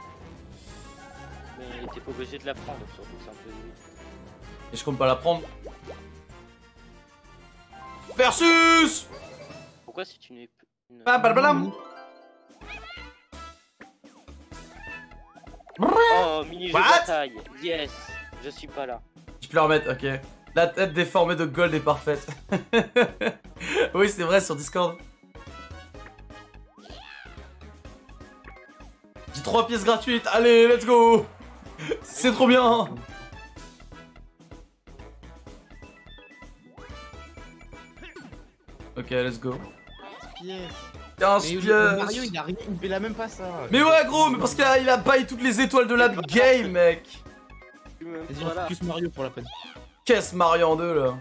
Mais t'es pas obligé de la prendre, surtout que c'est un peu limite. Et je compte pas la prendre. Versus Pourquoi c'est une ép- une... Bam, bam, bam. Oh, mini-jeu de What bataille. Yes. Je suis pas là. Je peux la remettre, ok. La tête déformée de Gold est parfaite. Oui, c'est vrai sur Discord. J'ai trois pièces gratuites, allez, let's go. C'est trop bien. Ok, let's go. Pièce. quinze Mais pièces. le- Mario il a rien, il fait la même pas ça. Mais ouais, gros, mais parce qu'il a, il a baillé toutes les étoiles de la game, mec. Vas-y, on Voilà. focus Mario pour la peine. Qu'est-ce Mario en deux, là.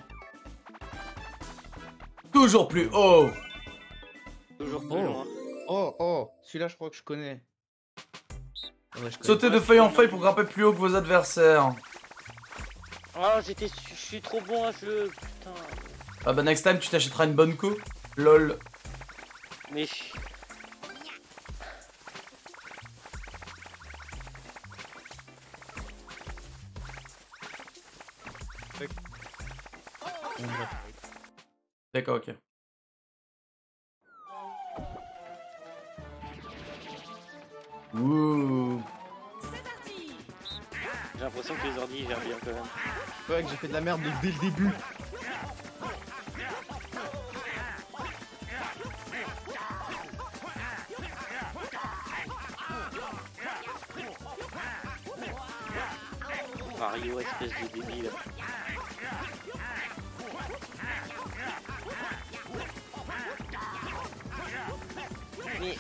Toujours plus haut. Toujours plus Oh. loin. Oh, oh, celui-là je crois que je connais. Ouais, je connais. Sautez de feuille en feuille pour grimper plus haut que vos adversaires. Oh, j'étais, je suis trop bon à ce jeu. Putain. Ah bah next time tu t'achèteras une bonne co. Lol. Mais je- On va. D'accord, ok. Ouh. C'est parti. j'ai l'impression que les ordi ils gèrent bien quand même. C'est vrai que j'ai fait de la merde dès le début. Mario, espèce de débile. Mais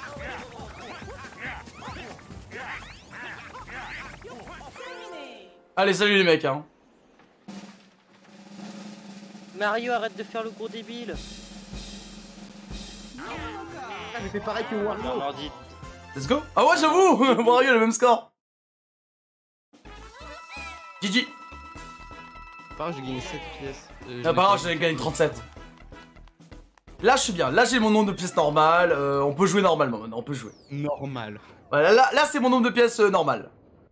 Terminé. Allez, salut les mecs, hein. Mario, arrête de faire le gros débile. Ah, j'ai fait pareil que Non, Wario. ordi. Let's go. Ah ouais, j'avoue. Wario a le même score. G G. Pareil, j'ai gagné sept pièces. Euh, Ah j'en ai bah pas- j'ai gagné trente-sept. Là je suis bien, là j'ai mon nombre de pièces normal, euh, on peut jouer normalement maintenant, on peut jouer. Normal. Voilà, là, là c'est mon nombre de pièces euh, normal.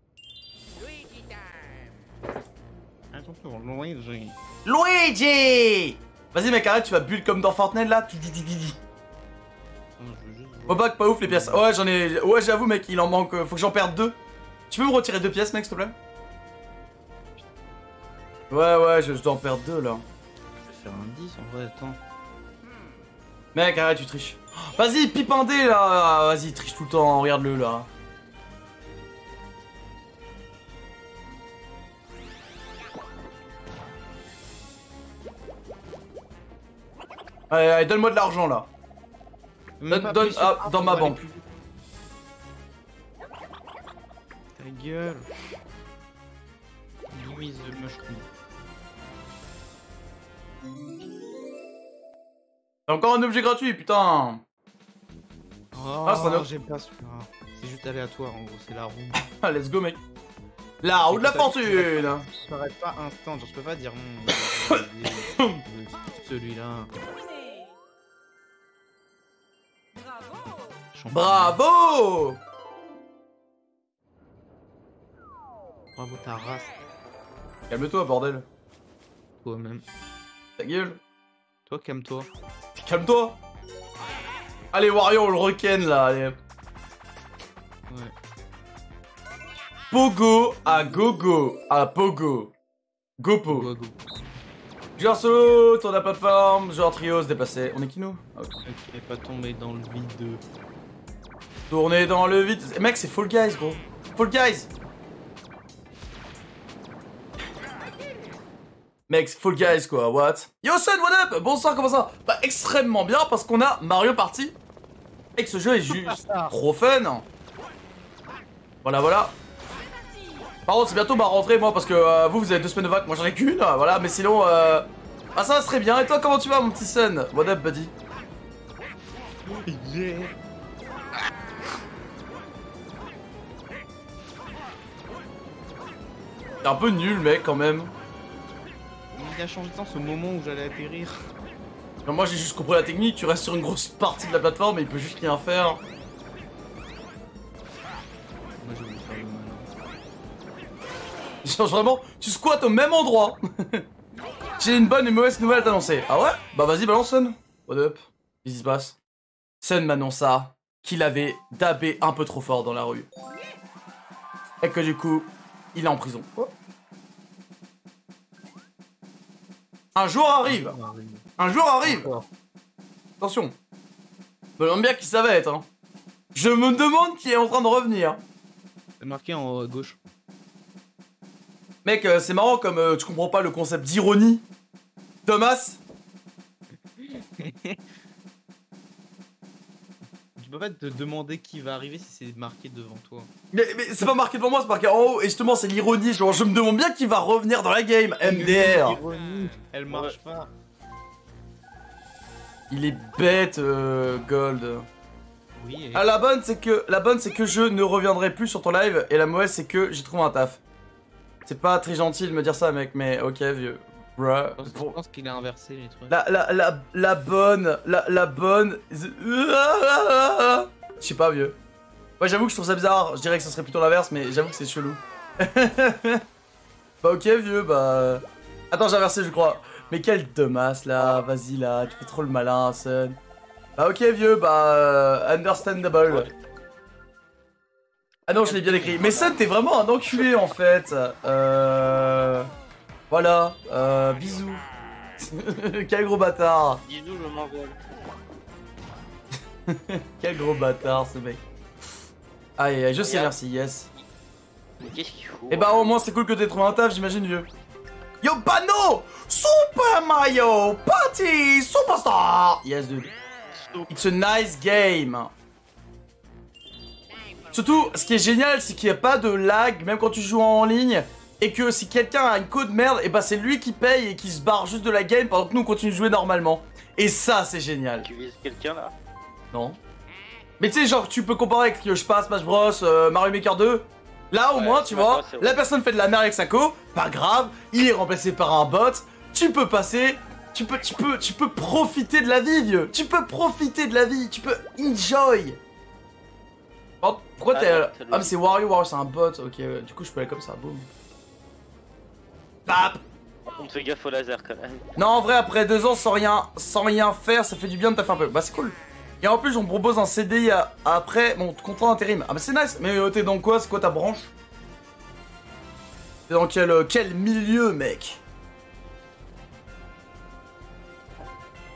Attention, loin de j'ai. Luigi. Vas-y mec, arrête, tu vas bulle comme dans Fortnite là. Non, je veux juste Faut voir. pas que pas ouf les pièces. Ouais, j'en ai. Ouais, j'avoue mec, il en manque. euh, Faut que j'en perde deux. Tu peux me retirer deux pièces mec, s'il te plaît? Ouais, ouais, je, je dois en perdre deux là. faire un dix en vrai, attends. Mec, arrête, tu triches. Vas-y, pipe un dé là. Vas-y, triche tout le temps, regarde-le là. Allez, allez, donne-moi de l'argent là. Même Donne, pas donne appuyer sur ah, A dans pour ma aller banque. plus vite. Ta gueule. Louise Mushroom. C'est encore un objet gratuit, putain. Oh, Ah, c'est un autre. j'aime pas celui-là. C'est juste aléatoire en gros, c'est la roue. Ah, let's go, mec. La roue de la fortune. Je ferais pas instant, genre je peux pas dire non. je veux celui-là. Terminé. Bravo. Champion. Bravo. Bravo ta race, Calme-toi, bordel. toi-même. Ta gueule. Toi, calme-toi. Calme-toi. Allez, Wario, le requin là. Allez. Ouais. Pogo à gogo à Pogo. Gopo. Go, go. Joueur solo, tour de la plateforme, joueur trio, se déplacer. On est qui nous? Ok. Ok, pas tomber dans le vide. Tourner dans le vide. Mec, c'est Fall Guys, gros. Fall Guys. Mec, c'est Fall Guys, quoi. What? Yo, Sun, what up? Bonsoir, comment ça? Bah, extrêmement bien parce qu'on a Mario Party. Et que ce jeu est juste trop fun. Voilà, voilà. Par contre, c'est bientôt ma rentrée, moi, parce que euh, vous, vous avez deux semaines de vacances. Moi, j'en ai qu'une, euh, voilà. Mais sinon, euh... ah, ça va très bien. Et toi, comment tu vas, mon petit Sun? What up, buddy? Yeah. T'es un peu nul, mec, quand même. Il a changé de sens au moment où j'allais atterrir. Non, moi, j'ai juste compris la technique. Tu restes sur une grosse partie de la plateforme et il peut juste rien faire. Moi j'ai voulu faire le malin. Genre, vraiment, tu squattes au même endroit. J'ai une bonne et mauvaise nouvelle à t'annoncer. Ah ouais? Bah, vas-y, balance, Sun. What up? Qu'est-ce qui se passe? Sun m'annonça qu'il avait dabé un peu trop fort dans la rue. Et que du coup, il est en prison. Oh. Un jour arrive. Un jour arrive. Encore. Attention. Je me demande bien qui ça va être. Hein. Je me demande qui est en train de revenir. C'est marqué en haut à gauche. Mec, euh, c'est marrant comme euh, tu comprends pas le concept d'ironie. Thomas. Tu peux pas te demander qui va arriver si c'est marqué devant toi. Mais, mais c'est pas marqué devant moi, c'est marqué en haut. Et justement, c'est l'ironie. Genre, je me demande bien qui va revenir dans la game. M D R. Ironie, elle marche pas. Il est bête, euh, Gold. Oui. Et... Ah, la bonne, c'est que la bonne, c'est que je ne reviendrai plus sur ton live. Et la mauvaise, c'est que j'ai trouvé un taf. C'est pas très gentil de me dire ça, mec. Mais ok, vieux. Bruh. Je pense, je pense qu'il a inversé les trucs. La, la, la, la bonne, la, la bonne... Je sais pas, vieux. Ouais, j'avoue que je trouve ça bizarre. Je dirais que ce serait plutôt l'inverse, mais j'avoue que c'est chelou. Bah ok, vieux, bah... Attends, j'ai inversé, je crois. Mais quelle dommage, là. Vas-y, là. Tu fais trop le malin, Sun. Bah ok, vieux, bah... euh, understandable. Ouais. Ah non, je l'ai bien écrit. Mais Sun, t'es vraiment un enculé, en fait. Euh... Voilà. Euh... Bisous. Quel gros bâtard. Bisous, je m'envole. Quel gros bâtard ce mec. Aïe aïe, je sais, merci, yes. Mais qu'est-ce qu'il faut? Et bah au moins c'est cool que t'aies trouvé un taf, j'imagine, vieux. Yo Bano, Super Mario Party Superstar. Yes dude. It's a nice game. Surtout, ce qui est génial, c'est qu'il n'y a pas de lag, même quand tu joues en ligne. Et que si quelqu'un a une code merde, et bah c'est lui qui paye et qui se barre juste de la game pendant que nous on continue de jouer normalement. Et ça c'est génial. Tu vises quelqu'un là? Non. Mais tu sais, genre, tu peux comparer avec, je sais pas, Smash Bros, euh, Mario Maker deux. Là, au Ouais, moins, tu Smash vois, Bros, c'est vrai. la personne fait de la merde avec sa co, pas grave, il est remplacé par un bot, tu peux passer, tu peux, tu peux, tu peux profiter de la vie, vieux. Tu peux profiter de la vie, tu peux enjoy. Oh, pourquoi Ah t'es... non, euh, c'est Ah, mais c'est Wario, Wario, c'est un bot, ok, ouais, du coup, je peux aller comme ça, boum. Pap. On te fait gaffe au laser quand même. Non, en vrai, après deux ans sans rien, sans rien faire, ça fait du bien de taffer un peu. Bah, c'est cool. Et en plus, on me propose un C D I à- après mon contrat d'intérim. Ah, bah, c'est nice. Mais euh, t'es dans quoi? C'est quoi ta branche? T'es dans quel, euh, quel milieu, mec?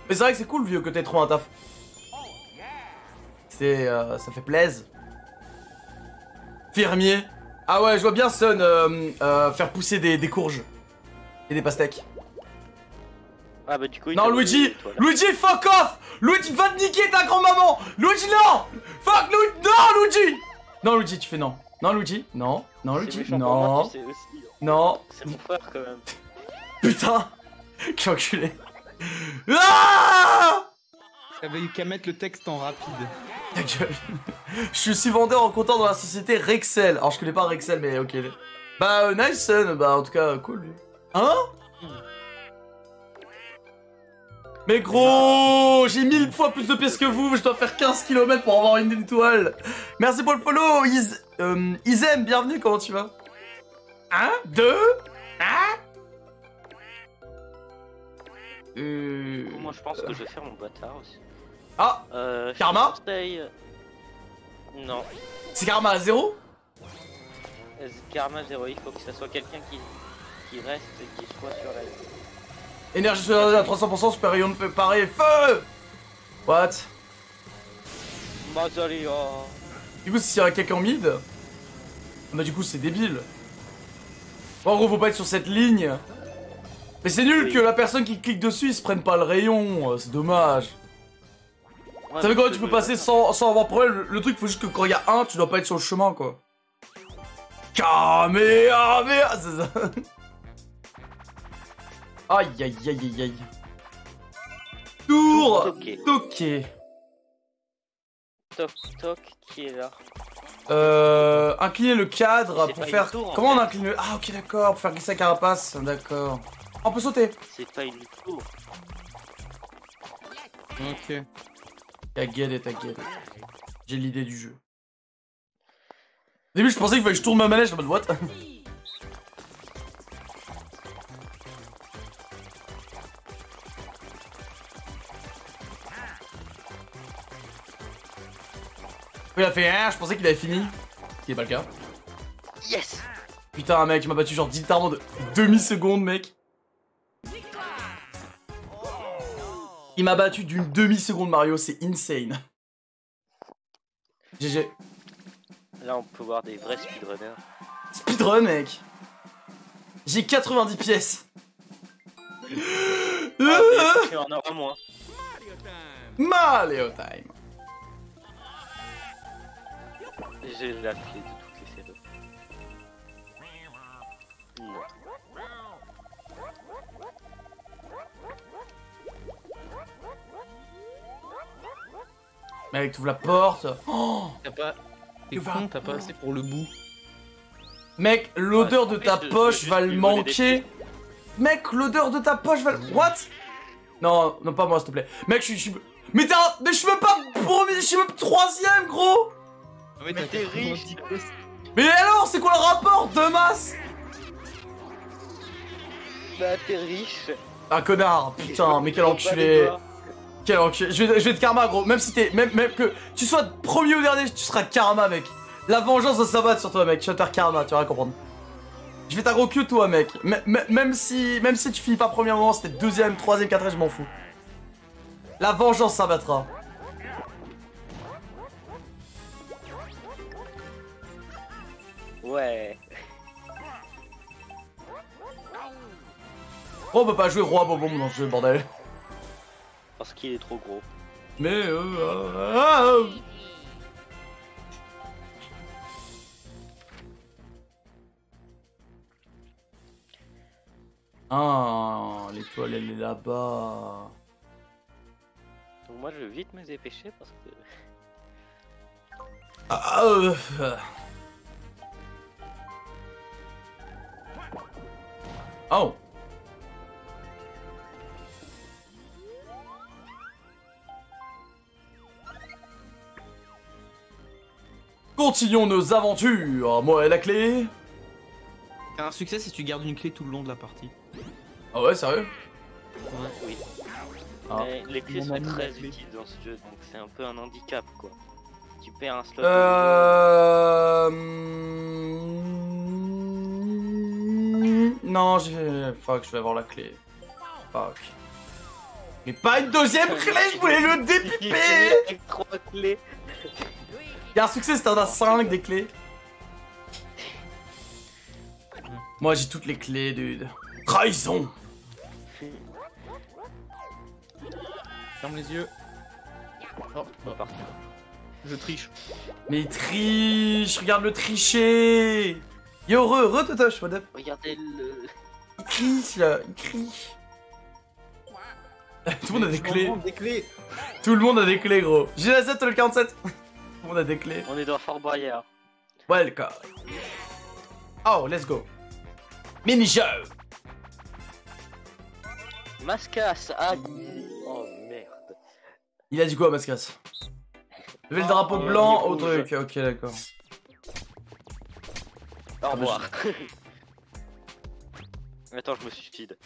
Mais c'est vrai que c'est cool, vieux, que t'aies trop un taf. C'est... Euh, ça fait plaisir. Fermier. Ah ouais, je vois bien Sun euh, euh, faire pousser des, des courges. Et des pastèques. Ah bah du coup... il Non, t'a Luigi, volé, toi, là. Luigi, fuck off. Luigi, va te niquer ta grand-maman. Luigi, non. Fuck, Luigi, non, Luigi. Non, Luigi, tu fais non. Non, Luigi, non. Non, C'est Luigi, méchant pour moi, non. tu sais aussi. Non. C'est mon frère quand même. Putain. Quel enculé. Ah. T'avais eu qu'à mettre le texte en rapide. Ta gueule. Je suis vendeur en comptant dans la société Rexel. Alors je connais pas Rexel mais ok. Bah euh, nice Sun, bah en tout cas cool lui. Hein? Mais gros, j'ai mille fois plus de pièces que vous, je dois faire quinze kilomètres pour avoir une étoile. Merci pour le follow, Is... Euh, Isem, bienvenue, comment tu vas? Un, deux, un. Euh... Moi je pense que je vais faire mon bâtard aussi. Ah, Euh, je Karma te conseille- Non. c'est Karma à zéro? Euh, Karma zéro, il faut que ça soit quelqu'un qui... qui reste et qui soit sur la... Énergie solaire à trois cents pour cent, super rayon de feu, pareil, feu. What? Mazalia. Du coup, s'il y a quelqu'un en mid, bah du coup c'est débile. Bon, en gros, faut pas être sur cette ligne. Mais c'est nul Oui. que la personne qui clique dessus, il se prenne pas le rayon, euh, c'est dommage. Ouais, Ça fait mais quoi, je tu peux veux- passer sans, sans avoir de problème. Le, le truc, faut juste que quand il y a un, tu dois pas être sur le chemin, quoi. Kamehameha, c'est ça. Aïe, aïe, aïe, aïe, aïe. Tour Toqué. toqué. Toc toc qui est là. Euh, incliner le cadre C'est pour pas faire... une tour, en Comment on fait. incline le... Ah ok d'accord, pour faire glisser la carapace, d'accord. On peut sauter. C'est pas une tour. Ok. Ta gueule et ta gueule. J'ai l'idée du jeu. Au début je pensais qu'il fallait que je tourne ma manège en mode what. Il a fait hein, je pensais qu'il avait fini. Ce qui est pas le cas. Yes. Putain mec, il m'a battu genre littéralement de demi-seconde mec. Il m'a battu d'une demi-seconde Mario, c'est insane. G G. Là on peut voir des vrais speedrunners. Speedrun mec. J'ai quatre-vingt-dix pièces. Ah, mais tu en auras moins. Mario time. J'ai la clé de toutes les séries. Non. Mec, t'ouvres la porte. Oh T'as pas. T'es Tu vas- con, t'as pas assez pour le bout. mec, l'odeur Ouais, de en fait, ta je- poche je- va je le lui volais des manquer. Mec, l'odeur de ta poche va le... What? Non, non pas moi s'il te plaît. Mec, je suis... je suis- Mais t'es un... Mais je suis même pas premier, je suis même troisième gros. Mais Mais t'es riche. Mais alors, c'est quoi le rapport de masse? Bah t'es riche. Ah connard, putain, mais quel enculé. Quel enculé. Je vais, je vais te karma gros, même si t'es... Même, même que tu sois premier ou dernier, tu seras karma mec. La vengeance va s'abattre sur toi mec, tu vas te faire karma, tu vas rien comprendre. Je vais t'aggro que toi mec, M- m- même si même si tu finis pas premier moment, c'était deuxième, troisième, quatrième, je m'en fous. La vengeance s'abattra. Ouais. Oh, on peut pas jouer roi bonbon dans ce jeu, bordel. Parce qu'il est trop gros. Mais euh, euh, ah, euh. Ah, l'étoile elle est là-bas. Donc moi je vais vite me dépêcher parce que... Ah, euh, euh. Oh. Continuons nos aventures. Moi et la clé. Un succès si tu gardes une clé tout le long de la partie. Ah ouais, sérieux? Oui. Ah. Mais les clés Mon sont ami très l'a clé. utiles dans ce jeu, donc c'est un peu un handicap quoi. Tu perds un slot. Euh... hum, Non, j'ai... Fuck, je vais avoir la clé. Fuck. Mais pas une deuxième clé, je voulais le dépiper. Avec trois clés. Il y a un succès, c'est un à cinq des clés. Moi j'ai toutes les clés, dude. Trahison. Ferme les yeux. Oh, bah, Parti. je triche. Mais il triche, regarde le tricher. Yo, heureux, heureux, Totoche, what up? Regardez le. Il crie, là, il crie. Tout le monde a des clés. Des clés. Tout le monde a des clés, gros. J'ai la sept, le quarante-sept. Tout le monde a des clés. On est dans Fort Boyard. Welcome. Oh, let's go. Mini-show. Mascas. Ah. Oh merde. Il a dit quoi, Mascas? Lever le drapeau Oh, blanc il est au rouge. truc. Ok, d'accord. Au revoir. Attends, je me suicide.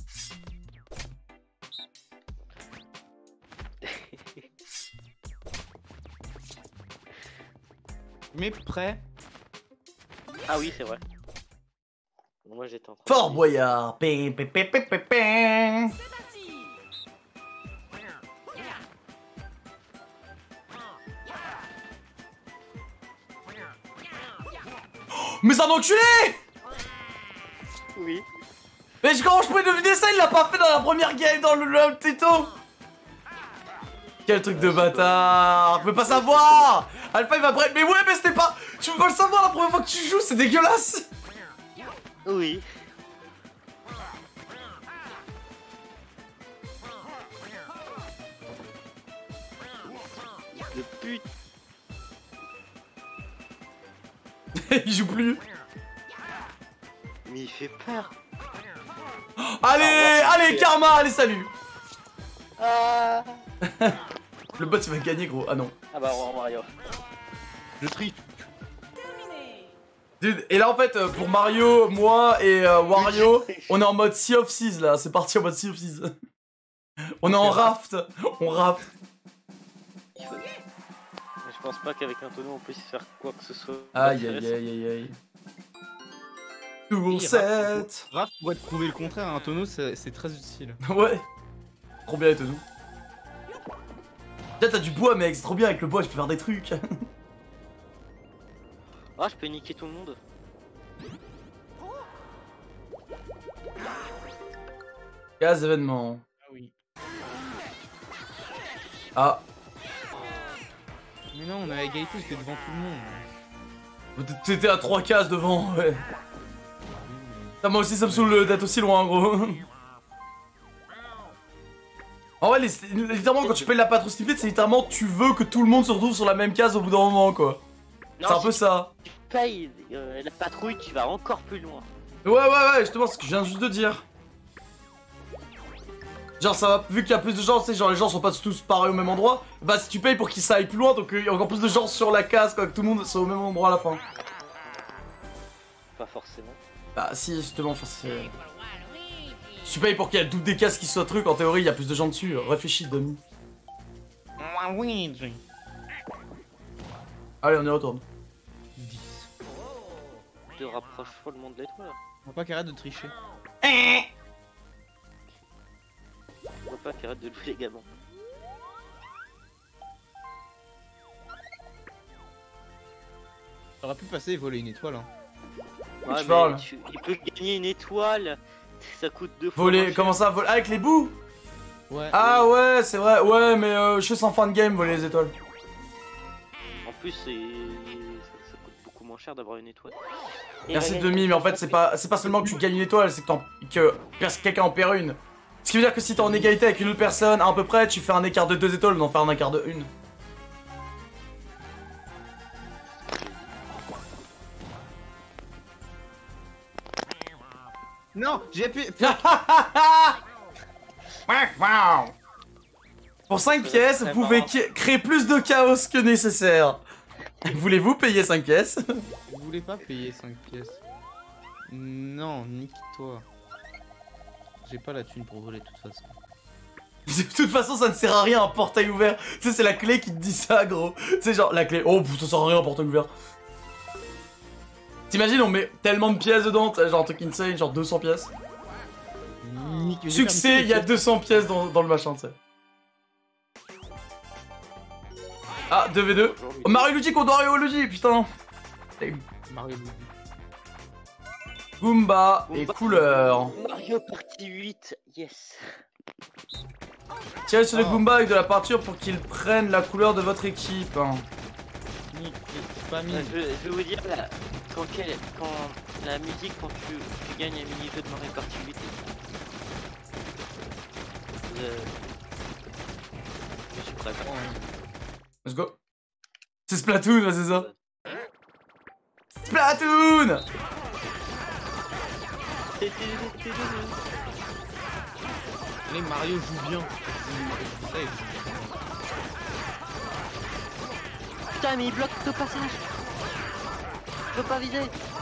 Mais prêt. Ah oui, c'est vrai. Moi j'étais en train Fort de- Boyard. Ping, ping, ping, ping, ping, ping. C'est parti. Mais c'est un enculé! Oui. Mais comment je pouvais deviner ça? Il l'a pas fait dans la première game dans le, le Teto. Quel truc de bâtard! Je peux pas savoir! Alpha il va break. Mais ouais, mais c'était pas. Tu peux pas le savoir la première fois que tu joues, c'est dégueulasse! Oui. Le pute. Il joue plus. Mais il fait peur. Allez, Ah, ouais, allez, c'est- Karma, allez, salut! Ah. Le bot il va gagner, gros. Ah non. Ah bah au revoir Mario. Je triche. Terminé. Dude, et là en fait, euh, pour Mario, moi et euh, Wario, on est en mode Sea of Thieves là. C'est parti en mode Sea of Thieves. On est en raft. On raft. Il faut- Mais je pense pas qu'avec un tonneau on puisse faire quoi que ce soit. Aïe aïe aïe aïe aïe. Tour Oui, sept. Raph pourrait te prouver le contraire, un tonneau c'est c'est très utile. Ouais. Trop bien, étonnant. Là t'as du bois mec, c'est trop bien avec le bois, je peux faire des trucs. Ah, je peux niquer tout le monde. Gaz événement. Ah oui. Ah. Mais non, on a égalité, j'étais devant tout le monde. T'étais à trois cases devant, ouais. Ça, moi aussi ça me saoule d'être aussi loin gros. En vrai, les- littéralement quand tu payes la patrocité, c'est littéralement tu veux que tout le monde se retrouve sur la même case au bout d'un moment quoi. C'est un si peu ça. tu payes euh, la patrouille, tu vas encore plus loin. Ouais ouais ouais, justement ce que je viens juste de dire. Genre ça va, vu qu'il y a plus de gens, tu sais, genre les gens sont pas tous pareils au même endroit, bah si tu payes pour qu'ils ça aille plus loin, donc il y a encore plus de gens sur la case quoi, que tout le monde soit au même endroit à la fin. Pas forcément. Bah si justement, enfin c'est... Si tu payes pour qu'il y ait toutes des cases qui soient trucs, en théorie il y a plus de gens dessus, réfléchis Demi. Oui, Allez on y retourne. dix. Tu te rapproches follement de l'étoile. On va pas qu'arrête de tricher. Je vois pas qu'il arrête de louer les gamins. T'aurais pu passer et voler une étoile. Hein. Ouais, tu mais parles tu- il peut gagner une étoile. Ça coûte deux fois. Voler, moins cher. comment ça voler? Ah, avec les bouts? Ouais. Ah ouais c'est vrai, ouais mais euh, je suis en fin de game voler les étoiles. En plus, c'est ça, ça coûte beaucoup moins cher d'avoir une étoile. Et Merci il va gagner Demi, mais en fait une c'est pas, c'est pas seulement que tu gagnes une étoile, c'est que, t'en- que quelqu'un en perd une. Ce qui veut dire que si t'es en égalité avec une autre personne à peu près, tu fais un écart de deux étoiles, mais d'en faire un écart de une. Non, j'ai appuyé. Pour cinq pièces, vous pouvez qui- créer plus de chaos que nécessaire. Voulez-vous payer cinq pièces? Je voulais pas payer cinq pièces. Non, nique-toi. J'ai pas la thune pour voler de toute façon. De toute façon, ça ne sert à rien un portail ouvert. Tu sais, c'est la clé qui te dit ça, gros. C'est genre la clé. Oh, pff, ça sert à rien un portail ouvert. T'imagines, on met tellement de pièces dedans, t'as genre un truc insane, genre deux cents pièces. Nique tu veux faire Succès, une il y a pièce. deux cents pièces dans, dans le machin, tu sais. Ah, deux v deux. Oh, Mario Luigi contre Mario Luigi, putain. Mario Luigi. Goomba et Goomba. couleur. Mario Party huit, yes. Tirez sur le Oh. Goomba avec de la peinture pour qu'il prenne la couleur de votre équipe. hein. Nick, c'est pas Euh, mis. je, je vais vous dire, là, quand, quelle- quand la musique, quand tu, tu gagnes un mini-jeu de Mario Party huit, euh, je suis prêt. Let's go. C'est Splatoon, ouais, c'est ça. Splatoon. Les Mario joue bien. Ça, il joue bien. Putain, mais il bloque le passage. Je peux pas viser.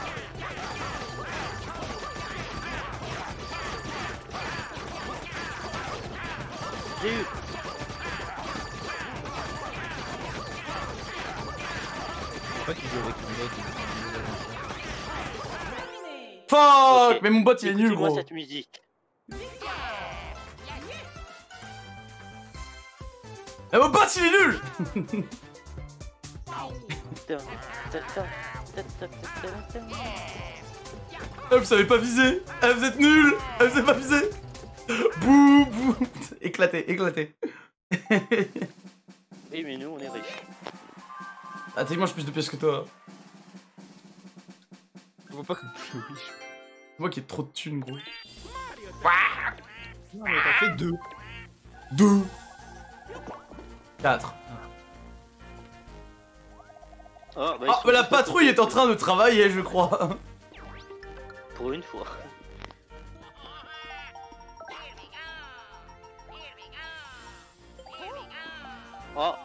J'ai eu. En fait, il joue avec un mode. Terminé. Fuck. Ok. Mais mon bot il est nul, Écoutez-moi gros. cette musique. Mais mon bot il est nul. Ta- ta- ta- ta- ta- ta- ta- ta- Ah, vous savez pas viser. Ah, vous êtes nuls. Ah, vous savez pas viser. Bouh, bouh. Éclaté, éclaté. Oui, mais nous on est riches. Ah, techniquement, j'ai plus de pièces que toi. Je vois pas comme je suis riche. Moi qui ai trop de thunes, gros. Non, mais t'as fait deux. Deux. Quatre. Oh, bah, ils Ah, sont mais la tous patrouille est en train de travailler, je crois. pour une fois. Oh,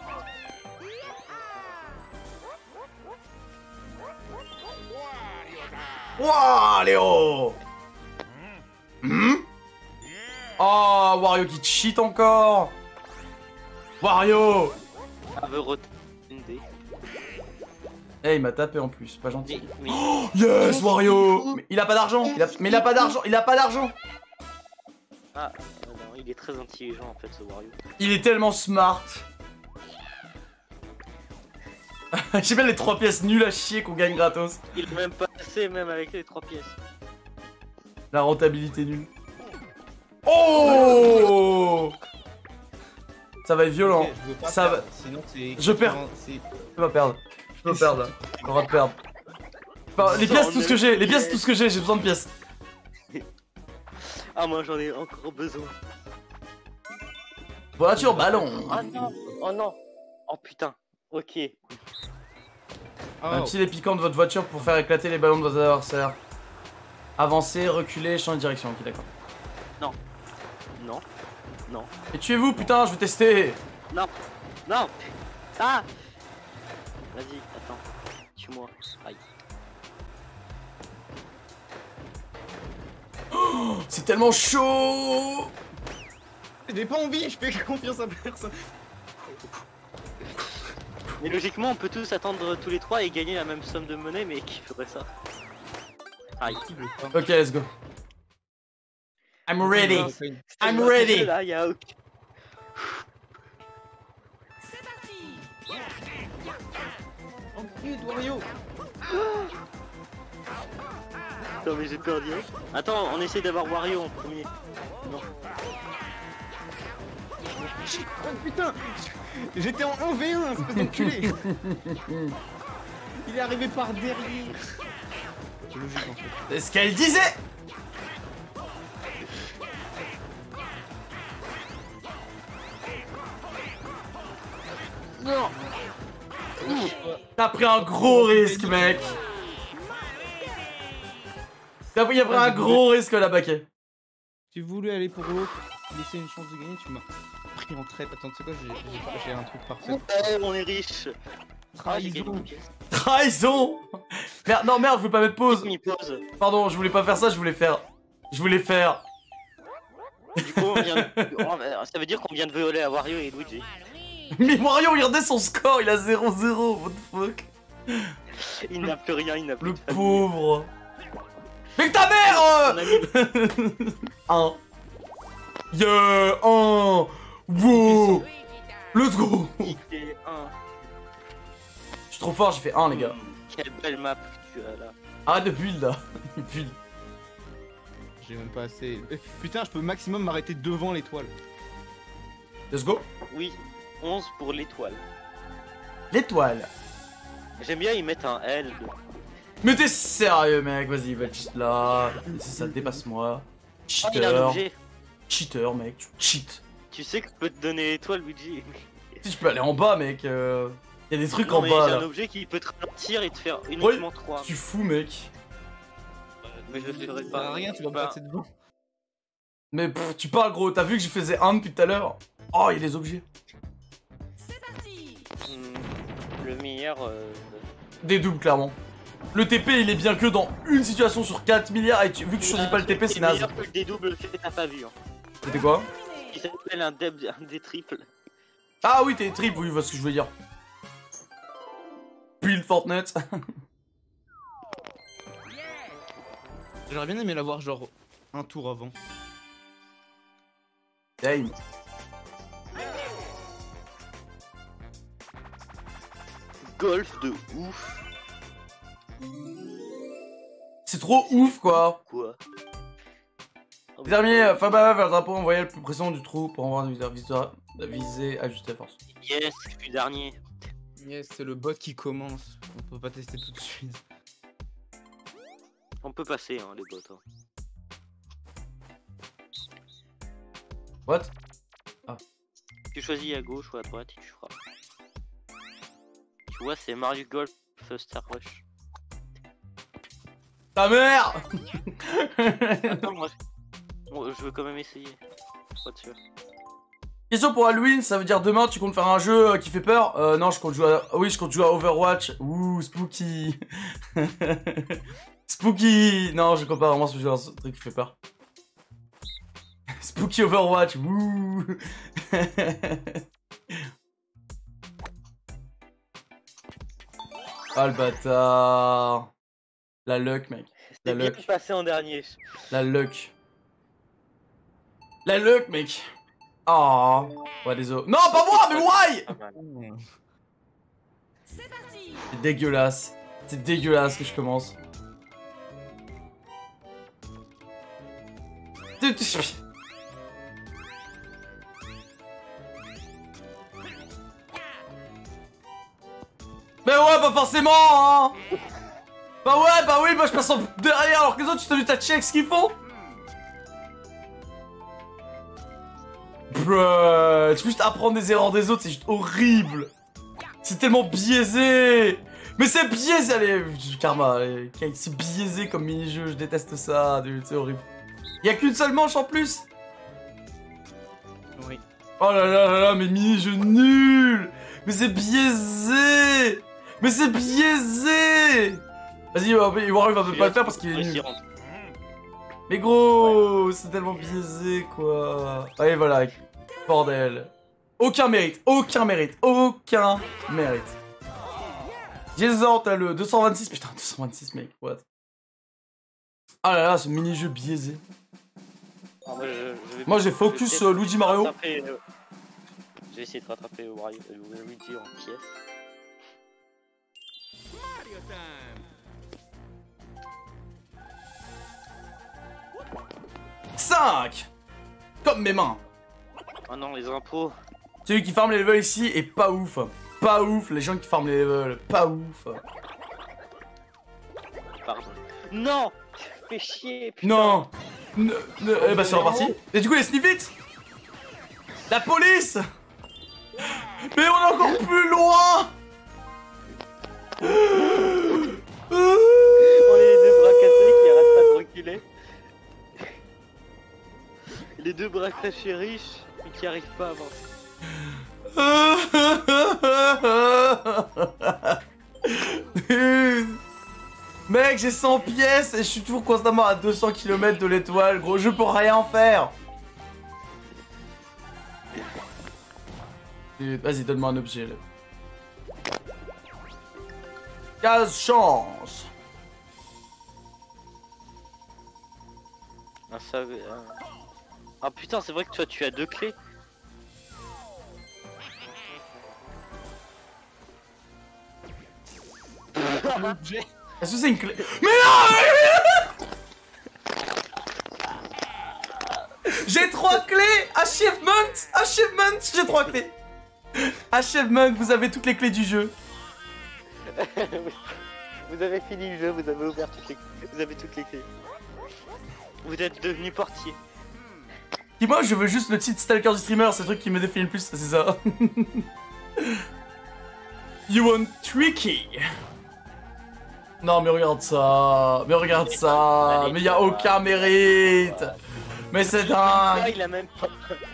Wouah, Léo. Hmm. Oh, Wario qui cheat encore. Wario. elle veut retourner. Eh, il m'a tapé en plus, pas gentil. Mais, mais Yes, Wario. Mais il a pas d'argent. Il a... Mais il a pas d'argent. Il a pas d'argent. ah, euh, non, il est très intelligent en fait ce Wario. Il est tellement smart. J'ai bien les trois pièces nulles à chier qu'on gagne gratos. Il est même pas assez même avec les trois pièces. La rentabilité nulle. Oh. Ça va être violent. Ok, je veux pas Ça perdre, Sinon, c'est. Je perds. c'est- Je vais perdre. Je vais perdre. On va perdre. Enfin, les pièces, c'est tout ce que j'ai. Les pièces, c'est tout ce que j'ai. J'ai besoin de pièces. Ah, moi j'en ai encore besoin. Voiture, ballon. Oh non, oh non, oh putain, ok. Un Oh, petit piquant de votre voiture pour faire éclater les ballons de vos adversaires. Avancez, reculez, changer de direction. Ok, d'accord. Non, non, Et tuez-vous, putain, je vais tester. non, non. Ah. Vas-y, attends, tue-moi. Aïe. C'est tellement chaud. j'ai pas envie, je fais confiance à personne. Mais logiquement, on peut tous attendre tous les trois et gagner la même somme de monnaie, mais qui ferait ça? Aïe. Qui veut pas Ok, let's go. I'm ready. I'm Moi, ready. Là, y a aucun- C'est parti. Enculé de Wario. Attends, mais j'ai peur direct. Attends, on essaie d'avoir Wario en premier. Non. Oh putain, j'étais en un v un, espèce d'enculé. Il est arrivé par derrière. C'est logique en fait. C'est ce qu'elle disait. Non. T'as pris un gros risque, mec. T'as pris, il a pris un gros risque là, Baquet. Tu voulais aller pour l'autre, laisser une chance de gagner, tu m'as pris en traite. Attends, tu sais quoi, j'ai- j'ai j'ai un truc parfait. Ouais, on est riche. Ah, j'ai gagné Trahison. une pièce. Trahison. Merde, non, merde, je voulais pas mettre pause. Une pause. Pardon, je voulais pas faire ça, je voulais faire. Je voulais faire. Du coup, on vient de- on va- ça veut dire qu'on vient de voler à Wario et Luigi. Mais Wario, regardez son score, il a zéro zéro. What the fuck. Il n'a plus rien, il n'a plus Le de famille. pauvre. Mais que ta mère. On a mis- Un. Yeah, un. Wow. Let's go. Il fait un. Je suis trop fort, j'ai fait un, les gars. Quelle belle map que tu as là. Arrête de build là. Build. J'ai même pas assez. Eh, putain, je peux maximum m'arrêter devant l'étoile. Let's go. Oui, onze pour l'étoile. L'étoile. J'aime bien y mettre un L. Mais t'es sérieux, mec? Vas-y, va cheat là. C'est ça, dépasse-moi. Ah, il a un Cheater. objet. Cheater, mec. Tu cheat. Tu sais que je peux te donner l'étoile, Luigi. Si je peux aller en bas, mec. euh, Y a des trucs Non, en mais bas j'ai un là. objet qui peut te ralentir et te faire uniquement trois. Tu fous, mec. Mais je le ferai Bah, pas. rien, tu vas Bah, passer devant. Mais pff, tu parles, gros. T'as vu que je faisais un depuis tout à l'heure? Oh, y a des objets. C'est parti. hmm, le meilleur. Euh... Des doubles, clairement. Le T P, il est bien que dans une situation sur quatre milliards. Et tu- vu que tu choisis pas le T P, c'est naze. meilleur que le dédouble que t'as pas vu. Hein. C'était quoi? Il s'appelle un, deb... un des triples. Ah oui, t'es trip, oui, je vois ce que je veux dire. Build Fortnite. J'aurais bien aimé l'avoir genre un tour avant. Damn. Golf de ouf. C'est trop ouf, quoi. Quoi? Dernier, enfin bah vers le drapeau, envoyer le plus pressant du trou pour avoir une visée, la visée ajustée à force. Yes, je suis dernier. Yes, c'est le bot qui commence. On peut pas tester tout de suite. On peut passer, hein, les bots. Hein. What? Tu choisis à gauche ou à droite et tu feras. Tu vois, c'est Mario Golf Star Rush. Ta mère. Attends, moi, bon, je veux quand même essayer. Pas de sûr. Question pour Halloween, ça veut dire demain tu comptes faire un jeu euh, qui fait peur? Euh non, je compte jouer à... Oui, je compte jouer à Overwatch. Ouh, spooky. Spooky. Non, je compte pas vraiment jouer à un truc qui fait peur. Spooky Overwatch. Ouh. Ah le bâtard. La luck, mec. La C'est bien luck. passé en dernier. La luck. La luck, mec. Oh. Ouais, désolé. Non, pas moi, mais why? Pas mal. C'est parti. C'est dégueulasse. C'est dégueulasse que je commence. Tu- tu- Mais ouais, pas forcément, hein. Bah ouais, bah oui, moi je passe en derrière alors que les autres, tu t'as vu ta check ce qu'ils font. Bruh, tu peux juste apprendre des erreurs des autres, c'est juste horrible. C'est tellement biaisé. Mais c'est biaisé, allez, karma, allez, c'est biaisé comme mini-jeu, je déteste ça, dude, c'est horrible. Y'a qu'une seule manche en plus. Oui. Oh là là là là, mais mini-jeu nul. Mais c'est biaisé. Mais c'est biaisé. Vas-y, Warren va pas le faire parce qu'il est nul. Réussir en- Mais gros, c'est tellement biaisé, quoi. Allez, voilà, bordel. Aucun mérite, aucun mérite, aucun mérite. Jason, t'as le deux cent vingt-six, putain, deux cent vingt-six, mec, what. Ah là là, ce mini-jeu biaisé. Ah, moi, je- je vais- Moi, j'ai je vais focus peut-être sur Luigi Mario. rattraper, euh, Je vais essayer de rattraper le Wario- le Luigi en pièces. cinq. Comme mes mains. Oh non, les impôts. Celui qui farme les levels ici est pas ouf. Pas ouf, les gens qui farment les levels, pas ouf. Pardon. Non! Fais chier, putain! Non. Ne, ne, eh bah c'est reparti. Et du coup les sniffits. La police. Mais on est encore plus loin. On est les deux bras cassés qui arrêtent pas de reculer. Les deux bras cachés riches mais qui arrivent pas à avancer. Mec, j'ai cent pièces et je suis toujours constamment à deux cents kilomètres de l'étoile, gros, je peux rien faire. Vas-y, donne-moi un objet là. quinze chances. Un sav... un... Ah putain, c'est vrai que toi tu as deux clés. L'objet. Est-ce que c'est une clé? Mais non! J'ai trois clés! Achievement! Achievement! J'ai trois clés! Achievement, vous avez toutes les clés du jeu. Vous avez fini le jeu, vous avez ouvert toutes les clés. Vous avez toutes les clés. Vous êtes devenu portier. Dis-moi, je veux juste le titre Stalker du streamer, c'est le truc qui me définit le plus, c'est ça. You want tricky? Non mais regarde ça, mais regarde ça, mais y a aucun mérite. Mais c'est Ah, dingue. il a même pas.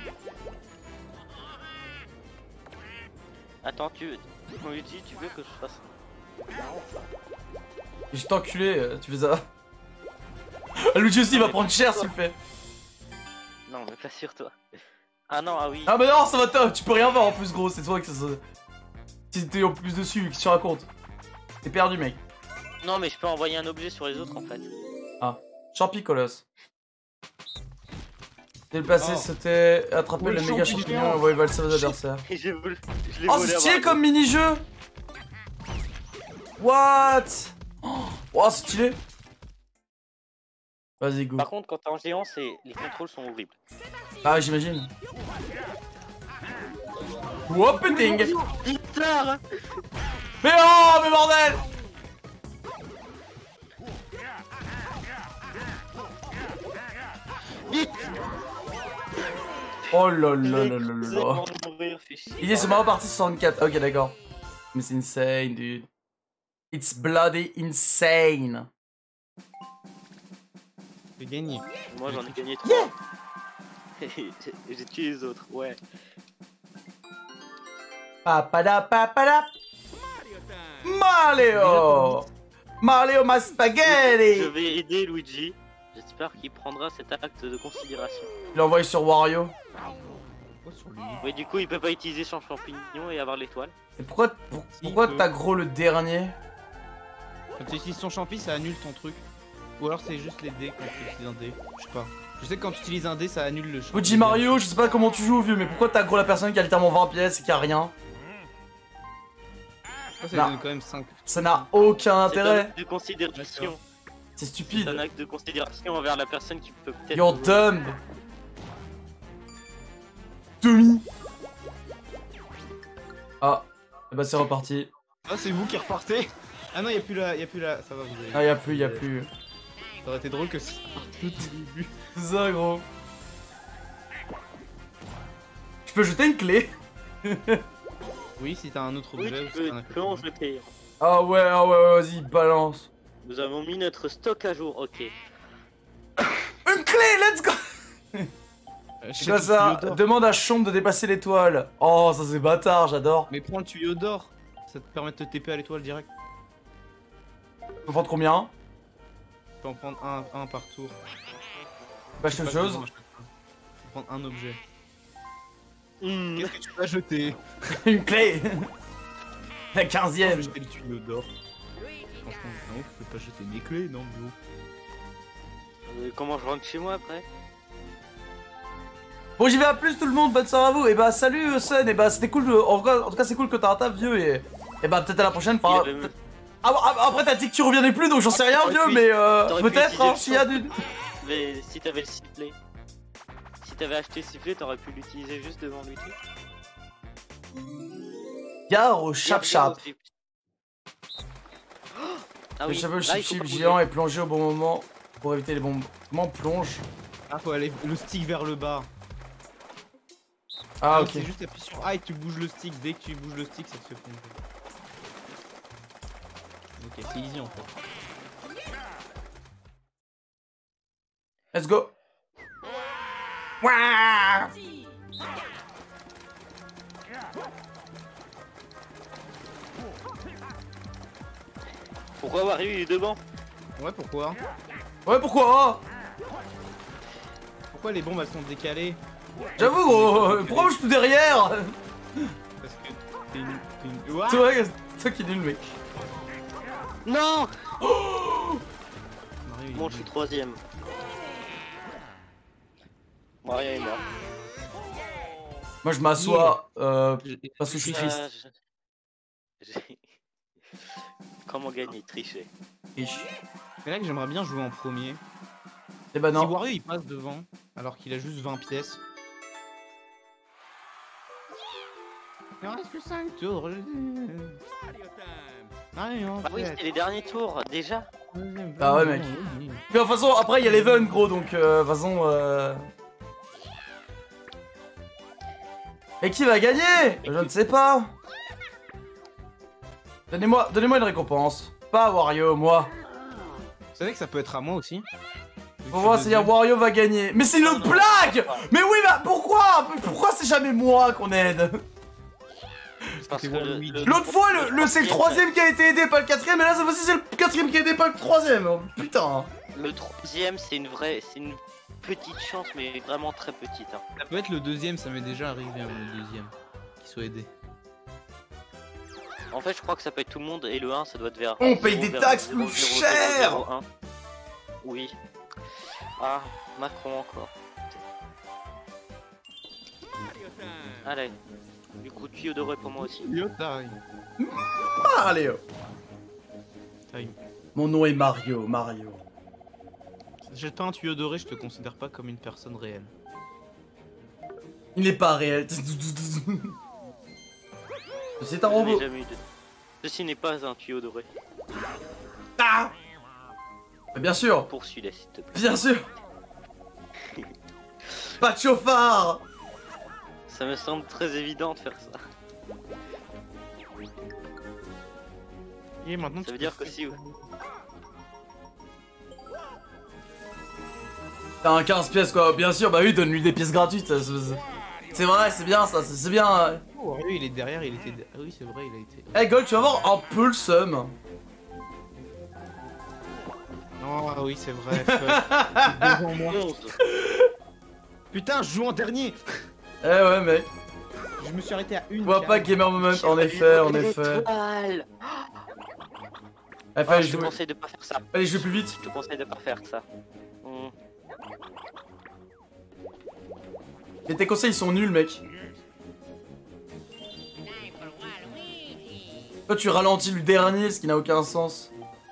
Attends, tu on lui dit, tu veux que je fasse? Je t'ai enculé, euh, tu fais ça. Luigi aussi il va prendre cher s'il le fait. Non, mais pas sur toi. Ah non, ah oui. Ah bah non, ça va top, tu peux rien voir en plus gros, c'est toi que ça... Si t'es en plus dessus, qu'est-ce que tu racontes? T'es perdu mec. Non, mais je peux envoyer un objet sur les autres en fait. Ah, Champi Colosse. Déplacer, Oh. c'était attraper Oui, le le méga champignon. champignon et envoyer valser vos adversaires. Et je, veux- je l'ai Oh, volé c'est à stylé Mario. comme mini-jeu! What? Oh, c'est stylé! Vas-y, go. Par contre, quand t'es en géant, c'est les contrôles sont horribles. Ah, j'imagine. Whooping! Putain! Mais oh, mais bordel! Vite! Oh là là là là là là. Mourir, fais chier. Il est sur Mario Party soixante-quatre. Ok, d'accord. Mais c'est insane, dude. It's bloody insane. J'ai gagné. Moi j'en ai gagné trois. J'ai tué les autres, ouais. Papada papada. Mario! Mario ma Je spaghetti! vais aider Luigi. J'espère qu'il prendra cet acte de considération. Il l'a envoyé sur Wario. Pourquoi sur lui? Oui, du coup, il peut pas utiliser son champignon et avoir l'étoile. Et pourquoi, pour- pourquoi t'as gros le dernier? Quand tu utilises son champi, ça annule ton truc. Ou alors c'est juste les dés quand tu utilises un dé. Je sais pas. Je sais que quand tu utilises un dé, ça annule le champi. Luigi Mario, je sais pas comment tu joues vieux, mais pourquoi t'as gros la personne qui a littéralement vingt pièces et qui a rien? Ça, ça Non. lui donne quand même cinq. Ça n'a aucun C'est un intérêt. acte de considération. C'est C'est un stupide. acte de considération envers la personne qui peut peut-être. You're dumb. Demi. Ah, et bah c'est reparti. Ah, c'est vous qui repartez. Ah non, y'a plus la. Y'a plus la. Ça va, vous avez. Ah, y'a plus, y'a plus. Ça aurait été drôle que ça parte tout au début. C'est ça, gros. Je peux jeter une clé? Oui, si t'as un autre Oui, objet. tu ou si peux, t'as un tu peux en jeter. Ah ouais, ah ouais, vas-y, balance. Nous avons mis notre stock à jour, ok. Une clé, let's go! Euh, C'est quoi ça? tuyau d'or. Demande à Chombe de dépasser l'étoile. Oh, ça c'est bâtard, j'adore. Mais prends le tuyau d'or. Ça te permet de te T P à l'étoile direct. Faut prendre combien? Tu peux en prendre un, un par tour. Bah, je fais une chose. Tu peux prendre un objet. Hmm. Qu'est-ce que tu vas jeter? Une clé. La Je quinzième. vais jeter le tuyau d'or. Franchement, non, je peux pas jeter mes clés, non, bio. Euh, comment je rentre chez moi après? Bon, j'y vais à plus tout le monde, bonne soirée à vous. Et bah, salut euh, Sun, et bah, c'était cool. euh, En tout cas, en tout cas c'est cool que t'as un taf vieux. Et, et bah, peut-être à la prochaine. Enfin, Il y avait- peut- ah, ah, après, t'as dit que tu reviendrais plus, donc j'en sais rien, T'aurais vieux, pu- mais euh, t'aurais pu peut-être, utiliser hein, le s'il y a du. Mais si t'avais le sifflet. Si t'avais acheté le sifflet, t'aurais pu l'utiliser juste devant Luigi. Gare au chap-chap. Ah Le oui, chapeau là, il faut chip pas bouger. géant est plongé au bon moment pour éviter les bombes. Comment on plonge? Ah, faut aller le stick vers le bas. Ah, Non, ok. C'est juste appuyer sur A et tu bouges le stick. Dès que tu bouges le stick, ça te fait plonger. Ok, c'est easy en fait. Let's go. Ouah. Pourquoi Wario il est devant? Ouais, pourquoi? Ouais, pourquoi? Pourquoi les bombes elles sont décalées? J'avoue, gros, euh, pourquoi je suis tout derrière? Parce que t'es une. t'es une... Ouah. C'est vrai, c'est toi qui es nul, mec. Non! Mario, il Bon, est je suis nul. troisième. Mario est mort. Moi, je m'assois euh, parce que je suis triste. Ah, je- j'ai- Comment gagner, tricher. Riche. C'est là que j'aimerais bien jouer en premier. Eh ben Si non. Wario il passe devant, alors qu'il a juste vingt pièces. Il en reste que cinq tours. Allez, on Ah oui, fait. c'était les derniers tours, déjà. Ah ouais, mec. Puis, de toute façon, après, il y a l'Even, gros, donc, euh, de toute façon... Euh... Et qui va gagner? Je ne sais pas. Donnez-moi donnez-moi une récompense. Pas Wario, moi. Vous savez que ça peut être à moi aussi? Faut voir si Wario va gagner. Mais c'est une blague. Mais oui, bah pourquoi? Pourquoi c'est jamais moi qu'on aide? Parce que le- le- L'autre fois, le, le- c'est le troisième qui a été aidé, pas le quatrième, et là, cette fois-ci, c'est le quatrième qui a aidé, pas le troisième. Oh, putain. Le troisième, c'est une vraie, c'est une petite chance, mais vraiment très petite. Hein. Ça peut être le deuxième, ça m'est déjà arrivé, hein, le deuxième. Qui soit aidé. En fait, je crois que ça peut être tout le monde, et le un, ça doit être vers. On paye zéro des vers taxes zéro plus zéro zéro chères. zéro un. Oui. Ah, Macron encore. Allez. Du coup, tuyau doré pour moi aussi. Yo, time. Ah, allez. Oh. Time. Mon nom est Mario, Mario. J'ai pas un tuyau doré, je te considère pas comme une personne réelle. Il n'est pas réel. C'est un Je n'ai robot. jamais eu de... Ceci n'est pas un tuyau doré. Ah. Mais bien sûr, Poursuis-les, s'il te plaît. bien sûr. Pas de chauffard. Ça me semble très évident de faire ça. Et maintenant, Ça tu veut peux dire que faire- si... T'as un quinze pièces quoi, bien sûr, bah oui, donne-lui des pièces gratuites. ça, c'est- C'est vrai, c'est bien ça, c'est c'est bien. Oh, Wario, il est derrière, il était. Ah oui, c'est vrai, il a été. Eh hey, Gold, tu vas avoir un peu le seum. Non, ah oui, c'est vrai. fuck. Devant moi. onze. Putain, je joue en dernier. Eh ouais, mec. Je me suis arrêté à une. Vois case. pas Gamer Moment, en effet, en effet. Étoile. Eh, Ah, fallait je te jouer. conseille de pas faire ça. Allez, jouer plus vite. Je te conseille de pas faire ça. Hmm. Mais tes conseils ils sont nuls, mec. Toi, tu ralentis le dernier, ce qui n'a aucun sens.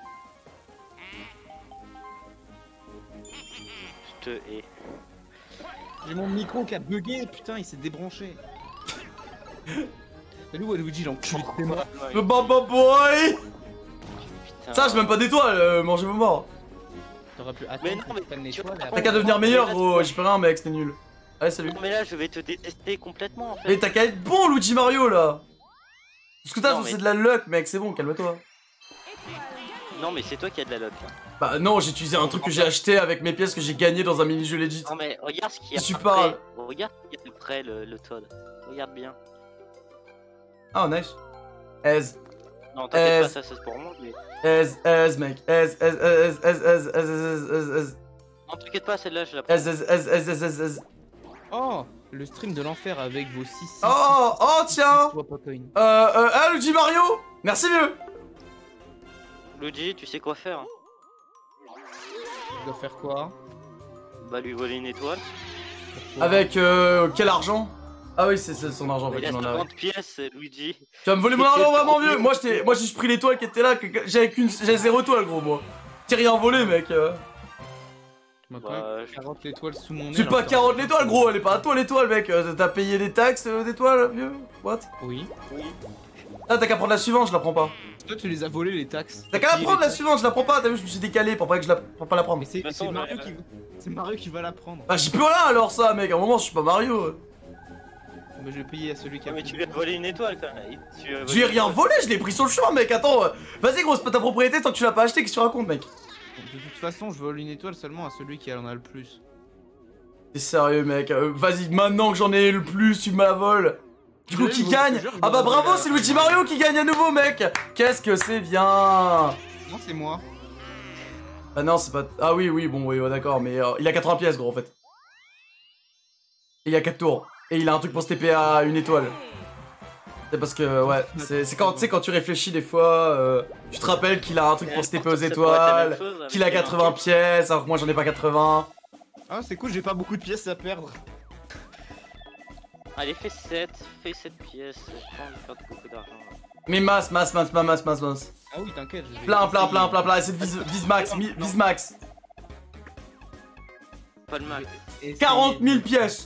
Je te hais. J'ai mon micro qui a bugué, putain, il s'est débranché. Salut Waluigi, l'enculé, c'est moi. Le Baba Boy. Putain. Ça, j'ai même pas d'étoiles, euh, mangez vos morts. T'aurais pu attendre Mais non, que mais je prenne tu l'étoile et vois, T'as après- qu'à devenir Mais meilleur, là, gros. tu- J'y peux rien, mec, c'était nul. Allez, salut. Non, mais là, je vais te détester complètement en fait. Mais t'as qu'à être bon, Luigi Mario, là. Ce que t'as, Non, mais- c'est de la luck, mec, c'est bon, calme-toi. Non, mais c'est toi qui as de la luck. Là. Bah non, j'ai utilisé un truc que j'ai acheté avec mes pièces que j'ai gagné dans un mini-jeu legit. Non, mais regarde ce qu'il y a Si tu après. parles. Regarde ce qu'il y a après le, le Toad. Regarde bien. Ah, nice. Ez, Non, t'inquiète Euh, pas, ça c'est pour moi. Mais... ez, ez, mec. Ez, ez, ez, ez, ez, ez, ez, ez, ez, Non, t'inquiète pas, celle-là, je la prends. ez, ez, ez, ez, ez, ez, ez. Oh, le stream de l'enfer avec vos six. Oh, oh, tiens. Euh... Euh, euh, ah, Luigi Mario. Merci, vieux. Luigi, tu sais quoi faire hein. Je dois faire quoi? Bah, lui voler une étoile. Pourquoi? Avec euh, quel argent? Ah oui, c'est c'est son argent, en Il fait, a il en a. ouais. cinquante pièces, Luigi. Tu vas me voler mon argent vraiment, vieux. Moi, j'étais, moi, j'ai juste pris l'étoile qui était là. que- que- J'avais qu'une, j'avais zéro étoile, gros, moi. T'es rien volé, mec. euh. Tu m'as quand Bah, même je- quarante l'étoile sous mon nez. C'est alors pas que- quarante l'étoile, gros. Elle est pas à toi, l'étoile, mec. Euh, T'as payé des taxes euh, d'étoiles, vieux. What? Oui. Ah, t'as qu'à prendre la suivante, je la prends pas. Toi, tu les as volés les taxes. T'as qu'à la Payé prendre les la taxes. suivante, je la prends pas. T'as vu, je me suis décalé pour pas que je la, pour pas la prendre. Mais c'est De toute c'est façon, Mario je- qui. C'est Mario qui va la prendre. Bah, j'y peux rien alors, ça, mec. À un moment, je suis pas Mario. Mais je vais payer à celui qui a. Ah, mais tu lui as volé une étoile quand même. Tu lui as Je volé lui ai une rien étoile. volé, je l'ai pris sur le chemin, mec. Attends, euh, vas-y, gros, c'est pas ta propriété tant que tu l'as pas acheté. Qu'est-ce que tu racontes, mec? De toute façon, je vole une étoile seulement à celui qui en a le plus. T'es sérieux, mec? euh, Vas-y, maintenant que j'en ai le plus, tu me la voles. Du coup, Oui, qui je gagne? te jure, je Ah bah vais bravo, voler, c'est euh, Luigi Mario qui gagne à nouveau, mec. Qu'est-ce que c'est bien. Non, c'est moi. Ah non, c'est pas... Ah oui, oui, bon, oui, ouais, d'accord, mais euh, il a quatre-vingts pièces, gros, en fait. Et il y a quatre tours. Et il a un truc pour se T P à une étoile. C'est parce que, ouais, c'est c'est quand, tu sais, quand tu réfléchis des fois, euh, tu te rappelles qu'il a un truc pour se T P aux Ça pourrait être la même étoiles, chose avec qu'il a les quatre-vingts pièces, alors que moi j'en ai pas quatre-vingts. Ah, c'est cool, j'ai pas beaucoup de pièces à perdre. Allez, fais sept, fais sept pièces. J'ai pas envie de perdre beaucoup d'argent. là. Mais masse, masse, masse, masse, masse, masse, masse. Ah oui, t'inquiète. je vais Plein, plein, essayer. plein, plein, plein. Essaye de vise, vise max, mi- vise max. Pas le max. Essayer quarante mille de- pièces.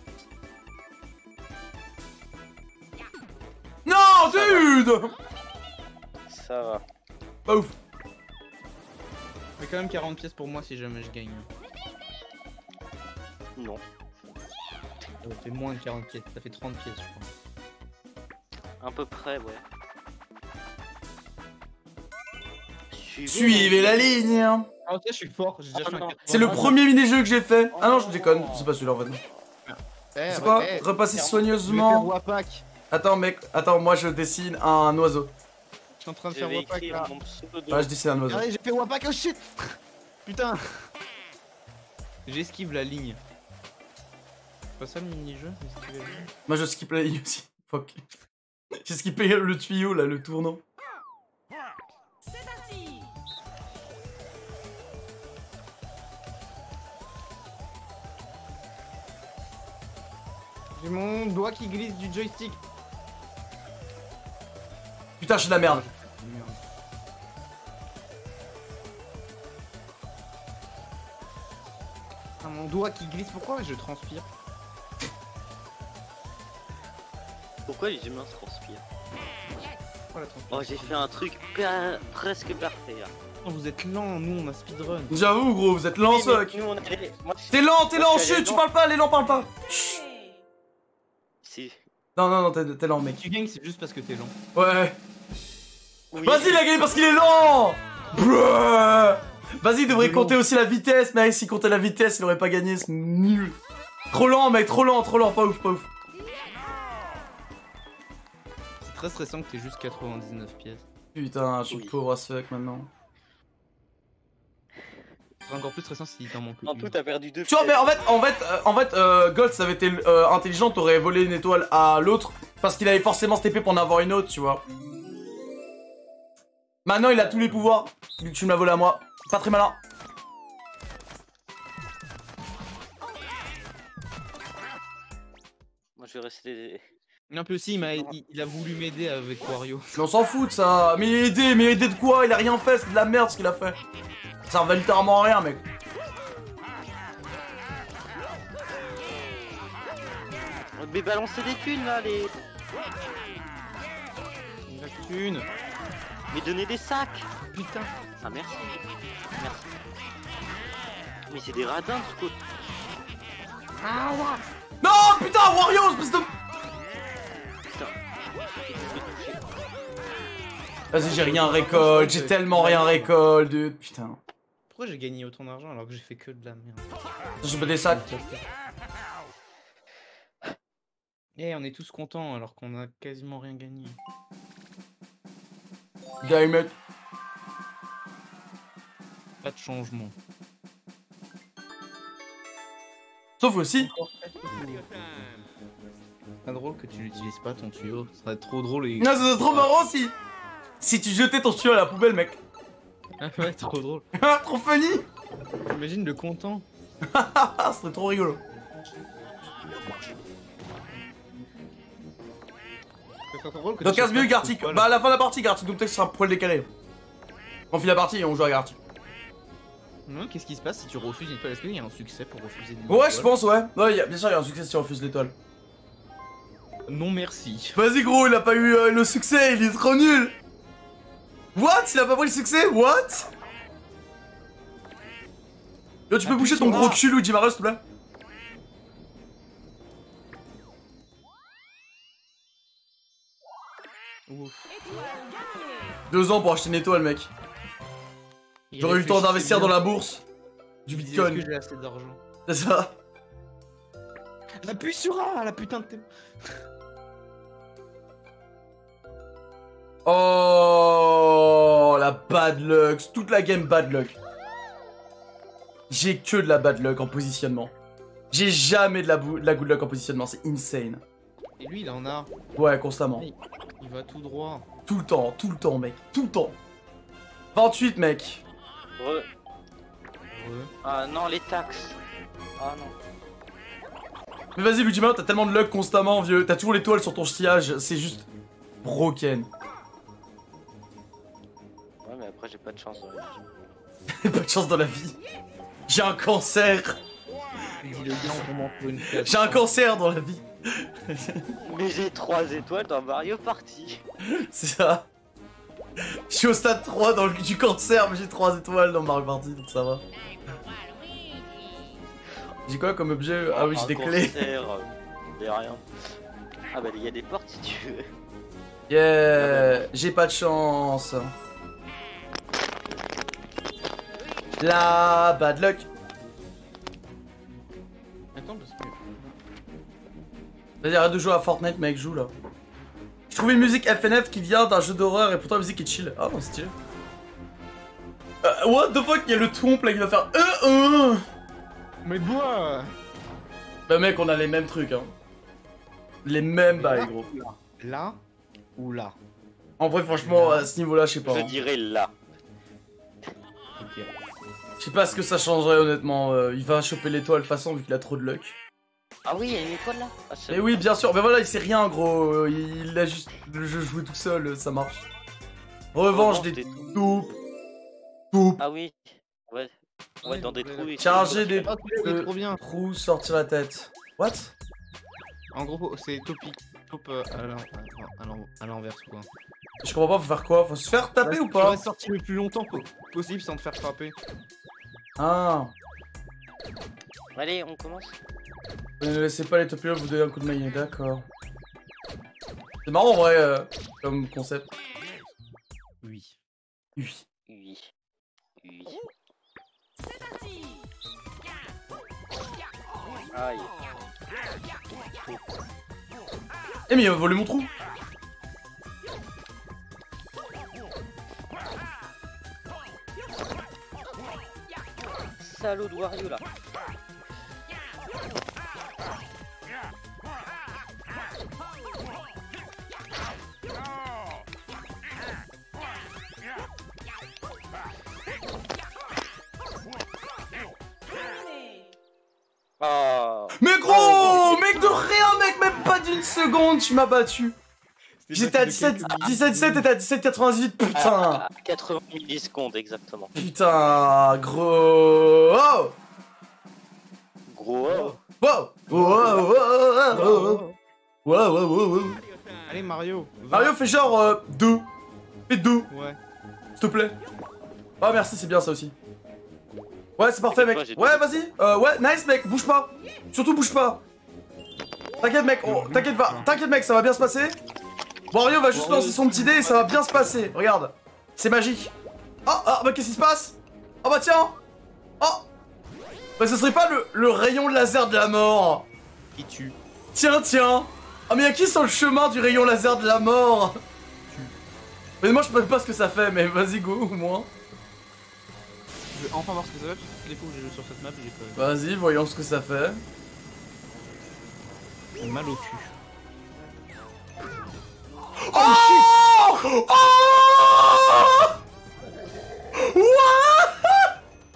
Non, dude. Ça va. Pas ouf. Mais quand même quarante pièces pour moi si jamais je gagne. Non. Ça fait moins de quarante pièces, ça fait trente pièces je crois. À peu près, ouais. Suivez la ligne. Ah ok, je suis fort, j'ai déjà Ah, fait un non. quatre-vingts. C'est le premier mini-jeu que j'ai fait. Ah non, je déconne. C'est pas celui-là en fait. Eh, C'est quoi? ouais, eh, Repasser je vais faire soigneusement. Wapak. Attends, mec. Attends, moi je dessine un oiseau. Je suis en train de Je faire vais Wapak écrire là. mon pseudo. Ouais, je dessine un oiseau. Allez, j'ai fait Wapak, oh shit. Putain. J'esquive la ligne. C'est pas ça le mini-jeu? esquiver la ligne. Moi je skip la ligne aussi. Fuck. J'ai skippé le tuyau là, le tournant. C'est parti. J'ai mon doigt qui glisse du joystick. Putain, je suis de la merde. Merde. Ah, mon doigt qui glisse, pourquoi je transpire? Pourquoi les humains se transpirent? Pourquoi la transpiration? Oh, j'ai fait un truc pa- presque parfait. là. Oh, vous êtes lent, nous on a speedrun. J'avoue, gros, vous êtes lent, Oui, mais soc. nous, on a- Moi, je- T'es lent, t'es Moi, lent, je suis allé chut, tu lent. parles pas, les lents parlent pas. Chut. Si. Non, non, non, t'es t'es lent, mec. Tu gagnes, c'est juste parce que t'es lent. Ouais. Oui. Vas-y, il a gagné parce qu'il est lent. Bruh. Vas-y, il devrait Il est compter lent. aussi la vitesse, mec. S'il comptait la vitesse, il aurait pas gagné, c'est nul. Trop lent, mec, trop lent, trop lent, pas ouf, pas ouf. C'est très stressant que t'aies juste quatre-vingt-dix-neuf pièces. Putain, je suis Oui. pauvre as fuck maintenant. C'est encore plus stressant s'il t'en manque En une. tout, t'as perdu deux Tu vois, mais pièces. en fait, en fait, euh, en fait, euh, Gold, ça avait été euh, intelligent, t'aurais volé une étoile à l'autre parce qu'il avait forcément steppé pour en avoir une autre, tu vois. Maintenant, il a tous les pouvoirs, vu que tu me l'as volé à moi. Pas très malin. Moi, je vais rester. Un peu aussi, il, m'a- il, il a voulu m'aider avec Wario. Mais on s'en fout de ça. Mais aider, mais aider de quoi? Il a rien fait, c'est de la merde ce qu'il a fait. Ça servait littéralement à rien, mec. Mais balancer des thunes là, les. La thune. Mais donner des sacs. Putain. Ah, merci. Merci. Mais c'est des radins, ce coup. Non, putain, Wario, espèce de... Putain. J'ai fait que toucher. Vas-y, j'ai rien récolte, j'ai tellement rien récolte, dude. Putain. Pourquoi j'ai gagné autant d'argent alors que j'ai fait que de la merde? J'ai pas des sacs. Eh, on est tous contents alors qu'on a quasiment rien gagné. Damn it. Pas de changement. Sauf aussi. Pas drôle que tu n'utilises pas ton tuyau. Ça serait trop drôle et. Non, c'est trop marrant si. Si tu jetais ton tuyau à la poubelle, mec. Ah ouais, trop drôle. Trop funny. J'imagine le content. Ah, ce serait trop rigolo. C'est trop drôle que Donc tu casse mieux saches Gartic. pas, Bah à la fin de la partie Gartic, donc peut-être que ce sera un poil décalé. On finit la partie et on joue à Gartic. Non, qu'est-ce qui se passe si tu refuses une étoile? Est-ce qu'il y a un succès pour refuser une Ouais, étoile? je pense, ouais. Ouais, y a- bien sûr, il y a un succès si tu refuses l'étoile. Non merci. Vas-y, gros, il a pas eu euh, le succès, il est trop nul. What? Il a pas pris le succès? What? Yo, tu peux Ah, boucher ton putain. gros cul, Luigi Mario, s'il te plaît? Ouf. Étoile gagnée. Deux ans pour acheter une étoile, mec. Il J'aurais eu le temps réfléchissait d'investir bien. dans la bourse. Du Il disait, est-ce que bitcoin. j'ai assez d'argent? C'est ça. Appuie sur A, la putain de thème. Oh, la bad luck. Toute la game bad luck. J'ai que de la bad luck en positionnement. J'ai jamais de la, bou- de la good luck en positionnement, c'est insane. Et lui, il en a. Ouais, constamment. Il va tout droit. Tout le temps, tout le temps, mec. Tout le temps. vingt-huit, mec. Re- Ouais. Ah non, les taxes. Ah non. Mais vas-y, Luigi, maintenant t'as tellement de luck constamment, vieux. T'as toujours l'étoile sur ton sillage, c'est juste broken. Ouais, mais après, j'ai pas de chance dans la vie. Pas de chance dans la vie. J'ai un cancer. Il dit le gars on monte pour une fête. J'ai un cancer dans la vie. Mais j'ai trois étoiles dans Mario Party. C'est ça. Je suis au stade trois dans le, du cancer, mais j'ai trois étoiles dans Mario Party, donc ça va. J'ai quoi comme objet? Ah oui, j'ai des clés. Cancer, euh, des rien. Ah bah, il y a des portes si tu veux. Yeah, j'ai pas de chance. La bad luck. Attends, parce que. Vas-y, arrête de jouer à Fortnite, mec, joue là. Je trouve une musique F N F qui vient d'un jeu d'horreur et pourtant la musique est chill. Ah, non, c'est stylé. Euh, what the fuck, il y a le trompe là qui va faire euh, euh. Mais bois. Bah, mec, on a les mêmes trucs, hein. Les mêmes bails, gros. Là ou là? En vrai, franchement, à ce niveau-là, je sais pas. Je hein. dirais là. Ok. Je sais pas ce que ça changerait, honnêtement. Euh, il va choper l'étoile, de toute façon, vu qu'il a trop de luck. Ah oui, il y a une étoile là. Ah, c'est Mais bon. oui, bien sûr. Mais voilà, il sait rien, gros. Euh, Il a juste le jeu joué tout seul, euh, ça marche. Revanche Revanche des des toupes. Toupes. Ah oui. Ouais. Ouais, dans des trous. et- Charger des Oh, c'est euh, trop bien. trous, sortir la tête. What? En gros, c'est topic. Top euh, à l'en- à l'en- à l'envers, quoi. Je comprends pas, faut faire quoi? Faut se faire taper ou pas? Reste sorti le plus longtemps po- possible sans te faire frapper. Ah. Allez, on commence. Ne laissez pas les top vous donner un coup de main, d'accord. C'est marrant en vrai, euh, comme concept. Oui. Oui. Oui. Oui. C'est parti. Aïe. Eh mais il va voler mon trou. Salaud de Wario là. Oh. Mais gros, mec de rien, mec, même pas d'une seconde, tu m'as battu. J'étais à dix-sept, dix-sept sept et t'es à dix-sept quatre-vingt-dix-huit, putain. À quatre-vingts millisecondes exactement. Putain, gros. Oh. Gros. Oh. Wow. Wow, wow, wow, wow. Wow, wow, wow, wow. Allez, Mario. va. Mario fait genre euh, deux. Fais deux, Ouais. s'il te plaît. Ah merci, c'est bien ça aussi. Ouais, c'est parfait, mec. Moi, j'ai Ouais, deux. vas-y. Euh, ouais, nice, mec. Bouge pas. Surtout, bouge pas. T'inquiète, mec. Oh, t'inquiète pas. T'inquiète, mec, ça va bien se passer. Wario va juste lancer son petit dé et ça va bien se passer. Regarde. C'est magique. Oh, ah, bah, qu'est-ce qui se passe? Oh, bah, tiens. Oh. Bah, ce serait pas le, le rayon laser de la mort. Qui tue. Tiens, tiens. Ah, mais y'a qui sur le chemin du rayon laser de la mort? Mais moi, je sais pas ce que ça fait, mais vas-y, go, au moins. Je vais enfin voir ce que ça fait, parce que toutes les fois où j'ai joué sur cette map, j'ai quand même Vas-y, voyons ce que ça fait. mal au cul. Oh, oh, What?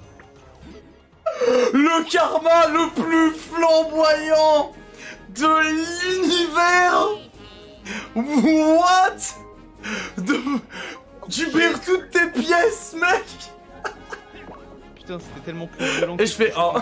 Le karma le plus flamboyant de l'univers. What? De... Tu perds toutes tes pièces, mec. Putain, c'était tellement plus violent. Et je fais oh.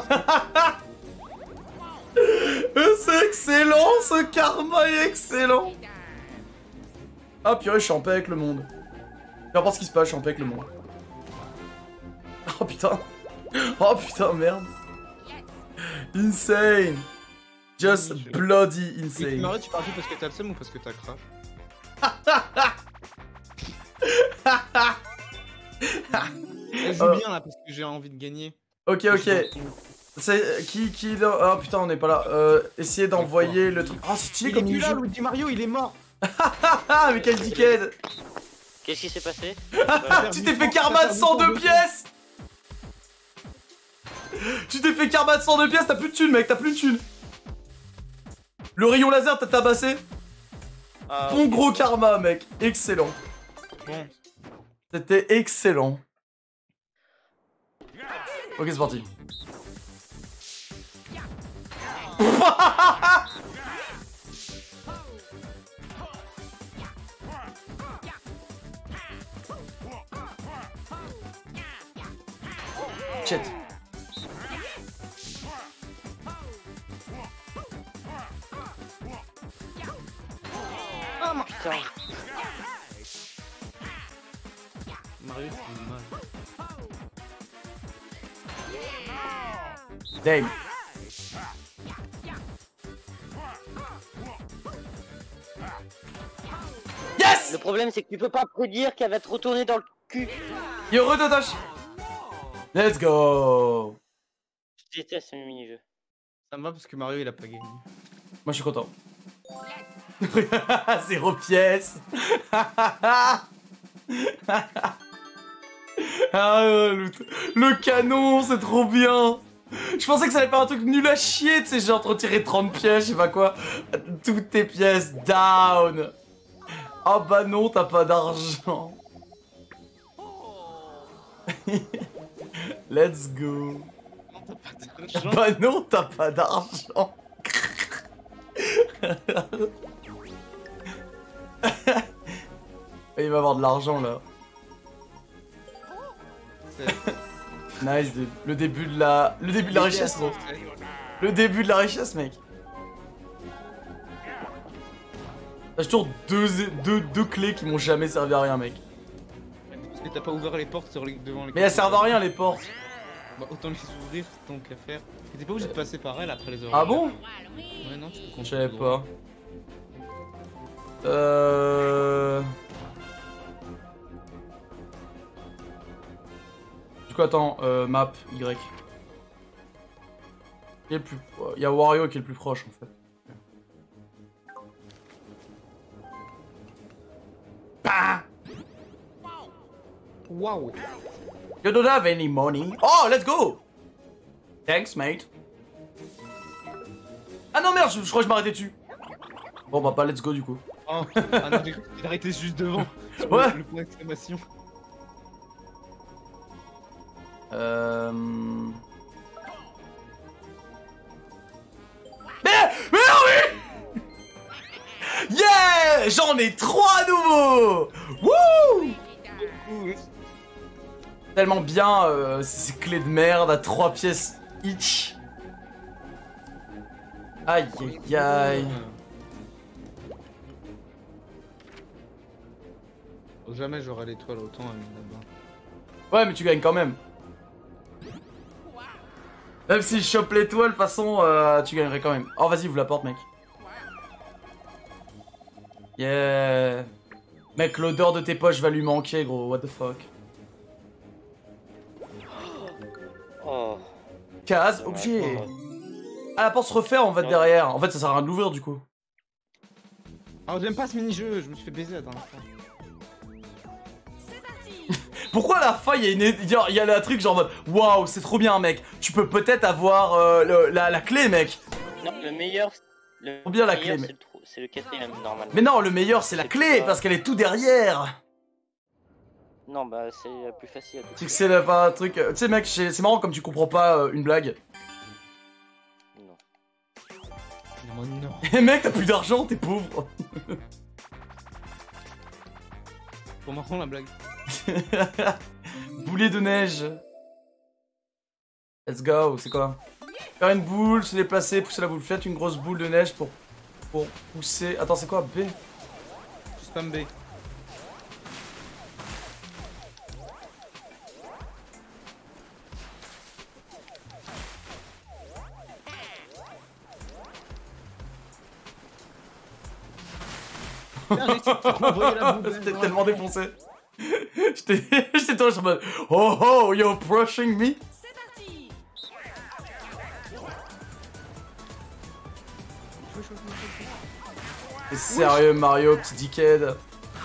C'est excellent, ce karma est excellent. Ah purée, je suis en paix avec le monde. Peu importe ce qui se passe, je suis en paix avec le monde. Oh putain. Oh putain, merde. Insane. Just bloody Et insane. Mario, tu parles parce que t'as le seum ou parce que t'as crash? Je joue Euh. bien là parce que j'ai envie de gagner. Ok, ok. C'est qui qui oh putain, on n'est pas là. Euh, essayez d'envoyer le truc. Oh, c'est stylé Il est comme plus il là, joue. Luigi Mario, il est mort. Ah, mais quel dickhead. Qu'est-ce qui s'est passé? Tu t'es fait karma de cent deux pièces. Tu t'es fait karma de cent deux pièces, t'as plus de thunes, mec, t'as plus de thunes. Le rayon laser t'a tabassé. Ah, Ton ok. gros karma, mec. Excellent. Bon, C'était excellent. Ok, c'est parti. Shit. Oh mon putain. Mario, c'est mal. Damn. Yes! Le problème c'est que tu peux pas prédire qu'elle va te retourner dans le cul. Yo, redotage. Let's go. Je déteste ce mini-jeu. Ça me va parce que Mario il a pas gagné. Moi je suis content. Zéro pièce. Ah, le, le canon, c'est trop bien. Je pensais que ça allait faire un truc nul à chier, tu sais, genre trop tirer trente pièces, je sais pas quoi. Toutes tes pièces down. Ah bah non, t'as pas d'argent. Let's go. Bah non, t'as pas d'argent. Il va avoir de l'argent là. Nice, le début de la, le début de la richesse, gros. Le début de la richesse, mec. J'ai toujours deux, deux, deux clés qui m'ont jamais servi à rien, mec. Parce que t'as pas ouvert les portes sur les, devant les... Mais elles servent à rien, les portes. Bah autant les ouvrir tant qu'à faire. Et t'es pas obligé de passer par elles après les ouvrir. Ah bon? Ouais, non, tu peux. Je savais pas. Euh... Du coup, attends, euh, map, Y. Qui est le plus... Il y a Wario qui est le plus proche, en fait. Bah! Waouh! You don't have any money. Oh, let's go! Thanks, mate. Ah non, merde, je, je crois que je m'arrêtais dessus. Bon, bah, pas let's go, du coup. Oh, ah non, j'ai cru qu'il arrêtait juste devant. Ouais. Le point d'exclamation. Euh... Mais, mais non, oui! Yeah! J'en ai trois nouveaux! Wouh! Tellement bien, euh, ces clés de merde à trois pièces each. Aïe aïe aïe. Jamais j'aurai l'étoile autant là-bas. Ouais, mais tu gagnes quand même. Même si je chope l'étoile, de toute façon, euh, tu gagnerais quand même. Oh, vas-y, ouvre la porte, mec. Yeah. Mec, l'odeur de tes poches va lui manquer, gros. What the fuck. Oh. Case, objet. Ah, la porte se referme, en fait, derrière. En fait, ça sert à rien de l'ouvrir, du coup. Ah, j'aime pas ce mini-jeu, je me suis fait baiser la dernière fois. Pourquoi à la fin, il y a une... il y a, il y a le truc genre en mode waouh, c'est trop bien, mec. Tu peux peut-être avoir euh, le, la, la clé, mec. Non, le meilleur... Le Trop bien la meilleur, clé, mais... c'est le, le quatrième, normalement. Mais non, le meilleur, c'est la clé, pas... parce qu'elle est tout derrière. Non, bah, c'est la plus facile à tout. C'est que c'est le pas un truc... Tu sais, mec, c'est marrant comme tu comprends pas euh, une blague. Non. Non, non. Eh mec, t'as plus d'argent, t'es pauvre. Pour marrant la blague. Boulet de neige. Let's go, c'est quoi? Faire une boule, se déplacer, pousser la boule. Faites une grosse boule de neige pour, pour pousser... Attends, c'est quoi? B? Je spam B. J'étais tellement défoncé. J'étais j'étais toujours en mode oh oh, you're brushing me. C'est parti. T'es sérieux, Mario, petit dickhead?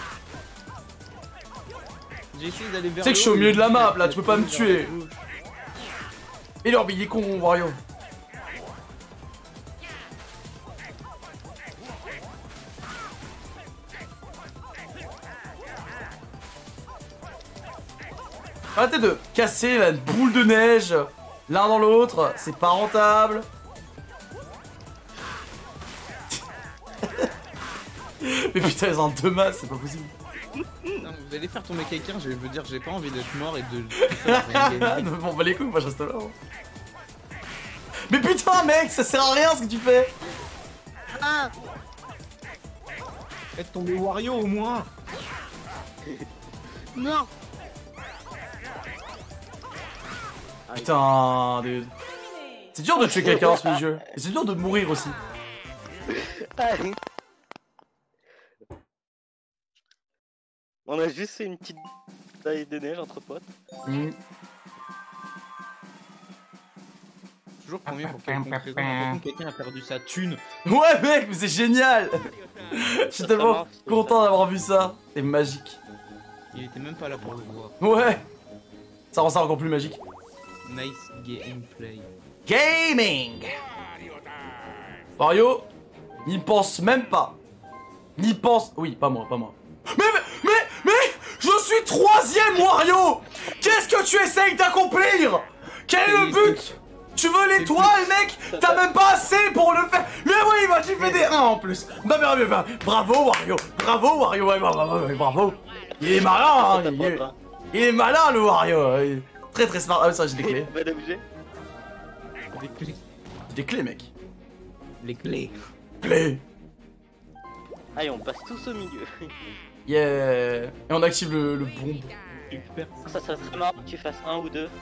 J'ai essayé d'aller vers. Tu sais que je suis au milieu de la map là, tu peux pas me tuer. Et l'orbe, il est con, Wario. Arrêtez de casser la boule de neige l'un dans l'autre, c'est pas rentable. Mais putain, ils ont deux masses, c'est pas possible. Non, vous allez faire tomber quelqu'un, je veux dire, j'ai pas envie d'être mort et de. de... Non, bon, bah les couilles, moi je reste là. Mais putain, mec, ça sert à rien ce que tu fais. Ah Faites tomber Wario au moins. Non. Putain, dude. C'est dur de tuer quelqu'un dans ce jeu. Et c'est dur de mourir aussi. On a juste fait une petite taille de neige entre potes. Mmh. Toujours premier pour quelqu'un. Par contre, quelqu'un a perdu sa thune. Ouais, mec, mais c'est génial. Je suis tellement content d'avoir vu ça. C'est magique. Il était même pas là pour le voir. Ouais. Ça rend ça encore plus magique. Nice gameplay. Gaming. Mario, n'y pense même pas. N'y pense... Oui, pas moi, pas moi. Mais, mais, mais, mais, je suis troisième, Wario. Qu'est-ce que tu essayes d'accomplir? Quel est le but? Tu veux l'étoile, mec? T'as même pas assez pour le faire. Mais oui, bah tu fais des un en plus. Bah, bah, bah, bah, bravo, Wario. Bravo, Wario. Ouais, bah, bah, bah, bravo. Il est malin, hein. Il est, il est malin, le Wario. Il est très, très smart. Ah, ça, j'ai des clés. Bon objet. Des clés. J'ai des clés, mec. Les clés. Clés. Allez, on passe tous au milieu. Yeah. Et on active le, le bombe. Super. Ça serait très marrant que tu fasses un ou deux.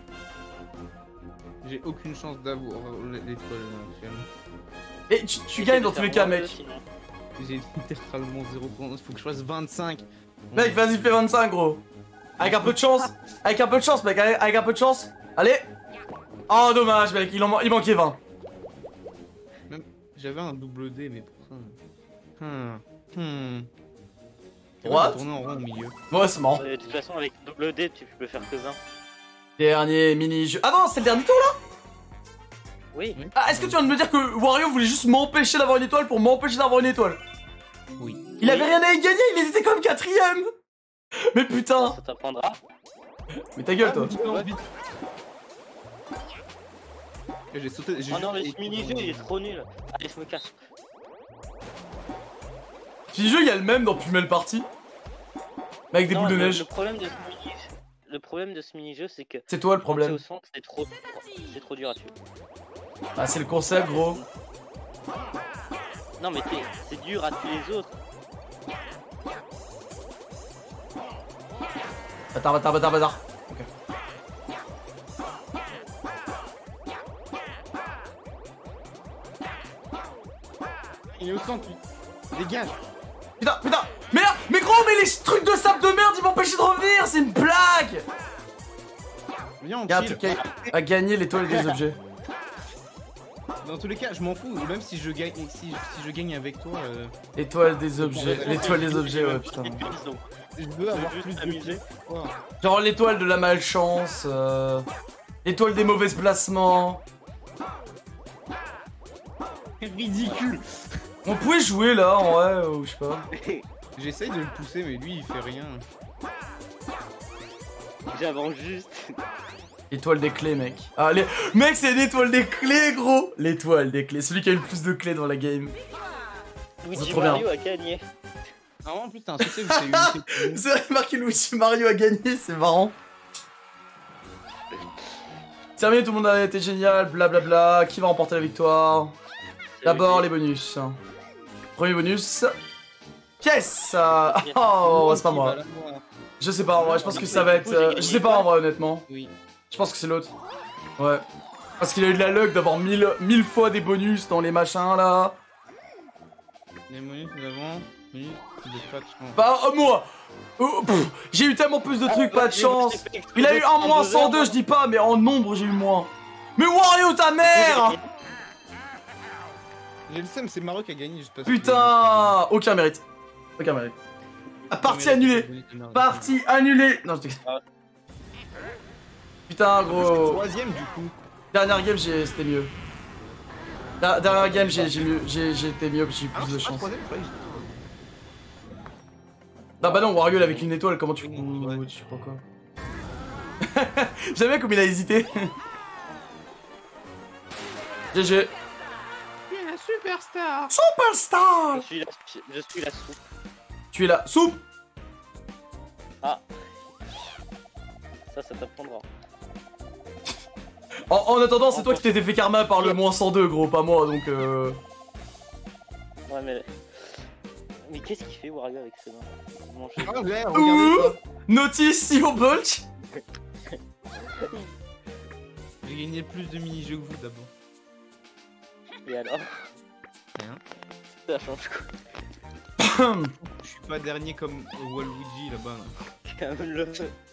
J'ai aucune chance d'avoir l'étoile actuellement. Et tu, tu gagnes dans tous les cas, mec. J'ai littéralement zéro point. Il faut que je fasse vingt-cinq. Mec, vas-y, fais vingt-cinq, gros. Avec un peu de chance. Avec un peu de chance, mec. Avec, avec un peu de chance. Allez. Oh, dommage, mec. Il, en man- il manquait vingt. Même j'avais un double D, mais pour ça. Hmm. Hmm. What? Tourner en rond au milieu. Ouais, c'est marrant. Euh, de toute façon, avec double D, tu peux faire que vingt. Dernier mini-jeu. Ah non, c'est le dernier tour là? Oui. Ah, est-ce que tu viens de me dire que Wario voulait juste m'empêcher d'avoir une étoile pour m'empêcher d'avoir une étoile? Oui. Il avait rien à y gagner, il était comme quatrième. Mais putain. Ça t'apprendra. Mais ta gueule, toi. J'ai sauté. Oh non, le mini-jeu il est trop nul. Allez, je me casse. Ce mini-jeu, il y a le même dans Pummel Party. Mais avec des Non, boules de le, neige. Le problème de ce mini-jeu, le problème de ce mini-jeu, c'est que C'est toi le c'est problème. au centre, c'est trop, c'est trop dur à tuer. Ah, c'est le concept, gros. Non, mais t'es- c'est dur à tuer les autres. Bâtard, bâtard, bâtard, bâtard. Ok. Il est au centre, lui. Dégage. Putain, putain. Merde, mais gros, mais les trucs de sable de merde, ils m'empêchent de revenir. C'est une blague. Viens, on Y'a un chill. truc à, à gagner l'étoile des objets. Dans tous les cas, je m'en fous. Même si je gagne, si, si je gagne avec toi, euh, Étoile des objets. L'étoile des objets, ouais, putain. Donc, je veux avoir juste plus de t'amuser. quoi. Genre l'étoile de la malchance. Euh... L'étoile des mauvais placements. Ridicule. On pouvait jouer là, en vrai, ou je sais pas. J'essaye de le pousser, mais lui, il fait rien. J'avance juste. Étoile des clés, mec. Ah, les... Mec, c'est l'étoile des clés, gros. L'étoile des clés. Celui qui a eu le plus de clés dans la game. Luigi trop bien. Mario a gagné. Ah, en plus, t'as un succès où c'est une. C'est vrai, marqué Luigi Mario a gagné, c'est marrant. Terminé, tout le monde a été génial, blablabla. Qui va remporter la victoire? D'abord les bonus. Premier bonus. Yes. Oh, c'est pas moi. Je sais pas en vrai, je pense que ça va être... euh, Je sais pas en vrai, honnêtement. Oui. Je pense que c'est l'autre. Ouais. Parce qu'il a eu de la luck d'avoir mille, mille fois des bonus dans les machins là. Les bonus, nous avons. Bonus, de pas de chance. Bah, oh, moi oh, pff, j'ai eu tellement plus de trucs, pas de chance. Il a eu un moins cent deux, je dis pas, mais en nombre j'ai eu moins. Mais Wario, ta mère! J'ai le seum, c'est Mario qui a gagné juste parce Putain! Aucun mérite. Aucun mérite. Ah, partie annulée. Partie annulée. Non, je déconne. Putain, gros. Troisième du coup. Dernière game, j'ai- c'était mieux. Der- Dernière game, j'ai j'ai mieux, j'ai j'ai été mieux, j'ai eu plus de chance. Non, bah non, Wario avec une étoile, comment tu. Je sais pas quoi. J'aime bien comme il a hésité. G G. Bien, super. superstar. Je Superstar. suis la, je suis la soupe. Tu es là. Soupe. Ah. Ça, ça t'apprendra. En, en attendant, c'est toi qui t'es fait karma par le moins cent deux, gros, pas moi, donc euh... Ouais, mais... Mais qu'est-ce qu'il fait Wario avec ses mains? Il mange- Ah ouais, Ouh. regardez Notice your bulge. ça. J'ai gagné plus de mini-jeux que vous d'abord. Et alors? Rien. Ça change quoi? Je suis pas dernier comme Waluigi là-bas. Là. Comme le...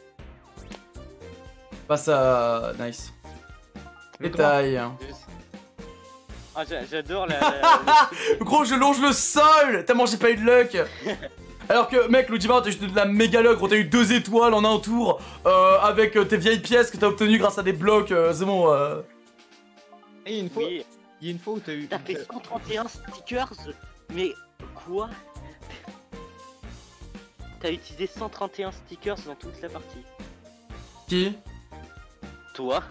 Passe à... Nice. Détail. Ah, j'a- j'adore la... la- Gros, je longe le sol. Tellement j'ai pas eu de luck. Alors que, mec, Luigi Bar, t'as juste de la méga luck. Gros, t'as eu deux étoiles en un tour. Euh, avec euh, tes vieilles pièces que t'as obtenues grâce à des blocs. euh, c'est bon. Euh... Et il y a une fois, Oui, il y a une fois où t'as eu. t'as fait cent trente et un stickers. Mais quoi? T'as utilisé cent trente et un stickers dans toute la partie. Qui? Toi?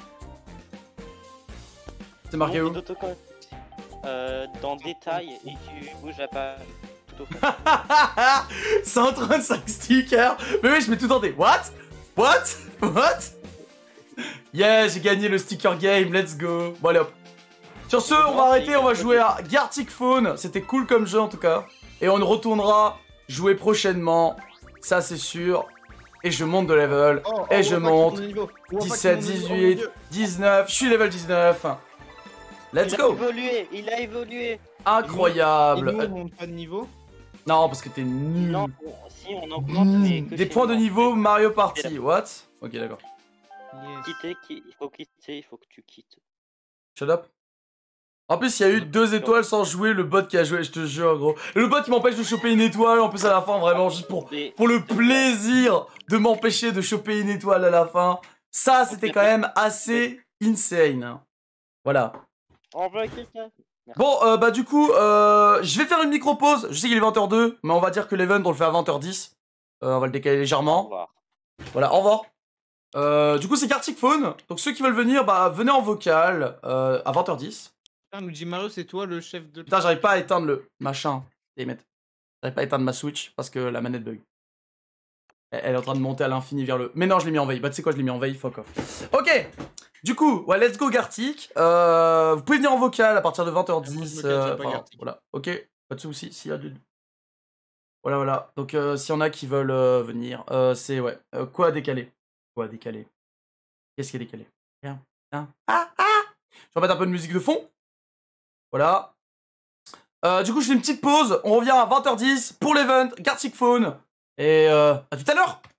C'est marqué Nombre où? d'autocollants. Euh, dans détail et tu bouges la page tout au fond. cent trente-cinq stickers. Mais oui, je mets tout en des. What? What? What? Yeah, j'ai gagné le sticker game. Let's go. Bon, allez hop. Sur ce, on va arrêter. On va jouer à Gartic Phone. C'était cool comme jeu en tout cas. Et on retournera jouer prochainement. Ça, c'est sûr. Et je monte de level. Oh, Et oh, je on voit monte. pas qu'il monte de niveau. On voit pas dix-sept, qu'il monte de niveau. Oh, mon dix-huit, Dieu. dix-neuf. Je suis level dix-neuf. Let's Il a go. évolué, il a évolué. Et Incroyable. nous, on monte pas de niveau. Non, parce que t'es nul. Non, si on augmente mais que Des chez points de moi. niveau Mario Party. What? Ok, d'accord. Yes. Quitter, qui- il faut quitter, il faut que tu quittes. Shut up. En plus, il y a eu deux étoiles sans jouer. Le bot qui a joué, je te jure, gros. Le bot qui m'empêche de choper une étoile. En plus, à la fin, vraiment, juste pour, Mais- pour le plaisir de m'empêcher de choper une étoile à la fin. Ça, c'était quand même assez insane. Voilà. Envoie quelqu'un. Bon, euh, bah du coup, euh, je vais faire une micro-pause. Je sais qu'il est vingt heures deux, mais on va dire que l'event, on le fait à vingt heures dix. Euh, on va le décaler Au légèrement. revoir. Voilà, au revoir. Euh, du coup, c'est Gartic Phone. Donc, ceux qui veulent venir, bah, venez en vocal euh, à vingt heures dix. Putain, Luigi Mario, c'est toi le chef de. Putain, j'arrive pas à éteindre le machin. Damn it. J'arrive pas à éteindre ma Switch parce que la manette bug. Elle, elle est en train de monter à l'infini vers le... Mais non, je l'ai mis en veille. Bah, tu sais quoi, je l'ai mis en veille, fuck off. Ok. Du coup, ouais, let's go Gartic. Euh, vous pouvez venir en vocal à partir de vingt heures Moi, je dix. me cache, euh, j'aime pas enfin, Gartic. voilà, ok. Pas de soucis, s'il y a du... Voilà, voilà. Donc, euh, s'il y en a qui veulent euh, venir, euh, c'est, ouais. Euh, quoi à décaler? Quoi à décaler? Qu'est-ce qui est décalé? Rien. Hein? Ah, ah! Je vais mettre un peu de musique de fond. Voilà. Euh, du coup, je fais une petite pause. On revient à vingt heures dix pour l'event Gartic Phone. Et euh, à tout à l'heure!